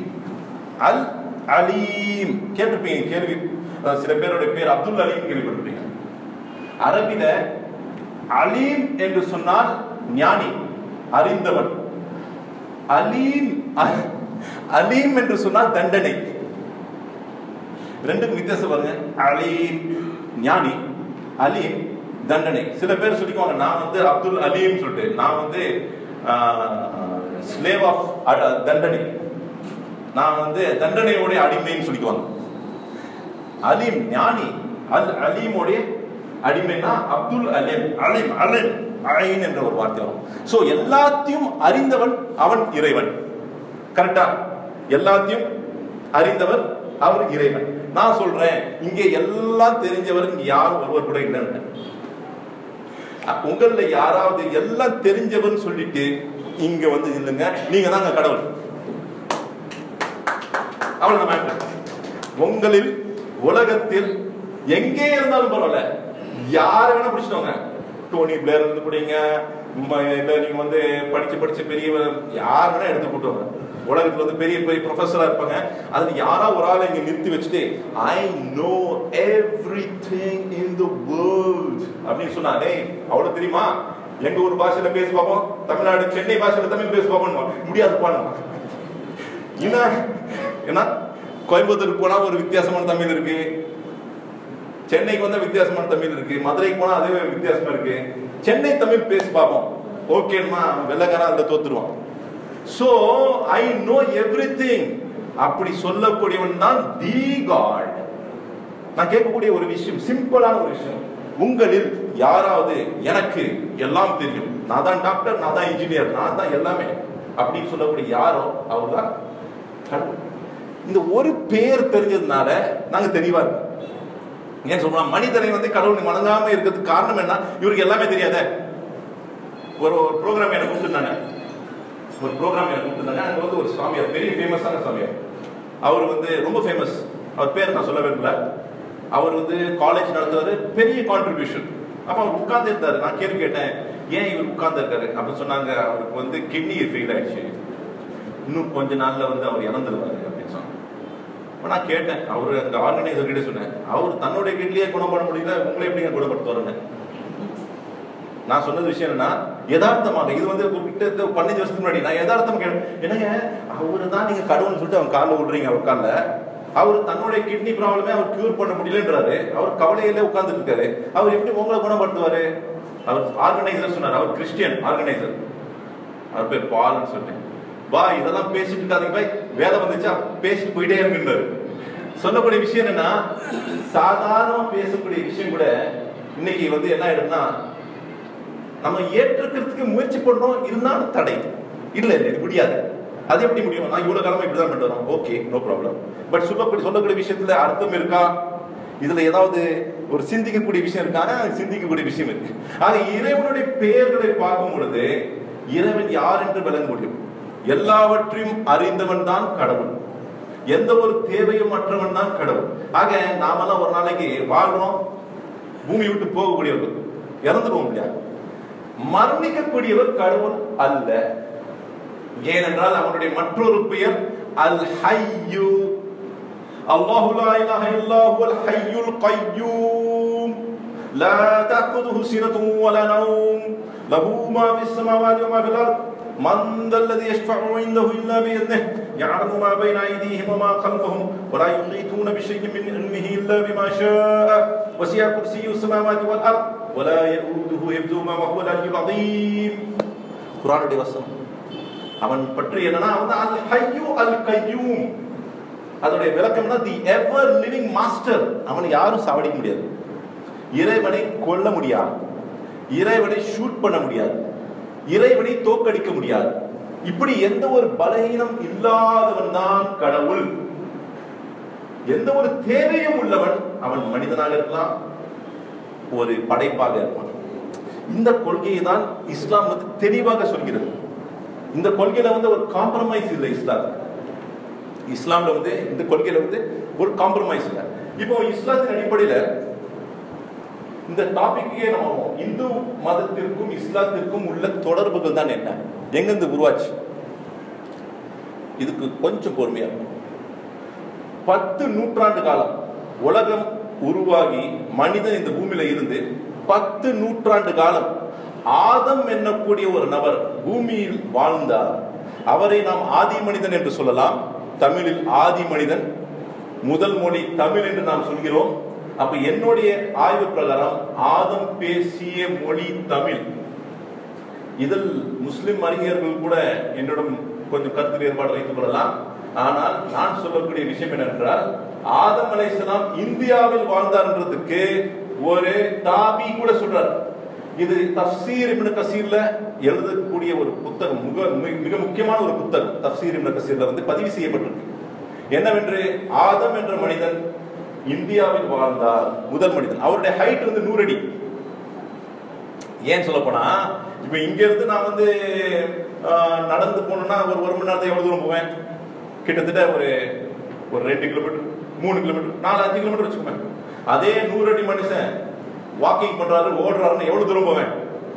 அல் அலீம் கேட்டிருப்பீங்க, கேள்வி. சில பேருடைய பேர் அப்துல் அலீம் கேள்விப்பட்டிருப்பீங்க. அரபில அலீம் என்று சொன்னால் ஞானி, அறிந்தவன். அலீம் அலீம் என்று சொன்னால் தண்டனை. ரெண்டுக்கும் வித்தியாசம் பாருங்க. அலீம் ஞானி, அலீம் தண்டனை. சில பேர் சொல்லிக்குவாங்க, நான் வந்து அப்துல் அலீம் சொல்லிட்டு, நான் வந்து ஸ்லேவ் ஆஃப் தண்டனை, நான் வந்து தண்டனையோடைய அடிமைன்னு சொல்லிக்குவாங்க. அலீம் ஞானி, அலீமோடைய அடிமைனா அப்துல் அலீம். அலீம் அலீம் ஐன் என்ற ஒரு வார்த்தை வரும். சோ எல்லாத்தையும் அறிந்தவன் அவன் இறைவன். கரெக்டா? எல்லாத்தையும் அறிந்தவர் அவர் இறைவன். நான் சொல்றேன், இங்க எல்லாம் தெரிஞ்சவர் இங்க யாரும் ஒருவர் கூட இல்லைன்னு. உங்கள யாராவது எல்லாம் தெரிஞ்சவன் சொல்லிட்டு இங்க வந்து இல்லைங்க, நீங்க தாங்க கடவுள், அவ்வளவுதான். உங்களில் உலகத்தில் எங்கே இருந்தாலும் பரவாயில்ல, யார வேணா பிடிச்சிட்டோங்க. டோனி பிளேர் இருந்து பிடிங்க, இல்ல நீங்க வந்து படிச்சு பெரிய யார் வேணா எடுத்து கூட்டுவாங்க. உலகத்துல வந்து பெரிய பெரிய ப்ரொஃபஸரா இருப்பாங்க. அதுல யாரா ஒரு ஆளை இங்க நிறுத்தி வச்சுட்டு I know everything in the world அப்படின்னு சொன்னா, டேய் அவ்வளவு தெரியுமா, எங்க ஒரு பாஷையில பேசி பார்ப்போம், தமிழ்நாடு சென்னை பாஷையில தமிழ் பேசி பார்ப்போம், முடியாது பாருங்க. ஏன்னா கோயம்புத்தூருக்கு போனா ஒரு வித்தியாசமான தமிழ் இருக்கு, சென்னைக்கு வந்தா வித்தியாசமான தமிழ் இருக்கு, மதுரைக்கு போனா அதே வித்தியாசமா இருக்கு. சென்னை தமிழ் பேசி பார்ப்போம், ஓகேன்னா வெள்ளக்காரன் அதுல தோத்துருவான். So I know everything அப்படி சொல்லக்கூடியவன் தான் தி காட். நான் கேட்கக்கூடிய ஒரு விஷயம், சிம்பிளான ஒரு விஷயம், உங்களில் யாராவது எனக்கு எல்லாம் தெரியும், நான் தான் டாக்டர், நான் தான் இன்ஜினியர், நான் தான் எல்லாமே அப்படின்னு சொல்லக்கூடிய யாரோ அவர் தான் கடவுள். இந்த ஒரு பேர் தெரிஞ்சதுனால நாங்க தெளிவா இருக்கோம். ஏன் சொல்றோம், மனிதனை வந்து கடவுள் வணங்காம இருக்கிறதுக்கு காரணம் என்ன? இவருக்கு எல்லாமே தெரியாத. ஒரு ப்ரோக்ராம் எனக்கு கூப்பிட்டுருந்தாங்க, அங்க வந்து ஒரு சாமியார், பெரிய ஃபேமஸான சாமியார், அவர் வந்து ரொம்ப ஃபேமஸ், அவர் பேர் நான் சொல்ல விரும்பல. அவர் வந்து காலேஜ் நடத்துறாரு, பெரிய கான்ட்ரிபியூஷன். அப்ப அவர் உட்கார்ந்து இருந்தாரு. நான் கேள்வி கேட்டேன், ஏன் இவர் உட்கார்ந்து இருக்காரு அப்படின்னு சொன்னாங்க. அவருக்கு வந்து கிட்னி ஃபெயில் ஆயிடுச்சு, இன்னும் கொஞ்ச நாள்ல வந்து அவர் இறந்துருவாரு அப்படின்னு சொன்னாங்க. நான் கேட்டேன், அவரு அந்த ஆர்கனைசர் கிட்ட சொன்னேன், அவர் தன்னுடைய கிட்னியே குணம் பண்ண முடியல, உங்களை எப்படிங்க குணப்படுத்துவாருன்னு. நான் சொன்னது விஷயம் என்னன்னா, யதார்த்தமாக இது வந்து 15 வருஷத்துக்கு முன்னாடி நான் யதார்த்தமா கேட்டேன், என்னங்க அவரு தான் நீங்க கடவுள்னு சொல்லிட்டு அவங்க காலில் விடுறீங்க, அவர் காலில் அவர் தன்னுடைய கிட்னி ப்ராப்ளமே அவர் கியூர் பண்ண முடியலன்றாரு, அவர் கவலையில உட்கார்ந்துட்டு இருக்காரு, அவர் எப்படி உங்களை குணப்படுத்துவாரு? அவர் ஆர்கனைசர் சொன்னார், அவர் கிறிஸ்டியன் ஆர்கனைசர், அவர் பேர் பால்னு சொன்னேன். வா இதெல்லாம் பேசிட்டு இருக்காதீங்க பாய், வேலை வந்துச்சா பேசிட்டு போயிட்டே இருக்குன்றாரு. சொல்லக்கூடிய விஷயம் என்னன்னா, சாதாரணமா பேசக்கூடிய விஷயம் கூட இன்னைக்கு வந்து என்ன ஆயிடும்னா, நம்ம ஏற்றுக்கிறதுக்கு முயற்சி பண்றோம், இருந்தாலும் தடை இல்ல, இது முடியாது. அது எப்படி முடியும்? நான் இவ்வளவு காலமா இப்படிதான் பண்ணிட்டு வரோம், ஓகே நோ ப்ராப்ளம். பட் சொல்லக்கூடிய விஷயத்துல அர்த்தம் இருக்கா? இதுல ஏதாவது ஒரு சிந்திக்கக்கூடிய விஷயம் இருக்கா? சிந்திக்கக்கூடிய விஷயம் இருக்கு. ஆனா இறைவனுடைய பெயர்களை பார்க்கும் பொழுது இறைவன் யார் என்று விளங்க முடியும். எல்லாவற்றையும் அறிந்தவன் தான் கடவுள், எந்த ஒரு தேவையும் மற்றவன் தான் கடவுள். ஆக நாமெல்லாம் ஒரு நாளைக்கு வாழ்றோம், பூமி விட்டு போகக்கூடியவர்கள், இறந்துடுவோம் இல்லையா? மரணிக்கக்கூடியவர் கடவுள் அல்ல. ஏனென்றால் அவனுடைய மற்றொரு பெயர் அல் ஹய்யூ. அல்லாஹு லா இலாஹ இல்லா ஹுவல் ஹய்யுல் கய்யூம் லா தஅகுதுஹு சினத்துன் வலா நௌம் லஹு மா ஃபிஸ் ஸமாவாதி வ மா ஃபில் அர்த் மன் தல்லதி யஷ்ஃபஉ இன்தஹு இல்லா பிஇذنஹு யஅலமு மா பைன ஐதீஹிம் வ மா கல்ஃபஹும் வ லா யுஹீதூன பிஷைஇன் மின் இல்மிஹி இல்லா பிமா ஷாஅ வஸிஅ குர்சிய்யுஸ் ஸமாவாதி வல் அர்த் வ லா யஊதுஹு ஹிஃப்துஹுமா வ ஹுவல் அலிய்யுல் அதீம். குர்ஆனுடைய வசனம். அவன் பற்றி என்னன்னா, அவன் அல் ஹய்யூ அல் கய்யூம். அதோட விளக்கம்னா தி எவர் லிவிங் மாஸ்டர். அவனை யாரும் சாவடிக்க முடியாது, இறைவனை கொல்ல முடியாது, இறைவனை ஷூட் பண்ண முடியாது, இறைவனை தோற்கடிக்க முடியாது. இப்படி எந்த ஒரு பலகீனம் இல்லாதவன் தான் கடவுள். எந்த ஒரு தேவையும் உள்ளவன் அவன் மனிதனாக இருக்கலாம், ஒரு படைப்பாக இருப்பான். இந்த கொள்கையை தான் இஸ்லாம் வந்து தெளிவாக சொல்கிறது. இந்த கொள்கையில வந்து ஒரு காம்ப்ரமைஸ் இல்லை. இஸ்லாம்ல வந்து இந்த கொள்கையில வந்து ஒரு காம்ப்ரமைஸ் இல்லை. இப்போ இஸ்லாத்தின் அடிப்படையில இந்த டாபிக்கே நம்ம இந்து மதத்திற்கும் இஸ்லாத்திற்கும் உள்ள தொடர்புகள் தான் என்ன, எங்கிருந்து உருவாச்சு, இதுக்கு கொஞ்சம் பொறுமையா இருக்கும். 10 நூற்றாண்டு காலம் உலகம் உருவாகி மனிதன் இந்த பூமியில இருந்து 10 நூற்றாண்டு காலம் ஆதம் என்னக்கூடிய ஒரு நபர் பூமியில் வாழ்ந்தார். அவரை நாம் ஆதி மனிதன் என்று சொல்லலாம். தமிழில் ஆதி மனிதன், முதல் மொழி தமிழ் என்று நாம் சொல்கிறோம். அப்ப என்னுடைய ஆய்வு பிரகாரம் ஆதம் பேசிய மொழி தமிழ். இதில் முஸ்லிம் அறிஞர்கள் கூட என்னிடம் கொஞ்சம் கருத்து வேறுபாடு வைத்துக் கொள்ளலாம். ஆனால் நான் சொல்லக்கூடிய விஷயம் என்னவென்றால், ஆதம் அலைஹிஸ்ஸலாம் இந்தியாவில் வாழ்ந்தார்ன்றதுக்கு ஒரு தாபி கூட சொல்றார். இது தஃப்சீர் இப்னு கஸீர்ல எழுதக்கூடிய ஒரு புத்தகம், மிக முக்கியமான ஒரு புத்தகம். தஃப்சீர் இப்னு கஸீர்ல வந்து பதிவு செய்யப்பட்டிருக்கு. என்னவென்று, ஆதம் என்ற மனிதன் இந்தியாவில் வாழ்ந்தார், முதல் மனிதன். அவருடைய ஹைட் வந்து 100 அடி. ஏன் சொல்ல போனா, இப்ப இங்க இருந்து நான் வந்து நடந்து போனோம்னா ஒரு மணி நேரத்தை எவ்வளவு தூரம் போவேன்? கிட்டத்தட்ட ஒரு 2 கிலோமீட்டர், 3 கிலோமீட்டர், 4-5 கிலோமீட்டர் வச்சுக்கோங்க. அதே 100 அடி மனுஷன் வாக்கிங் பண்றாரு, ஓடுறாருன்னு எவ்வளவு தூரம் போவேன்?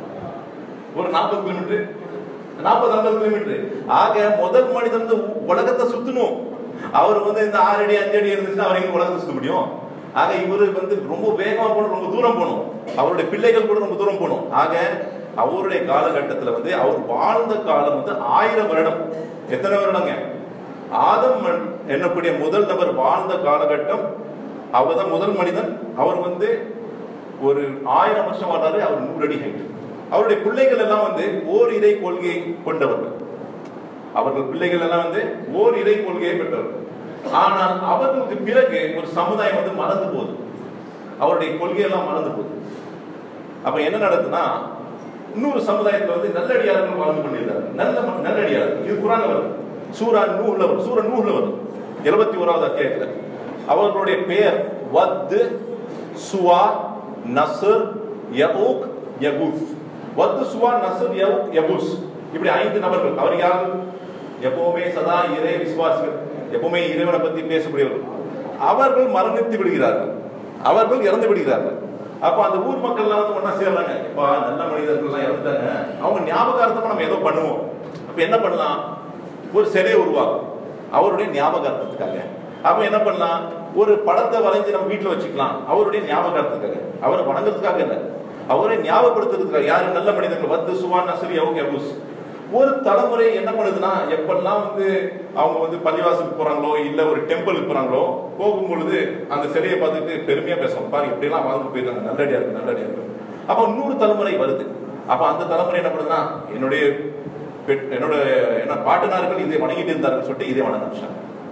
ஒரு 40 கிலோமீட்டர், 40-50 கிலோமீட்டர். ஆக முதல் மனிதன் வந்து உலகத்தை சுத்தணும். அவர் வந்து இந்த 6 அடி 5 அடி இருந்துச்சுன்னா அவர் எங்க உலகத்தை சுத்த முடியும்? ஆக இவரு வந்து ரொம்ப வேகமா போகணும், ரொம்ப தூரம் போகணும். அவருடைய பிள்ளைகள் கூட ரொம்ப தூரம் போகணும். ஆக அவருடைய காலகட்டத்தில் வந்து அவர் வாழ்ந்த காலம் வந்து 1000 வருடம். எத்தனை வருடங்க? ஆதம் என்னக்கூடிய முதல் நபர் வாழ்ந்த காலகட்டம், அவர் தான் முதல் மனிதன். அவர் வந்து ஒரு 1000 வருஷம் வாழ்றாரு. அவர் 100 அடி ஹைட். அவருடைய பிள்ளைகள் எல்லாம் வந்து ஓர் இறை கொள்கையை கொண்டவர்கள். அவர்கள் பிள்ளைகள் எல்லாம் வந்து ஓர் இறை கொள்கையை பெற்றவர்கள். ஆனால் அவர்களுக்கு பிறகு ஒரு சமுதாயம் வந்து மறந்து போகுது, அவருடைய கொள்கையெல்லாம் மறந்து போகுது. அப்ப என்ன நடக்குதுன்னா, இன்னொரு சமுதாயத்தில் வந்து நல்லடியார்கள் வாழ்ந்து கொண்டிருந்தார்கள். நல்லடியார்கள். இது குர்ஆன்ல வருது. சூரா நூஹ்ல வரும். சூரா நூஹ்ல வரும் 71வது அத்தியாயத்தில். அவர்களுடைய பெயர் வத், சுவா, நஸ்ர், யஊக், யகூஸ். வத், சுவா, நஸ்ர், யஊக், யகூஸ். இப்படி 5 நபர்கள். அவர் யாரு? எப்பவுமே சதா இறை விசுவாசிகள், எப்பவுமே இறைவனை பத்தி பேசக்கூடியவர்கள். அவர்கள் மரணித்து விடுகிறார்கள், அவர்கள் இறந்து விடுகிறார்கள். அப்ப அந்த ஊர் மக்கள் எல்லாம் வந்து ஒன்னா சேர்றாங்க. இப்ப நல்ல மனிதர்கள் எல்லாம் இறந்துட்டாங்க, அவங்க ஞாபகார்த்தமா நம்ம ஏதோ பண்ணுவோம். அப்ப என்ன பண்ணலாம்? ஒரு சிலையை உருவாக்கும் அவருடைய ஞாபகார்த்தத்துக்காக. அப்ப என்ன பண்ணலாம்? ஒரு படத்தை வரைஞ்சி நம்ம வீட்டுல வச்சுக்கலாம், அவருடைய ஞாபகார்த்தத்துக்காக. அவரை வணங்குறதுக்காக இல்லை, அவரை ஞாபகப்படுத்துறதுக்காக. யாரு? நல்ல மனிதர்கள். வத்து, சுவான், நஸ்ரி, யஊக், யகூஸ். ஒரு தலைமுறை என்ன பண்ணுதுன்னா, எப்பெல்லாம் வந்து அவங்க வந்து பள்ளிவாசலுக்கு போறாங்களோ இல்ல ஒரு டெம்பிளுக்கு போறாங்களோ, போகும்பொழுது அந்த சிலையை பார்த்துட்டு பெருமையா பேசுவோம், பாரு இப்படி எல்லாம் வாழ்ந்து போயிருக்காங்க, நல்லடியா இருக்கு, நல்லடியா இருக்கு. அப்ப 100 தலைமுறை வருது. அப்ப அந்த தலைமுறை என்ன பண்ணுதுன்னா, என்னுடைய பாட்டனார்கள் இதை வணங்கிட்டு இருந்தார்கள் சொல்லிட்டு இதை வணங்க ஆரம்பிச்சாங்க.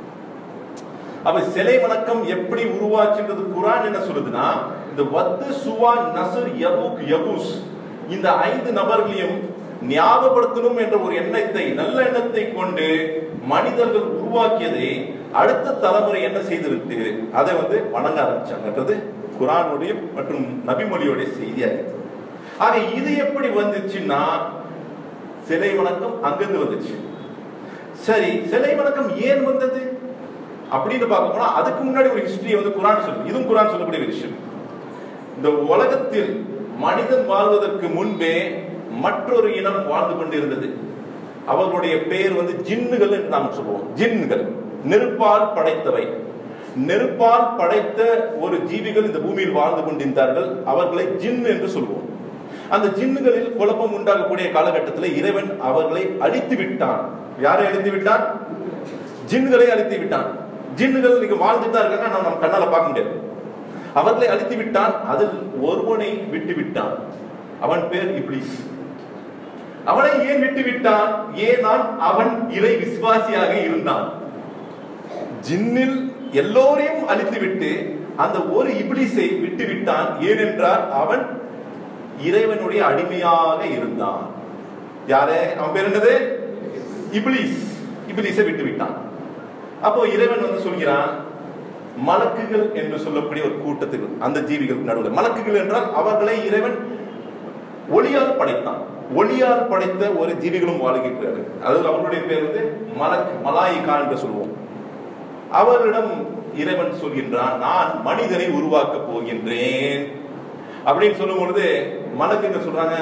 அப்ப சிலை வணக்கம் எப்படி உருவாச்சுன்றது குர்ஆன் என்ன சொல்லுதுன்னா, இந்த வத்து, சுவா, நஸ்ர், யஊக், யகூஸ் இந்த 5 நபர்களையும் ஞாபகப்படுத்தணும் என்ற ஒரு எண்ணத்தை, நல்ல எண்ணத்தை கொண்டு மனிதர்கள் உருவாக்கியதை அடுத்த தலைமுறை என்ன செய்திருக்கு, அதை வந்து வணங்க ஆரம்பிச்சாங்கன்றது குர்ஆனுடைய மற்றும் நபிமொழியோடைய செய்தியாக. ஆக இது எப்படி வந்துச்சுன்னா, சிலை வணக்கம் அங்கிருந்து வந்துச்சு. சரி, சிலை வணக்கம் ஏன் வந்தது அப்படின்னு பார்க்க போனா, அதுக்கு முன்னாடி ஒரு ஹிஸ்டரியை வந்து குர்ஆன் சொல்லுது. இதுவும் குர்ஆன் சொல்லக்கூடிய விஷயம். இந்த உலகத்தில் மனிதன் வாழ்வதற்கு முன்பே மற்றொரு இனம் வாழ்ந்து கொண்டிருந்தது. அவர்களுடைய பெயர் வந்து ஜின்னுகள் என்று நாம் சொல்லுவோம். ஜின்னுகள் நெருப்பால் படைத்தவை. நெருப்பால் படைத்த ஒரு ஜீவிகள் இந்த பூமியில் வாழ்ந்து கொண்டிருந்தார்கள். அவர்களை ஜின் என்று சொல்லுவோம். அந்த ஜின்னுகளில் குழப்பம் உண்டாகக்கூடிய காலகட்டத்தில் இறைவன் அவர்களை அழித்து விட்டான். யாரை அழித்து விட்டான்? ஜின்னுகளை அழித்து விட்டான். ஜின்னுகள் நீங்க வாழ்ந்துட்டு தான் இருக்காங்க, நம்ம கண்ணால பார்க்க முடியாது. அவர்களை அழித்து விட்டான். அதில் ஒருவனை விட்டு விட்டான். அவன் பேர் இப்லீஸ். அவனை ஏன் விட்டு விட்டான்? ஏனால் அவன் இறை விசுவாசியாக இருந்தான். ஜின்னில் எல்லோரையும் அழித்து விட்டு அந்த ஒரு இப்லீஸை விட்டு விட்டான். ஏனென்றால் அவன் இறைவனுடைய அடிமையாக இருந்தான். யாரே? அவன் பேர் என்னது? இப்லீஸ். இப்லீஸை விட்டு விட்டான். அப்போ இறைவன் வந்து சொல்கிறான், மலக்குகள் என்று சொல்லக்கூடிய ஒரு கூட்டத்துக்கு, அந்த ஜீவிகளுக்கு நடுவில் மலக்குகள் என்றால் அவர்களை இறைவன் ஒளியால் படைத்தான். ஒளியால் படைத்த ஒரு ஜீவிகளும் வாழ்கிறார்கள். அதாவது அவர்களுடைய பேர் வந்து மலக், மலாயிகா என்று சொல்லுவோம். அவரிடம் இறைவன் சொல்கின்றான், நான் மனிதனை உருவாக்க போகின்றேன் அப்படின்னு சொல்லும் பொழுது மலக்குங்க சொல்றாங்க,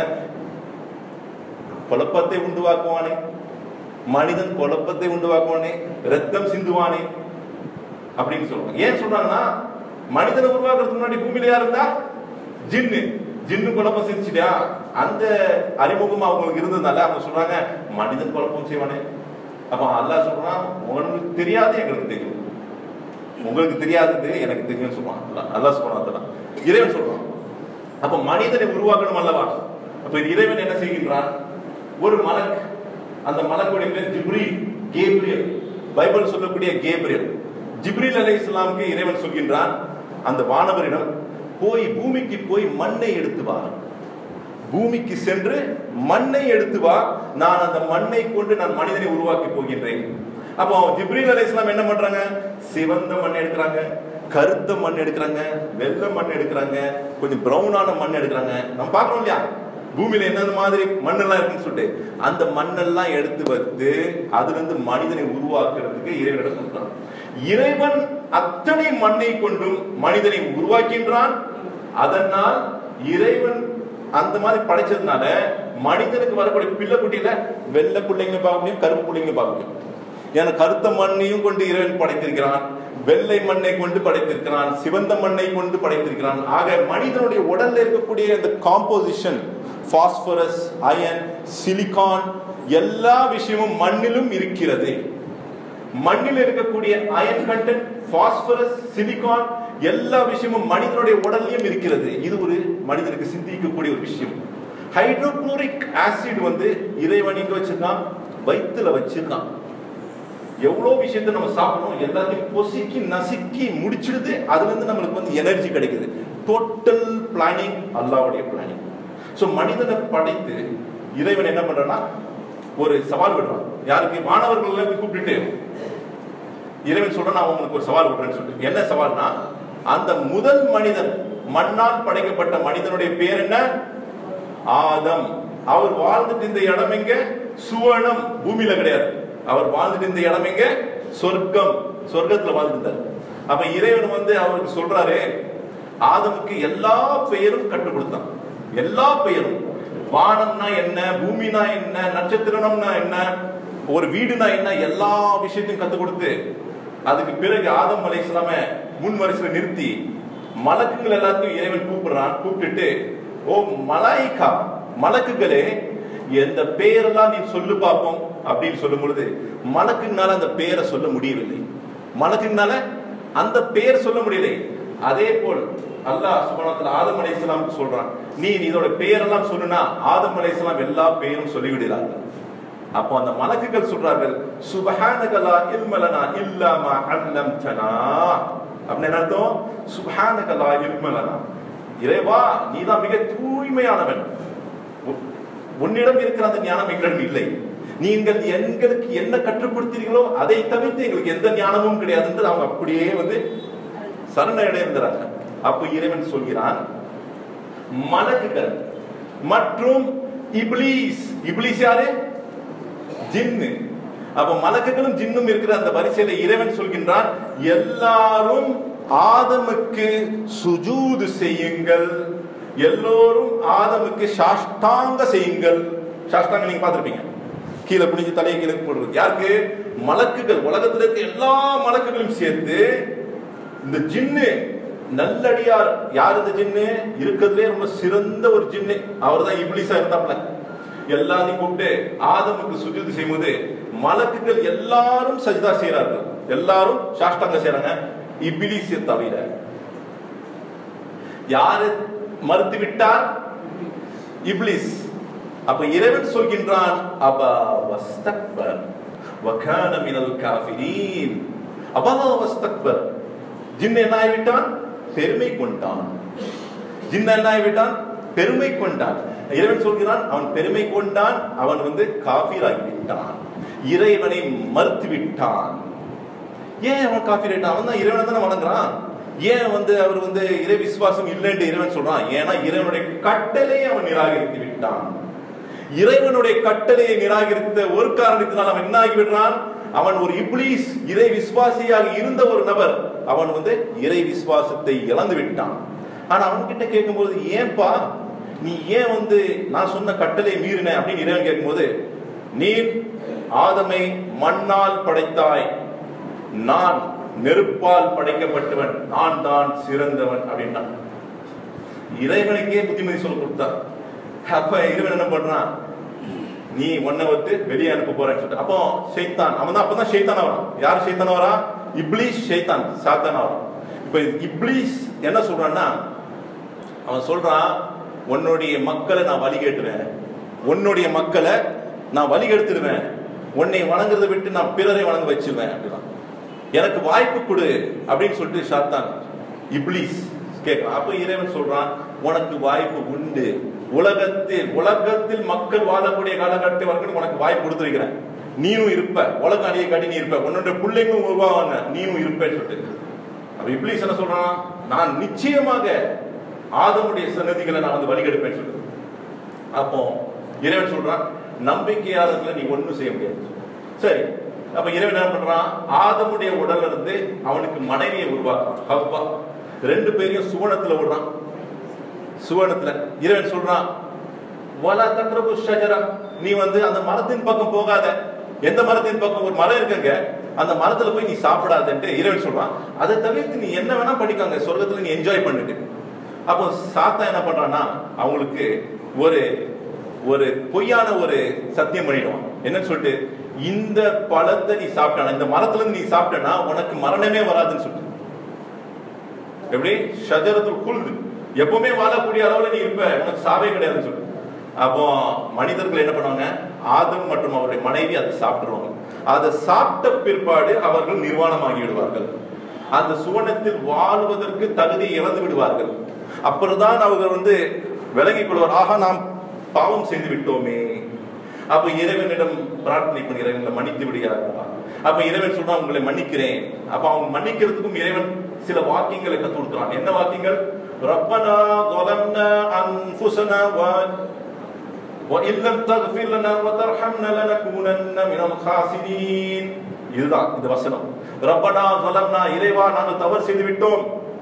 குழப்பத்தை உண்டுவாக்குவானே, மனிதன் குழப்பத்தை உண்டுவாக்குவானே, ரத்தம் சிந்துவானே அப்படின்னு சொல்றாங்க. ஏன் சொல்றாங்கன்னா, மனிதனை உருவாக்குறதுக்கு முன்னாடி பூமியில யார் இருந்தா? ஜின்னு. ஜின்னு குழப்பம் செஞ்சுட்டியா அந்த அறிமுகம் அவங்களுக்கு இருந்ததுனால அவங்க சொல்றாங்க மனிதன் குழப்பம் செய்வானே. அப்ப அல்லாஹ் சொல்றான் உங்களுக்கு தெரியாது எங்களுக்கு தெரியும், உங்களுக்கு தெரியாதது எனக்கு தெரியும் சொல்றான். அல்லாஹ் சொல்றான், இறைவன் சொல்றான். அப்ப மனிதனை உருவாக்கணும் அல்லவா? அப்ப இறைவன் என்ன செய்கின்றான்? ஒரு மலக், அந்த மலக்குடைய பேர் ஜிப்ரீல், கேப்ரியல், பைபிள் சொல்லக்கூடிய கேப்ரியல். ஜிப்ரீல் அலைஹிஸ்ஸலாமுக்கு இறைவன் சொல்கின்றான், அந்த வானவரிடம் போய் பூமிக்கு போய் மண்ணை எடுத்து வா, பூமிக்கு சென்று மண்ணை எடுத்து வா, நான் அந்த மண்ணை கொண்டு நான் மனிதனை உருவாக்கி போகின்றேன். அப்போ ஜிப்ரீல் அலைஹிஸ்ஸலாம் என்ன பண்றாங்க? சிவந்த மண் எடுக்கிறாங்க, கருத்த மண் எடுக்கிறாங்க, வெள்ளை மண் எடுக்கிறாங்க, கொஞ்சம் பிரவுனான மண் எடுக்கிறாங்க. நம்ம பார்க்கணும் இல்லையா பூமியில என்ன மாதிரி மண்ணெல்லாம் இருக்குன்னு சொல்லிட்டு அந்த மண்ணெல்லாம் எடுத்து வந்து அதுல இருந்து மனிதனை உருவாக்குறதுக்கு இறைவனிடம் சொல்றான். இறைவன் அத்தனை மண்ணை கொண்டும் மனிதனை உருவாக்கின்றான். அதனால் இறைவன் அந்த மாதிரி படைச்சதுனால மனிதனுக்கு வரக்கூடிய பிள்ளை குட்டியில வெள்ளை பிள்ளைங்க பார்க்க முடியும், கருப்பு பிள்ளைங்க பார்க்க முடியும். ஏன்னா கருத்த மண்ணையும் கொண்டு இறைவன் படைத்திருக்கிறான், வெள்ளை மண்ணை கொண்டு படைத்திருக்கிறான், சிவந்த மண்ணை கொண்டு படைத்திருக்கிறான். ஆக மனிதனுடைய உடல்ல இருக்கக்கூடிய அந்த காம்போசிஷன், பாஸ்பரஸ், அயன், சிலிகான், எல்லா விஷயமும் மண்ணிலும் இருக்கிறது. மண்ணில் இருக்கக்கூடிய அயன் கண்டென்ட், பாஸ்பரஸ், சிலிகான், எல்லா விஷயமும் மனிதனுடைய உடல்லையும் இருக்கிறது. இது ஒரு மனிதனுக்கு சிந்திக்கக்கூடிய ஒரு விஷயம். ஹைட்ரோகுளோரிக் ஆசிட் வந்து இறைவன் இங்க வச்சிருக்கான், வயிற்றுல வச்சிருக்கான். எவ்வளவு விஷயத்தை நம்ம சாப்பிடணும், எல்லாத்தையும் பொசுக்கி நசுக்கி முடிச்சிடுது. அதுல இருந்து நம்மளுக்கு வந்து எனர்ஜி கிடைக்குது. டோட்டல் பிளானிங் அல்லாஹ்வுடைய பிளானிங். சோ மனிதனை படைத்து இறைவன் என்ன பண்றான்னா ஒரு சவால் விடுறான். யாருக்கு? மாணவர்கள் எல்லாம் கூப்பிட்டுட்டு இறைவன் சொல்றான், நான் உங்களுக்கு ஒரு சவால் விடுறேன்னு சொல்லிட்டு. என்ன சவால்னா, அந்த முதல் மனிதன், மண்ணால் படைக்கப்பட்ட மனிதனுடைய பேர் என்ன? ஆதம். அவர் வாழ்ந்துட்டு இந்த இடம் எங்க? சுவனம், பூமியில கிடையாது. அவர் வாழ்ந்துட்டு இந்த இடம் எங்க? சொர்க்கம், சொர்க்கத்துல வாழ்ந்துட்டார். அப்ப இறைவன் வந்து அவருக்கு சொல்றாரு, ஆதமுக்கு எல்லா பெயரும் கற்றுக் கொடுத்தான். எல்லா பெயரும், வானம்னா என்ன, பூமினா என்ன, நட்சத்திரம்னா என்ன, ஒரு வீடுனா என்ன, எல்லா விஷயத்தையும் கற்றுக் கொடுத்து அதுக்கு பிறகு ஆதம் அலைஹிஸ்ஸலாம முன் வரிசையில நிறுத்தி மலக்குகள் எல்லாத்தையும் இறைவன் கூப்பிடுறான். கூப்பிட்டுட்டு, ஓ மலாயிகா, மலக்குகளே, எந்த பெயரெல்லாம் நீ சொல்லு பார்ப்போம் அப்படின்னு சொல்லும் பொழுது மலக்குனால அந்த பெயரை சொல்ல முடியவில்லை. மலக்குனால அந்த பெயர் சொல்ல முடியலை. அதே போல் அல்லாஹ் சுப்ஹானஹு வ தஆலா ஆதம் அலைஹிஸ்ஸலாமுக்கு சொல்றான், நீ இதோட பெயரெல்லாம் சொல்லுனா ஆதம் அலைஹிஸ்ஸலாம் எல்லா பெயரும் சொல்லிவிடுகிறார்கள். அப்போ அந்த மலக்குகள் சொல்றார்கள், சுப்ஹானக லா இல்ம லனா இல்லா மா அல்லம்தனா. அப்படின்னா அர்த்தம், சுப்ஹானக லா இல்ம லனா, இறைவா நீதான் மிக தூய்மையானவன், உன்னிடம் இருக்கிற அந்த ஞானம் எங்களிடம் இல்லை, நீங்கள் எங்களுக்கு என்ன கற்றுக் கொடுத்தீர்களோ அதை தவிர்த்து எங்களுக்கு எந்த ஞானமும் கிடையாது என்று அவங்க அப்படியே வந்து சரணடைந்தாங்க. அப்ப இறைவன் சொல்கிறான், மலக்குகள் மற்றும் இப்லீஸ். இப்லீஸ் யாரு? ஜின்னு. அப்ப மலக்குகளும் ஜின்னும் இருக்கிற அந்த வரிசையில இறைவன் சொல்கின்றான், எல்லாரும் ஆதமுக்கு சுஜூது செய்யுங்கள், எல்லோரும் ஆதமுக்கு சாஷ்டாங்க செய்யுங்கள். சாஷ்டாங்க நீங்க பார்த்திருப்பீங்க, கீழே குனிஞ்சு தலையை கீழே போடுறது. யாருக்கு? மலக்குகள். உலகத்தில் இருக்க எல்லா மலக்குகளையும் சேர்த்து இந்த ஜின்னு நல்லடியார். யார் இந்த ஜின்னு? இருக்கிறதுலே ரொம்ப சிறந்த ஒரு ஜின்னு, அவர் தான் இப்லீஸா இருந்தாப்ல. எல்லாத்தையும் கூப்பிட்டு ஆதமுக்கு சுஜூது செய்யும்போது மலக்குகள் எல்லாரும் சஜ்தா செய்யறார்கள், எல்லாரும் சாஷ்டாங்க செய்யறாங்க, இப்லீஸை தவிர. யாரு மறுத்து விட்டார்? இப்லீஸ். அப்ப இறைவன் சொல்கின்றான், அபா வஸ்தக்பர் வகான மினல் காஃபிரீன். அபா வஸ்தக்பர். ஜின் என்ன ஆகிவிட்டான்? பெருமை கொண்டான். ஜின் என்ன ஆகிவிட்டான்? பெருமை கொண்டான். இறைவன் சொல்கிறான், அவன் பெருமை கொண்டான், அவன் வந்து காஃபிர் ஆகிவிட்டான், இறைவனை மறுத்து விட்டான். ஏன் அவன் காஃபிர் ஆயிட்டான்? அவன் தான் இறைவனை தானே வணங்குறான். ஏன் வந்து அவர் வந்து இறை விசுவாசம் இல்லைன்னு இறைவன் சொல்றான்? ஏன்னா இறைவனுடைய கட்டளையை அவன் நிராகரித்து விட்டான். இறைவனுடைய கட்டளையை நிராகரித்த ஒரு காரணத்தினால் அவன் என்ன ஆகிவிடுறான்? அவன் ஒரு இப்லீஸ், இறை விசுவாசியாக இருந்த ஒரு நபர், அவன் வந்து இறை விசுவாசத்தை இழந்து விட்டான். ஆனா அவன்கிட்ட கேட்கும்போது, ஏன்பா நீ ஏன் வந்து நான் சொன்ன கட்டளை மீறின அப்படின்னு இறைவன் கேட்கும்போது, நீ ஆதமை மண்ணால் படைத்தாய், நான் நெருப்பால் படைக்கப்பட்டவன், நான் தான் சிறந்தவன் அப்படின்னா. இறைவனுக்கே புத்திமதி சொல்ல கொடுத்தான். அப்ப இறைவன் என்ன பண்றான், நீ உன்னை வந்து வெளியே அனுப்ப போறேன்னு சொல்லிட்டு. அப்போ ஷைத்தான், அவன் தான் அப்பதான் ஷைத்தான் வரான். யார் ஷைத்தான் வரா? இப்லீஸ் ஷைத்தான் சாத்தான் வரான். இப்ப இப்லீஸ் என்ன சொல்றான்னா, அவன் சொல்றான், உன்னுடைய மக்களை நான் வழிகேட்டுவேன், உன்னுடைய மக்களை நான் வழிகெடுத்துடுவேன், உன்னை வணங்குறதை விட்டு நான் பிறரை வணங்க வச்சிருவேன் அப்படிதான், எனக்கு வாய்ப்பு கொடு அப்படின்னு சொல்லிட்டு சாத்தான் இப்லீஸ் கேட்கிறான். அப்ப இறைவன் சொல்றான், உனக்கு வாய்ப்பு உண்டு, உலகத்தில் மக்கள் வாழக்கூடிய காலகட்டத்தில் வரைக்கும் உனக்கு வாய்ப்பு கொடுத்துருக்கிறேன், நீனும் இருப்ப, உலகம் அடியை காட்டி நீ இருப்ப, உன்னுடைய பிள்ளைங்களும் உருவாவாங்க, நீனும் இருப்பேன்னு சொல்லிட்டு. அப்ப இப்லீஸ் என்ன சொல்றான், நான் நிச்சயமாக ஆதமுடைய சன்னதிகளை நான் வந்து வழிகெடுப்பேன்னு சொல்லிட்டு. அப்போ இறைவன் சொல்றான், நம்பிக்கையாளர்களை நீ ஒண்ணும் செய்ய முடியாது. சரி, அப்ப இறைவன் என்ன பண்றான், ஆதமுடைய உடல்ல இருந்து அவனுக்கு மனைவியை உருவாக்குறான், ஹவ்வா. 2 பேரையும் சுவனத்துல விடுறான். சுவனத்துல இறைவன் சொல்றான், வலா தக்ரபு ஷஜரா, நீ வந்து அந்த மரத்தின் பக்கம் போகாத. எந்த மரத்தின் பக்கம்? ஒரு மரம் இருக்குங்க, அந்த மரத்துல போய் நீ சாப்பிடாதன்ட்டு இறைவன் சொல்றான். அதை தவிர்த்து நீ என்ன வேணா படிக்காங்க, சொர்க்கத்துல நீ என்ஜாய் பண்ணிட்டு. அப்போ சாத்தான் என்ன பண்றான்னா, அவங்களுக்கு ஒரு பொய்யான ஒரு சத்தியம் பண்ணிடுவான். என்னன்னு சொல்லிட்டு, இந்த பழத்தை நீ சாப்பிட்டானா, இந்த மரத்துல இருந்து நீ சாப்பிட்டனா உனக்கு மரணமே வராதுன்னு சொல்லிட்டு. எப்படி? ஷஜரத்துல் குல்து, எப்பவுமே வாழக்கூடிய அளவுல நீ இருப்ப, உனக்கு சாவே கிடையாதுன்னு சொல்லிட்டு. அப்போ மனிதர்கள் என்ன பண்ணுவாங்க, ஆதம் மற்றும் அவருடைய மனைவி அதை சாப்பிட்டுருவாங்க. அதை சாப்பிட்ட பிற்பாடு அவர்கள் நிர்வாணமாகி விடுவார்கள், அந்த சுவனத்தில் வாழ்வதற்கு தகுதி இழந்து விடுவார்கள். அப்புறம்தான் அவர்கள் வந்து விலகிக் கொள்வார், ஆகா நாம் பாவம் செய்து விட்டோமே. அப்ப இறைவனிடம் பிரார்த்தனை பண்ணி, இறைவனை மன்னித்து விடுகிறார்களா? அப்ப இறைவன் சொல்றான், உங்களை மன்னிக்கிறேன். அப்ப அவங்க மன்னிக்கிறதுக்கும் இறைவன் சில வாக்கியங்களை கத்து கொடுக்கிறான். என்ன வாக்கியங்கள்? ரப்பனா ظلمنا انفسنا وان لم تغفر لنا وترحمنا لنكونن من الخاسرين. இதுதான் இந்த வசனம். ரப்பனா ظلمنا, இறைவா நாங்கள் தவறு செய்து விட்டோம்.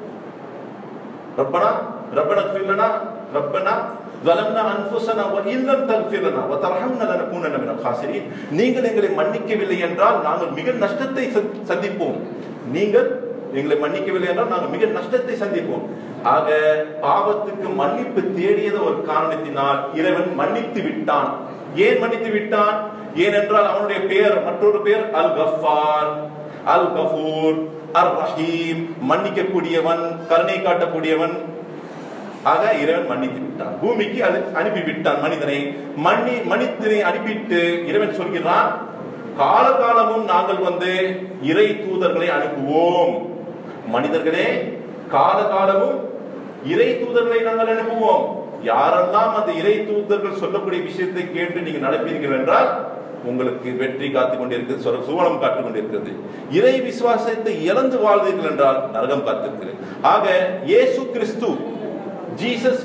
ரப்பனா اغفر لنا ربنا ظلمنا انفسنا وان لم تغفر لنا وترحمنا لنكونن من الخاسرين. நீங்கள் எங்களை மன்னிக்கவில்லை என்றால் நாங்கள் மிக நஷ்டத்தை சந்திப்போம். நீங்கள் எங்களை மன்னிக்கவில்லை என்றால் நாங்கள் மிக நஷ்டத்தை சந்திப்போம். ஆக பாவத்துக்கு மன்னிப்பு தேடியது ஒரு காரணத்தினால் இறைவன் மன்னித்து விட்டான். ஏன் மன்னித்து விட்டான்? ஏனென்றால் அவனுடைய பெயர், மற்றொரு பெயர் அல் கஃபார், அல் கஃபூர், அர் ரஹீம், மன்னிக்கக்கூடியவன், கருணை காட்டக்கூடியவன். ஆக இறைவன் மன்னித்து விட்டான், பூமிக்கு அது அனுப்பி விட்டான் மனிதனை. மனிதனை அனுப்பிட்டு இறைவன் சொல்கிறான், காலகாலமும் நாங்கள் வந்து இறை தூதர்களை அனுப்புவோம். மனிதர்களே, காலகாலமும் இறை தூதர்களை நாங்கள் அனுப்புவோம். யாரெல்லாம் அந்த இறை தூதர்கள் சொல்லக்கூடிய விஷயத்தை கேட்டு நீங்க நடப்பீர்கள் என்றால் உங்களுக்கு வெற்றி காத்துக் கொண்டிருக்கிறது, சுவனம் காத்துக் கொண்டிருக்கிறது. இறை விசுவாசத்தை இழந்து வாழ்வீர்கள் என்றால் நரகம் காத்திருக்கிறது. ஆக இயேசு கிறிஸ்து, ஜீசஸ்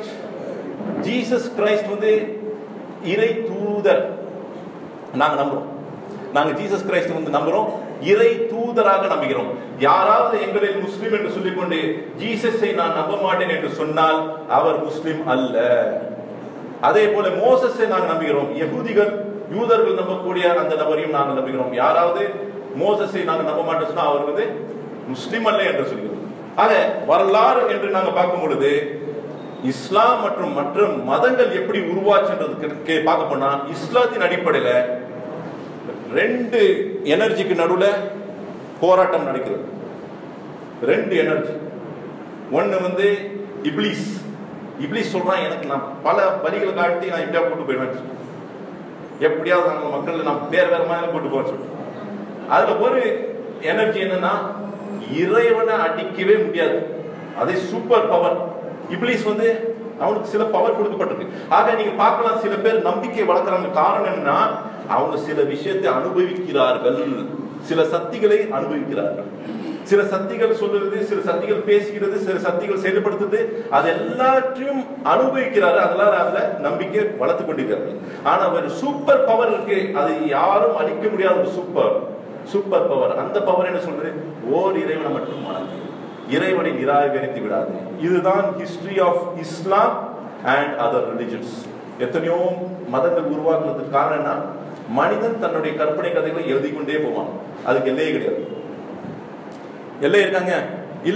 கிரைஸ்ட் வந்து இறை தூதர். நாங்க நம்புறோம், நாங்க ஜீசஸ் கிரைஸ்ட் வந்து நம்புறோம், இறை தூதராக நம்புகிறோம். யாராவது எங்களில் முஸ்லிம் என்று சொல்லிக்கொண்டு ஜீசஸை நான் நம்ப மாட்டேன் என்று சொன்னால் அவர் முஸ்லிம் அல்ல. அதே போல மோசஸை நாங்கள் நம்புகிறோம், யூதர்கள் நம்பக்கூடிய அந்த நபரையும் நாங்கள் நம்புகிறோம். யாராவது மோசஸை நாங்கள் நம்ப மாட்டோம் சொன்னா அவர் வந்து முஸ்லிம் அல்ல என்று சொல்கிறோம். ஆக வரலாறு என்று நாங்கள் பார்க்கும் பொழுது இஸ்லாம் மற்றும் மற்ற மதங்கள் எப்படி உருவாச்சுன்றதுக்கு பார்க்க போனா, இஸ்லாத்தின் அடிப்படையில 2 எனர்ஜிக்கு நடுவுல போராட்டம் நடக்கிறது. 2 எனர்ஜி. ஒன்னு வந்து இப்லீஸ் சொல்றான், எனக்கு நான் பல வழிகளை காட்டி நான் இப்படியா கூட்டு போயிடுவேன், எப்படியாவது நம்ம மக்கள் நான் வேற மாதிரி கூட்டு போவேன்னு சொல்லிட்டு. அதுல ஒரு எனர்ஜி என்னன்னா, இறைவனை அடிக்கவே முடியாது, அது சூப்பர் பவர். இப்லீஸ் வந்து அவனுக்கு சில பவர் கொடுக்கப்பட்டிருக்கு. ஆக நீங்க பார்க்கலாம், சில பேர் நம்பிக்கை வளர்க்கறாங்க. காரணம் என்னன்னா, அவங்க சில விஷயத்தை அனுபவிக்கிறார்கள், சில சக்திகளை அனுபவிக்கிறார்கள். சில சக்திகள் சொல்லுறது, சில சக்திகள் பேசுகிறது, சில சக்திகள் செயல்படுத்துது, அது எல்லாத்தையும் அனுபவிக்கிறாரு. அதெல்லாம் அதுல நம்பிக்கை வளர்த்து கொண்டிருக்கிறாரு. ஆனா ஒரு சூப்பர் பவர் இருக்கு, அது யாரும் அழிக்க முடியாத ஒரு சூப்பர் பவர். அந்த பவர் என்ன சொல்றது? ஓர் இறைவனை மட்டும் மறந்து இறைவனை நிராகரித்து விடாது. இதுதான் history of Islam and other religions. எத்தனையோ மதங்கள் உருவாக்குறதுக்கு காரணம் என்ன? மனிதன் தன்னுடைய கற்பனை கதைகளை எழுதி கொண்டே போவான். அதுக்கு எல்லையே கிடையாது. எல்லை இருக்காங்க? இல்லை.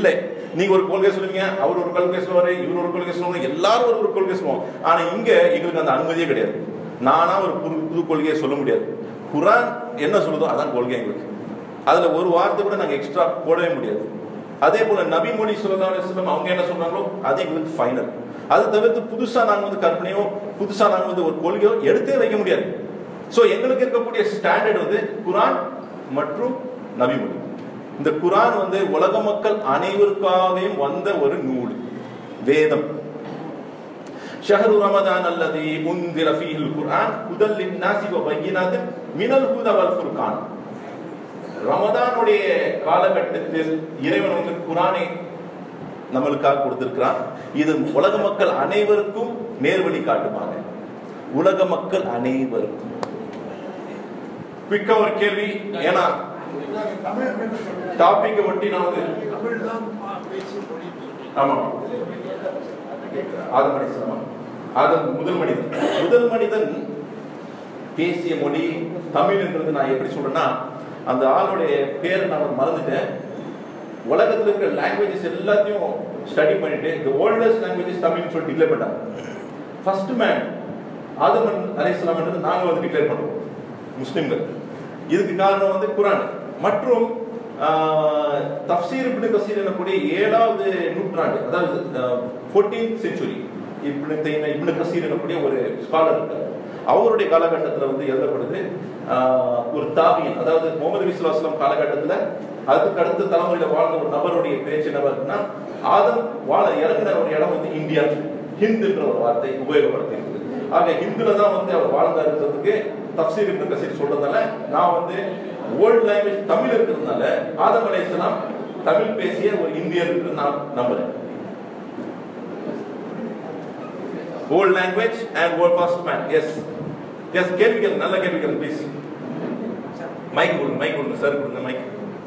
நீங்க ஒரு கொள்கை சொல்லுவீங்க, அவர் ஒரு கொள்கை சொல்லுவாரு, இவர் ஒரு கொள்கை சொல்லுவாங்க, எல்லாரும் ஒரு கொள்கை சொல்லுவோம். ஆனா இங்க எங்களுக்கு அந்த அனுமதியே கிடையாது. நானா ஒரு புது கொள்கையை சொல்ல முடியாது. குர்ஆன் என்ன சொல்லுதோ அதான் கொள்கை எங்களுக்கு. அதுல ஒரு வார்த்தை கூட நாங்க எக்ஸ்ட்ரா போடவே முடியாது. அதே போல நபி மொழி ஸல்லல்லாஹு அலைஹி வஸல்லம் அவங்க என்ன சொன்னாங்களோ அது எங்களுக்கு ஃபைனல். அது தவிர்த்து புதுசா நாங்க வந்து கற்பனையோ புதுசா நாங்க வந்து ஒரு கொள்கையோ எடுத்தே வைக்க முடியாது. சோ எங்களுக்கு இருக்கக்கூடிய ஸ்டாண்டர்ட் வந்து குர்ஆன் மற்றும் நபி மொழி. இந்த குர்ஆன் வந்து உலக மக்கள் அனைவருக்காகவும் வந்த ஒரு நூல், வேதம். ஷஹ்ரு ரமதான் அல்லதி உன்திர ஃபீஹில் குர்ஆன் ஹுதல் லின்னாஸி வ பையினாத்தின் மினல் ஹுதா வல் ஃபுர்கான். ரமதானுடைய காலகட்டத்தில் இறைவன் வந்து குர்ஆனை நம்மளுக்காக கொடுத்திருக்கிறான். இது உலக மக்கள் அனைவருக்கும் நேர்வழி காட்டுவாங்க. உலக மக்கள் அனைவருக்கும். குயிக்கா ஒரு கேள்வி, ஏன்னா டாபிக் ஒட்டி நான் வந்து ஆமா ஆதம் முதல் மனிதன் பேசிய மொழி தமிழ் என்றது நான் எப்படி சொல்றேன்னா, அந்த ஆளுடைய பேரை நான் மறந்துட்டேன். உலகத்தில் இருக்கிற லாங்குவேஜஸ் எல்லாத்தையும் ஸ்டடி பண்ணிட்டு the oldest language is Tamil சொல்லி டிக்ளேர் பண்ணாங்க. ஃபர்ஸ்ட் மேன் ஆதம் அலைஹிஸ்ஸலாம் என்றது நாங்க வந்து டிக்ளேர் பண்ணுவோம் முஸ்லிம்கள். இதுக்கு காரணம் வந்து குர்ஆன் மற்றும் தஃப்சீர் இப்னு கஸீர் எனக்கூடிய 7வது நூற்றாண்டு, அதாவது 14th century இப்னு கஸீர் எனக்கூடிய ஒரு ஸ்காலர் இருக்கார். அவருடைய காலகட்டத்தில் வந்து எழுதப்படுது. ஒரு தாபியின், அதாவது முகமது நபி ஸல்லல்லாஹு அலைஹி வஸல்லம் காலகட்டத்தில் அதுக்கு அடுத்த தலைமுறையில வாழ்ந்த ஒரு நபருடைய பேச்சு என்ன வருதுன்னா, ஆதம் வாழ இறங்கின ஒரு இடம் வந்து இந்தியா, ஹிந்த் என்ற ஒரு வார்த்தை உபயோகப்படுத்தி. ஆக ஹிந்துல தான் வந்து அவர் வாழ்ந்தாருன்றதுக்கு தஃப்சீர் இப்னு கஸீர் சொல்றதால நான் வந்து ஓல்ட் லாங்குவேஜ் தமிழ் இருக்கிறதுனால ஆதம் அலைஹிஸ்ஸலாம் தமிழ் பேசிய ஒரு இந்தியர் என்று நான் நம்புறேன். Old language and old first man. Yes yes கேள்விகள், நல்ல கேள்விகள் ப்ளீஸ். மைக் கொடுங்க சார், கொடுங்க மைக்.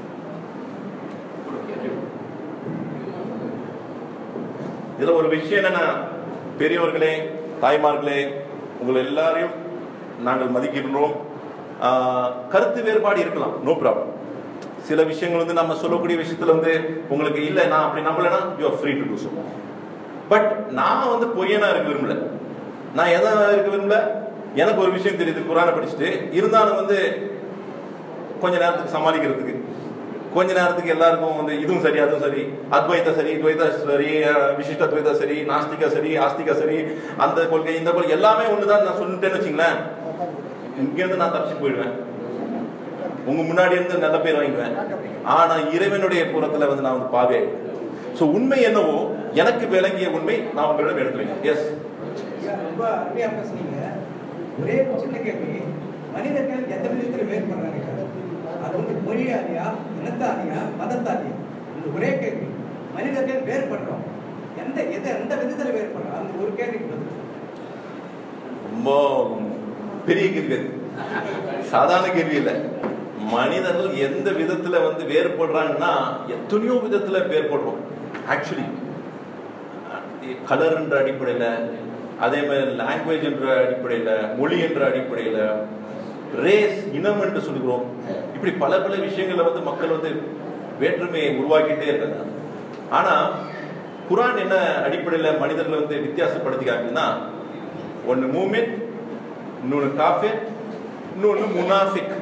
இதுல ஒரு விஷயம் என்னன்னா, பெரியவர்களே தாய்மார்களே உங்களை எல்லாரையும் நாங்கள் மதிக்கின்றோம். கருத்து வேறுபாடு இருக்கலாம், நோ ப்ராப்ளம். சில விஷயங்கள் வந்து நம்ம சொல்லக்கூடிய விஷயத்துல வந்து உங்களுக்கு இல்ல நான் அப்படி நம்பலன்னா you are free to do so. But நான் வந்து பொய்யனா இருக்க விரும்பல, நான் எதா இருக்க விரும்பல. எனக்கு ஒரு விஷயம் தெரியுது, குர்ஆனை படிச்சுட்டு இருந்தாலும் வந்து கொஞ்ச நேரத்துக்கு சமாளிக்கிறதுக்கு, கொஞ்ச நேரத்துக்கு எல்லாருக்கும் வந்து இதுவும் சரி அதுவும் சரி, அத்வைத சரி துவைத சரி, விசிஷ்ட துவைத சரி, நாஸ்திகா சரி ஆஸ்திகா சரி, அந்த கொள்கை இந்த கொள்கை எல்லாமே ஒண்ணுதான் நான் சொல்லிட்டேன்னு வச்சுங்களேன், இங்க இருந்து நான் தப்பிச்சு போயிடுவேன், உங்க முன்னாடி இருந்து நல்ல பேர் வாங்கிடுவேன். ஆனா இறைவனுடைய புறத்துல வந்து நான் வந்து பாவையாயிடுவேன். சோ உண்மை என்னவோ எனக்கு விளங்கிய உண்மை நான் உங்களிடம் எடுத்து வைக்கிறேன். எஸ், ரொம்ப அருமையா பேசுனீங்க. ஒரே சின்ன கேள்வி, மனிதர்கள் எந்த விதத்தில் வேறுபடுறாங்க? அது வந்து மொழியாதியா, இனத்தாதியா, மதத்தாதியா? இந்த ஒரே கேள்வி, மனிதர்கள் வேறுபடுறோம், எந்த விதத்தில் வேறுபடுறோம்? அந்த ஒரு கேள்விக்கு ரொம்ப பெரிய கேள்வி, சாதாரண கேள்வி இல்லை. மனிதர்கள் எந்த விதத்துல வந்து வேறுபடுறாங்கன்னா எத்தனையோ விதத்துல வேறுபடுறோம். ஆக்சுவலி கலர் என்ற அடிப்படையில, அதே மாதிரி லாங்குவேஜ் என்ற அடிப்படையில, மொழி என்ற அடிப்படையில, ரேஸ் இனம் என்று சொல்கிறோம். இப்படி பல பல விஷயங்கள்ல வந்து மக்கள் வந்து வேற்றுமையை உருவாக்கிட்டே இருக்காங்க. ஆனா குர்ஆன் என்ன அடிப்படையில மனிதர்களை வந்து வித்தியாசப்படுத்திக்காங்கன்னா, ஒன்னு மூமின், இன்னொன்னு காஃபிர், இன்னொன்னு முனாஃபிக்.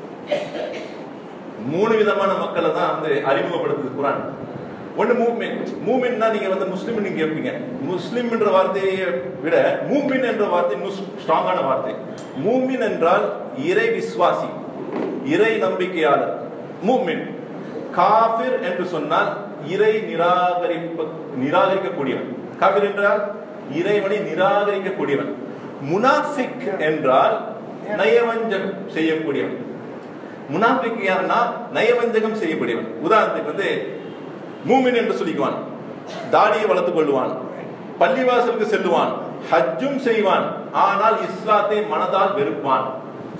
3 விதமான மக்களை தான் வந்து அறிமுகப்படுத்துது குர்ஆன். ஒன்னு மூமின். மூமின்னா நீங்க வந்து முஸ்லிம் நீங்க கேட்பீங்க. முஸ்லிம் என்ற வார்த்தையை விட மூமின் என்ற வார்த்தை இன்னும் ஸ்ட்ராங்கான வார்த்தை. மூமின் என்றால் இறை விசுவாசி, இறை நம்பிக்கையாளர், மூமின். காஃபிர் என்று சொன்னால் இறை நிராகரிக்கக்கூடியவன். காஃபிர் என்றால் இறைவனை நிராகரிக்கக்கூடியவன். முனாஃபிக் என்றால் நயவஞ்சகம் செய்யக்கூடியவன். முனாஃபிக் யாருன்னா நயவஞ்சகம் செய்யக்கூடியவன். உதாரணத்துக்கு வந்து மூமின் என்று சொல்லிக்குவான், தாடியை வளர்த்துக் கொள்வான், பள்ளிவாசலுக்கு செல்லுவான், ஹஜ்ஜும் செய்வான், ஆனால் இஸ்லாத்தை மனதால் வெறுப்பான்.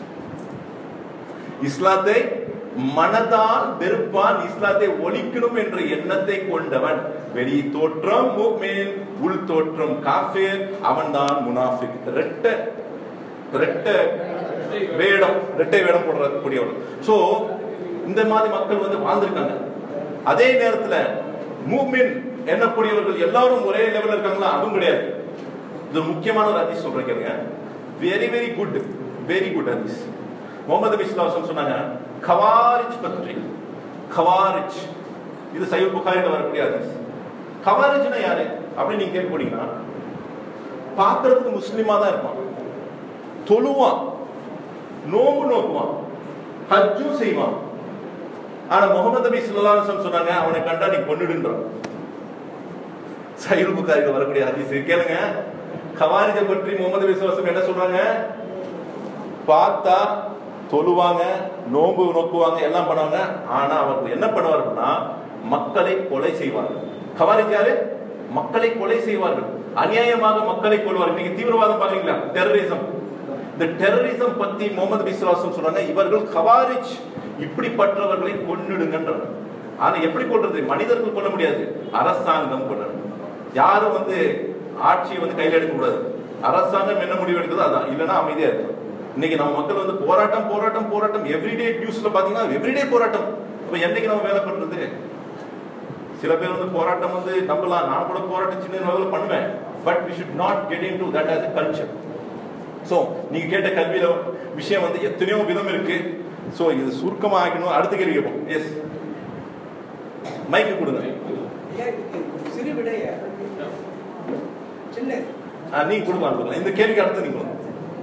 இஸ்லாத்தை மனதால் வெறுப்பான், இஸ்லாத்தை ஒழிக்கணும் என்ற எண்ணத்தை கொண்டவன். வெளி தோற்றம் மூமின், உள் தோற்றம் காஃபிர், அவன்தான் முனாஃபிக். ரெட்டை வேடம் போடக்கூடியவன். சோ இந்த மாதிரி மக்கள் வந்து வாழ்ந்திருக்காங்க. அதே நேரத்துல மூமின் என்னக்கூடியவர்கள் எல்லாரும் ஒரே லெவல்ல இருக்காங்களா? அதுவும் கிடையாது. இது முக்கியமான ஒரு ஹதீஸ் சொல்றேன் கேளுங்க. வெரி வெரி குட் ஹதீஸ். முகமது நபி ஸல்லல்லாஹு அலைஹி வஸல்லம் சொன்னாங்க, கவாரிஜ் பற்றி. கவாரிஜ் இது சஹீஹ் புகாரில வரக்கூடிய ஹதீஸ். கவாரிஜ்னா யாரு அப்படி நீங்க கேட்க போனீங்கன்னா, பார்க்கிறதுக்கு முஸ்லிமா தான் இருப்பான், தொழுவான், நோம்பு நோக்குவான், ஹஜ்ஜும் செய்வான். ஆனா முகமது நபி ஸல்லல்லாஹு அலைஹி வஸல்லம் சொன்னாங்க, அவனை கண்டா நீ கொன்னுடுன்றான். சஹீஹ் புகாரில வரக்கூடிய ஹதீஸ் கேளுங்க. கவாரிஜை பற்றி முகமது நபி ஸல்லல்லாஹு அலைஹி வஸல்லம் என்ன சொல்றாங்க? பார்த்தா தொழுவாங்க, நோம்பு நோக்குவாங்க, எல்லாம் பண்ணுவாங்க. ஆனா அவர் என்ன பண்ணுவாருன்னா, மக்களை கொலை செய்வார்கள். கவாரிஜ் யாரு? மக்களை கொலை செய்வார்கள், அநியாயமாக மக்களை கொல்வார்கள். இன்னைக்கு தீவிரவாதம் பாருங்களா, டெரரிசம். இந்த டெரரிசம் பத்தி முகமது நபி ஸல்லல்லாஹு அலைஹி வஸல்லம் சொல்றாங்க, இவர்கள் கவாரிஜ், இப்படிப்பட்டவர்களை கொன்னுடுங்கன்றாங்க. ஆனா எப்படி கொல்றது? மனிதர்கள் கொல்ல முடியாது, அரசாங்கம் கொல்லணும். யாரும் ஆட்சியை கையில எடுக்க கூடாது. அரசாங்கம் என்ன முடிவு எடுக்குதோ அதான், இல்லைன்னா அமைதியா இருக்கும். இன்னைக்கு நம்ம மக்கள் போராட்டம் போராட்டம் போராட்டம், எவ்ரிடே நியூஸ்ல பாத்தீங்கன்னா எவ்ரிடே போராட்டம். இப்ப என்னைக்கு நம்ம வேலை பண்றது? சில பேர் போராட்டம் நம்பலாம், நான் கூட போராட்டம் சின்ன லெவல்ல பண்ணுவேன். But we should not get into that as a culture. So நீங்க கேட்ட கல்வியில விஷயம் எத்தனையோ விதம் இருக்கு. சோ இது சுருக்கமா ஆக்கணும். அடுத்த கேள்வி கேட்போம். எஸ், மைக்கு கொடுங்க. சிறு விடைய சின்ன நீங்க கொடுக்கலாம். இந்த கேள்விக்கு அடுத்து நீங்க கொடுங்க.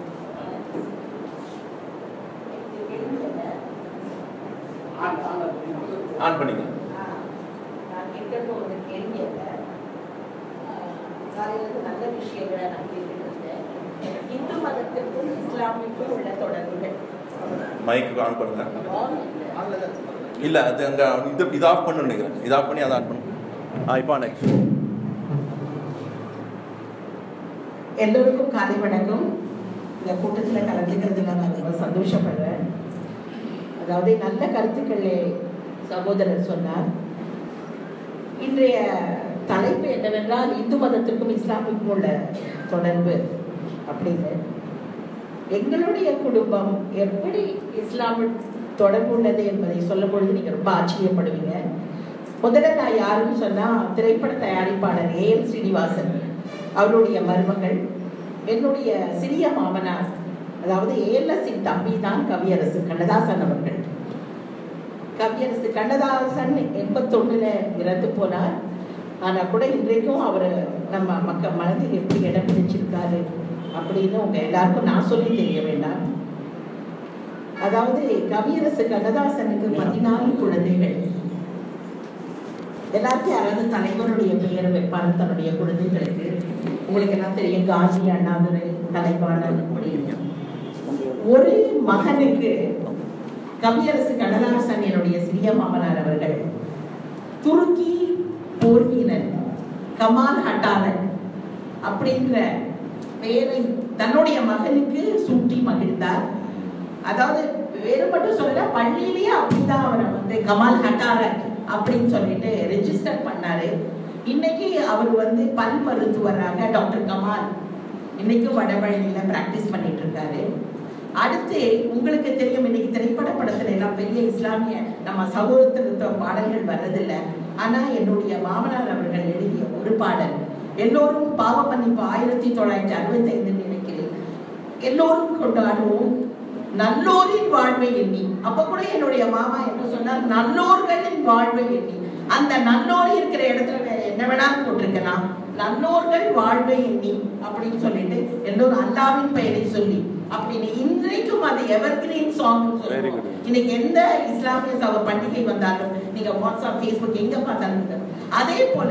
ஆன் பண்ணிங்க. நல்ல விஷயங்களை நான் கேட்டுருந்தேன். இந்து மதத்திற்கும் இஸ்லாமிற்கும் உள்ள தொடர்புகள். மைக்கு ஆன் பண்ணுங்க. இல்ல அது அங்க இது ஆஃப் பண்ணு நினைக்கிறேன். இது ஆஃப் பண்ணி அதை ஆன் பண்ணுங்க. இப்போ நெக்ஸ்ட். எல்லோருக்கும் காலை வணக்கம். இந்த கூட்டத்தில் கலந்துக்கிறதுல நான் ரொம்ப சந்தோஷப்படுறேன். அதாவது நல்ல கருத்துக்களை சகோதரர் சொன்னார். இன்றைய தலைப்பு என்னவென்றால் இந்து மதத்திற்கும் இஸ்லாமுக்கும் உள்ள தொடர்பு அப்படின்னு. எங்களுடைய குடும்பம் எப்படி இஸ்லாமில் தொடர்பு உள்ளது என்பதை சொல்லும் பொழுது நீங்க ரொம்ப ஆச்சரியப்படுவீங்க. முதல்ல நான் யாருன்னு சொன்னா, திரைப்பட தயாரிப்பாளர் ஏஎல் ஸ்ரீனிவாசன் அவருடைய மருமகள், என்னுடைய சிறிய மாமனார், அதாவது ஏஎல்எஸ்ஸின் தம்பி தான் கவியரசு கண்ணதாசன் அவர்கள். கவியரசு கண்ணதாசன் 81 இறந்து போனார். ஆனா கூட இன்றைக்கும் அவர் நம்ம மக்கள் மனதில் எப்படி இடம் பிடிச்சிருக்காரு அப்படின்னு உங்க எல்லாருக்கும் நான் சொல்லி தெரிய வேண்டாம். அதாவது கவியரசு கண்ணதாசனுக்கு 14 குழந்தைகள். எல்லாருக்கும் யாராவது தலைவருடைய பெயர் வைப்பாரு தன்னுடைய குழந்தைகளுக்கு. உங்களுக்கு எல்லாம் தெரியும், காந்தி, அண்ணாதுரை, தலைவாணர் அப்படின்னு. ஒரு மகனுக்கு கவியரசு கண்ணதாசன் என்னுடைய சிறிய மாமனார் அவர்கள் துருக்கி போர் வீரர் கமால் ஹட்டாரன் அப்படின்ற பெயரை தன்னுடைய மகனுக்கு சூட்டி மகிழ்ந்தார். அதாவது வேறு மட்டும் சொல்லல, பள்ளியிலேயே அப்படிதான் அவரை கமால் ஹட்டாரன் அப்படின்னு சொல்லிட்டு ரெஜிஸ்டர் பண்ணாரு. இன்னைக்கு அவர் பல் மருத்துவராக டாக்டர் கமால் இன்னைக்கும் வடபழனியில பிராக்டிஸ் பண்ணிட்டு இருக்காரு. அடுத்து உங்களுக்கு தெரியும், இன்னைக்கு திரைப்பட படத்துல எல்லாம் பெரிய இஸ்லாமிய நம்ம சகோதரத்துவ பாடல்கள் வர்றதில்லை. ஆனா என்னுடைய மாமனார் அவர்கள் எழுதிய ஒரு பாடல், எல்லோரும் பாவ மன்னிப்பு 1965 நினைக்கிறேன், எல்லோரும் கொண்டாடுவோம் நல்லோரின் வாழ்வை எண்ணி. அப்ப கூட என்னுடைய மாமா என்ன சொன்னார், நல்லோர்களின் வாழ்வை எண்ணி. அந்த நல்லோர் இருக்கிற இடத்துல வேற என்ன வேணாலும் போட்டிருக்கலாம், நல்லோர்கள் வாழ்வை எண்ணி அப்படின்னு சொல்லிட்டு எல்லோரும் அல்லாவின் பெயரை சொல்லி அப்படின்னு. இன்றைக்கும் அது எவர்கிரீன் சாங். இன்னைக்கு எந்த இஸ்லாமிய சபை பண்டிகை வந்தாலும் நீங்க வாட்ஸ்அப், ஃபேஸ்புக் எங்க பார்த்தாலும். அதே போல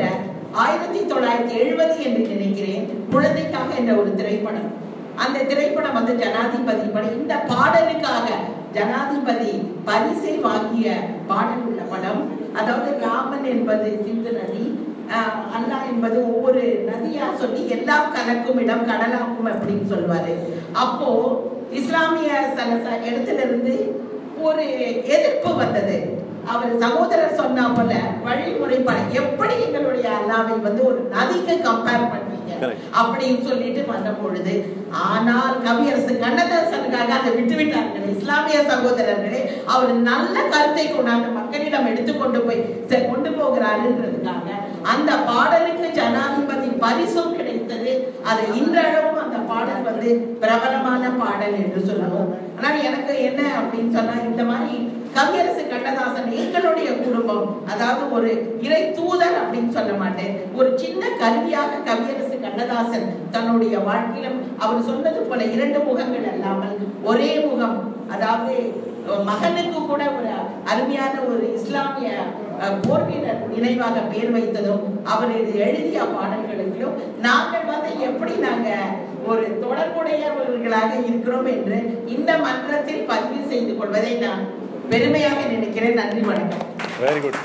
1970 என்று நினைக்கிறேன், குழந்தைக்காக என்ற ஒரு திரைப்படம். அந்த திரைப்படம் ஜனாதிபதி படம். இந்த பாடலுக்காக ஜனாதிபதி பரிசை வாங்கிய பாடல் உள்ள படம். அதாவது ராமன் என்பது சிந்து நதி, அல்லாஹ் என்பது ஒவ்வொரு நதியா சொல்லி எல்லாம் கலக்கும் இடம் கடலாக்கும் அப்படின்னு சொல்வாரு. அப்போ இஸ்லாமிய இடத்துல இருந்து ஒரு எதிர்ப்பு வந்தது. அவர் சகோதரர் சொன்னா போல வழிமுறை எப்படி எங்களுடைய அல்லாவை ஒரு நதிக்கு கம்பேர் பண்றீங்க அப்படின்னு சொல்லிட்டு வந்த பொழுது, ஆனால் கவியரசு கண்ணதாசனுக்காக அதை விட்டுவிட்டார்கள் இஸ்லாமிய சகோதரர்களே. அவர் நல்ல கருத்தை கொண்டாந்து மக்களிடம் எடுத்துக்கொண்டு கொண்டு போகிறாருன்றதுக்காக அந்த பாடலுக்கு ஜனாதிபதி பரிசும் கிடைத்தது. அது இன்றளவும் அந்த பாடல் பிரபலமான பாடல் என்று சொல்லுவோம். ஆனால் எனக்கு என்ன அப்படின்னு சொன்னா, இந்த மாதிரி கவியரசு கண்ணதாசன் எங்களுடைய குடும்பம், அதாவது ஒரு இறை தூதர் அப்படின்னு சொல்ல மாட்டேன், ஒரு சின்ன கருவியாக கவியரசு கண்ணதாசன் தன்னுடைய வாழ்க்கையிலும் அவர் சொன்னது போல 2 முகங்கள் அல்லாமல் ஒரே முகம். அதாவது மகனுக்கு கூட ஒரு அருமையான ஒரு இஸ்லாமிய போர் வீரர் நினைவாக பேர் வைத்ததும், அவர் எழுதிய பாடல்களுக்கும் நாங்கள் எப்படி நாங்க ஒரு தொடர்புடையவர்களாக இருக்கிறோம் என்று இந்த மன்றத்தில் பதிவு செய்து கொள்வதை நான் பெருமையாக நினைக்கிறேன். நன்றி, வணக்கம். Very good.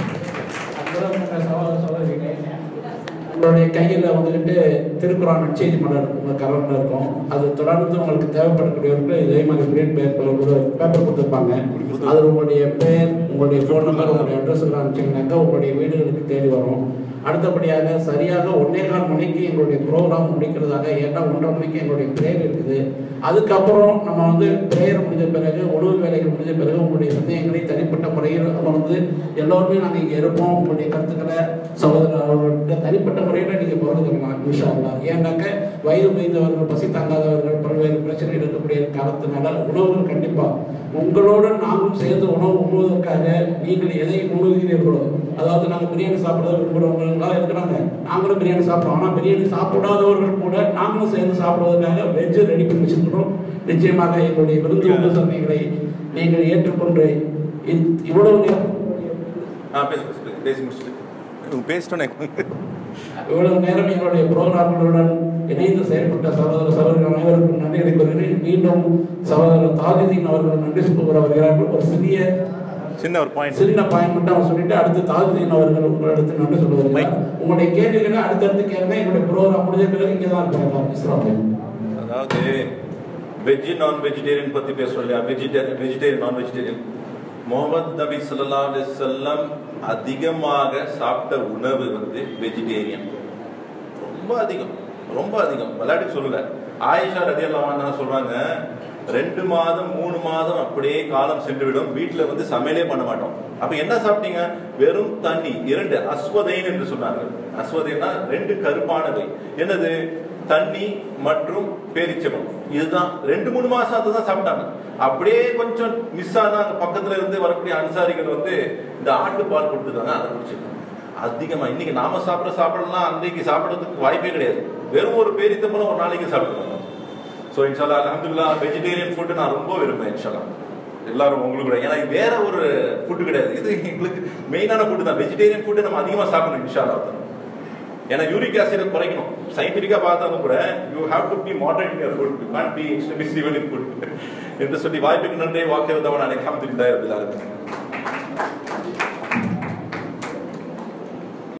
உங்களுடைய கையில் வந்துக்கிட்டு திருக்குறான் நற்செய்தி மலர் உங்கள் கரண்டில் இருக்கும். அது தொடர்ந்து உங்களுக்கு தேவைப்படக்கூடியவர்கள் இதே மாதிரி பிரிண்ட் பேப்பர் கொடுத்துருப்பாங்க. அதில் உங்களுடைய பேர், உங்களுடைய ஃபோன் நம்பர், உங்களுடைய அட்ரஸ் எல்லாம் அனுப்பிச்சிங்கனாக்கா உங்களுடைய வீடுகளுக்கு தேடி வரும். அடுத்தபடியாக சரியாக 1:15 மணிக்கு எங்களுடைய ப்ரோக்ராம் முடிக்கிறதாக, ஏன்னா 1:30 மணிக்கு எங்களுடைய ப்ரேயர் இருக்குது. அதுக்கப்புறம் நம்ம ப்ரேயர் முடிஞ்ச பிறகு, உணவு வேலைகள் முடிஞ்ச பிறகு உங்களுடைய சந்தேகங்களை தனிப்பட்ட முறையில் நம்ம எல்லோருமே நாங்கள் இங்கே இருப்போம். உங்களுடைய கருத்துக்களை சகோதரர் அவர்கள்ட்ட தனிப்பட்ட முறையில் நீங்கள் பகிர்ந்துக்கலாம் இன்ஷா அல்லாஹ். ஏன்னாக்க வயது முதிர்ந்தவர்கள், பசி தாங்காதவர்கள், பல்வேறு பிரச்சனை இருக்கக்கூடிய காலத்தினால உணவுகள் கண்டிப்பாக உங்களோடு நாங்களும் சேர்ந்து உணவு உண்ணுவதற்காக நீங்கள் எதை உண்ணுகிறீர்களோ, அதாவது நாங்கள் பிரியாணி சாப்பிட்றது விரும்புகிறவங்களாம் இருக்கிறாங்க, நாங்களும் பிரியாணி சாப்பிட்றோம். ஆனால் பிரியாணி சாப்பிடாதவர்கள் கூட நாங்களும் சேர்ந்து சாப்பிடுவதற்காக வெஜ்ஜு ரெடி பண்ணி வச்சுருக்கிறோம். நிச்சயமாக எங்களுடைய விருந்து உபசரணைகளை நீங்கள் ஏற்றுக்கொண்டு இவ்வளவு நேரம் இவ்வளவு நேரம் எங்களுடைய புரோகிராம்களுடன் இணைந்து செயல்பட்ட சகோதரர்கள் அனைவருக்கும் நன்றி கூறுகிறேன். மீண்டும் சகோதரர் தாஜுதீன் அவர்கள் நன்றி கூற வருகிறார்கள். ஒரு சின்ன பாயிண்ட் மட்டும் அவர் சொல்லிட்டு அடுத்து தாஜுதீன் அவர்கள் உங்களிடத்தில் நன்றி சொல்ல வருகிறார். உங்களுடைய கேள்விகளை அடுத்தடுத்து கேட்க எங்களுடைய ப்ரோக்ராம் முடிஞ்ச பிறகு இங்கே தான் இருப்பாங்க இஸ்லாமிய. அதாவது வெஜ் நான் வெஜிடேரியன் பத்தி பேசுறோம் இல்லையா, வெஜிடேரியன் நான் வெஜிடேரியன். முகமது நபி ஸல்லல்லாஹு அலைஹி வஸல்லம் அதிகமாக சாப்பிட்ட உணவு வெஜிடேரியன். ரொம்ப அதிகம் விளையாட்டு சொல்லல. ஆயிஷா ரலியல்லாஹு அன்ஹா சொல்றாங்க, 2 மாதம் 3 மாதம் அப்படியே காலம் சென்றுவிடும், வீட்டுல சமையலே பண்ண மாட்டோம். அப்ப என்ன சாப்பிட்டீங்க? வெறும் தண்ணி. 2 அஸ்வதைன் என்று சொன்னாங்க. அஸ்வதைனா 2 கருப்பானவை. என்னது? தண்ணி மற்றும் பேரிச்சம்பழம். இதுதான் 2-3 மாசம் அதுதான் சாப்பிட்டாங்க. அப்படியே கொஞ்சம் மிஸ் ஆனா பக்கத்துல இருந்து வரக்கூடிய அன்சாரிகள் இந்த ஆட்டுப்பால் கொடுத்துருக்காங்க, அதை குடிச்சிருக்காங்க. அதிகமா இன்னைக்கு நாம சாப்பிடலாம், அன்றைக்கு சாப்பிடறதுக்கு வாய்ப்பே கிடையாது. வெறும் ஒரு பேரிச்சம்பழம் ஒரு நாளைக்கு சாப்பிடுவாங்க. ஸோ இன்ஷால்லா அல்ஹம்துலில்லாஹ் வெஜிடேரியன் ஃபுட்டு நான் ரொம்ப விரும்புவேன். இன்ஷால்லா எல்லாரும் உங்களுக்கு கூட, ஏன்னா வேற ஒரு ஃபுட்டு கிடையாது, இது எங்களுக்கு மெயினான ஃபுட்டு தான். வெஜிடேரியன் ஃபுட்டு நம்ம அதிகமாக சாப்பிடணும் இன்ஷால்லா. ஏன்னா யூரிக் ஆசிட் குறைக்கணும். சயின்டிஃபிக்கா பார்த்தாலும் கூட you have to be moderate in your food, you can't be extremist in food என்று சொல்லி வாய்ப்புக்கு நன்றி. வாக்கியவதவன் அல்ஹம்துலில்லாஹி ரப்பில் ஆலமீன்.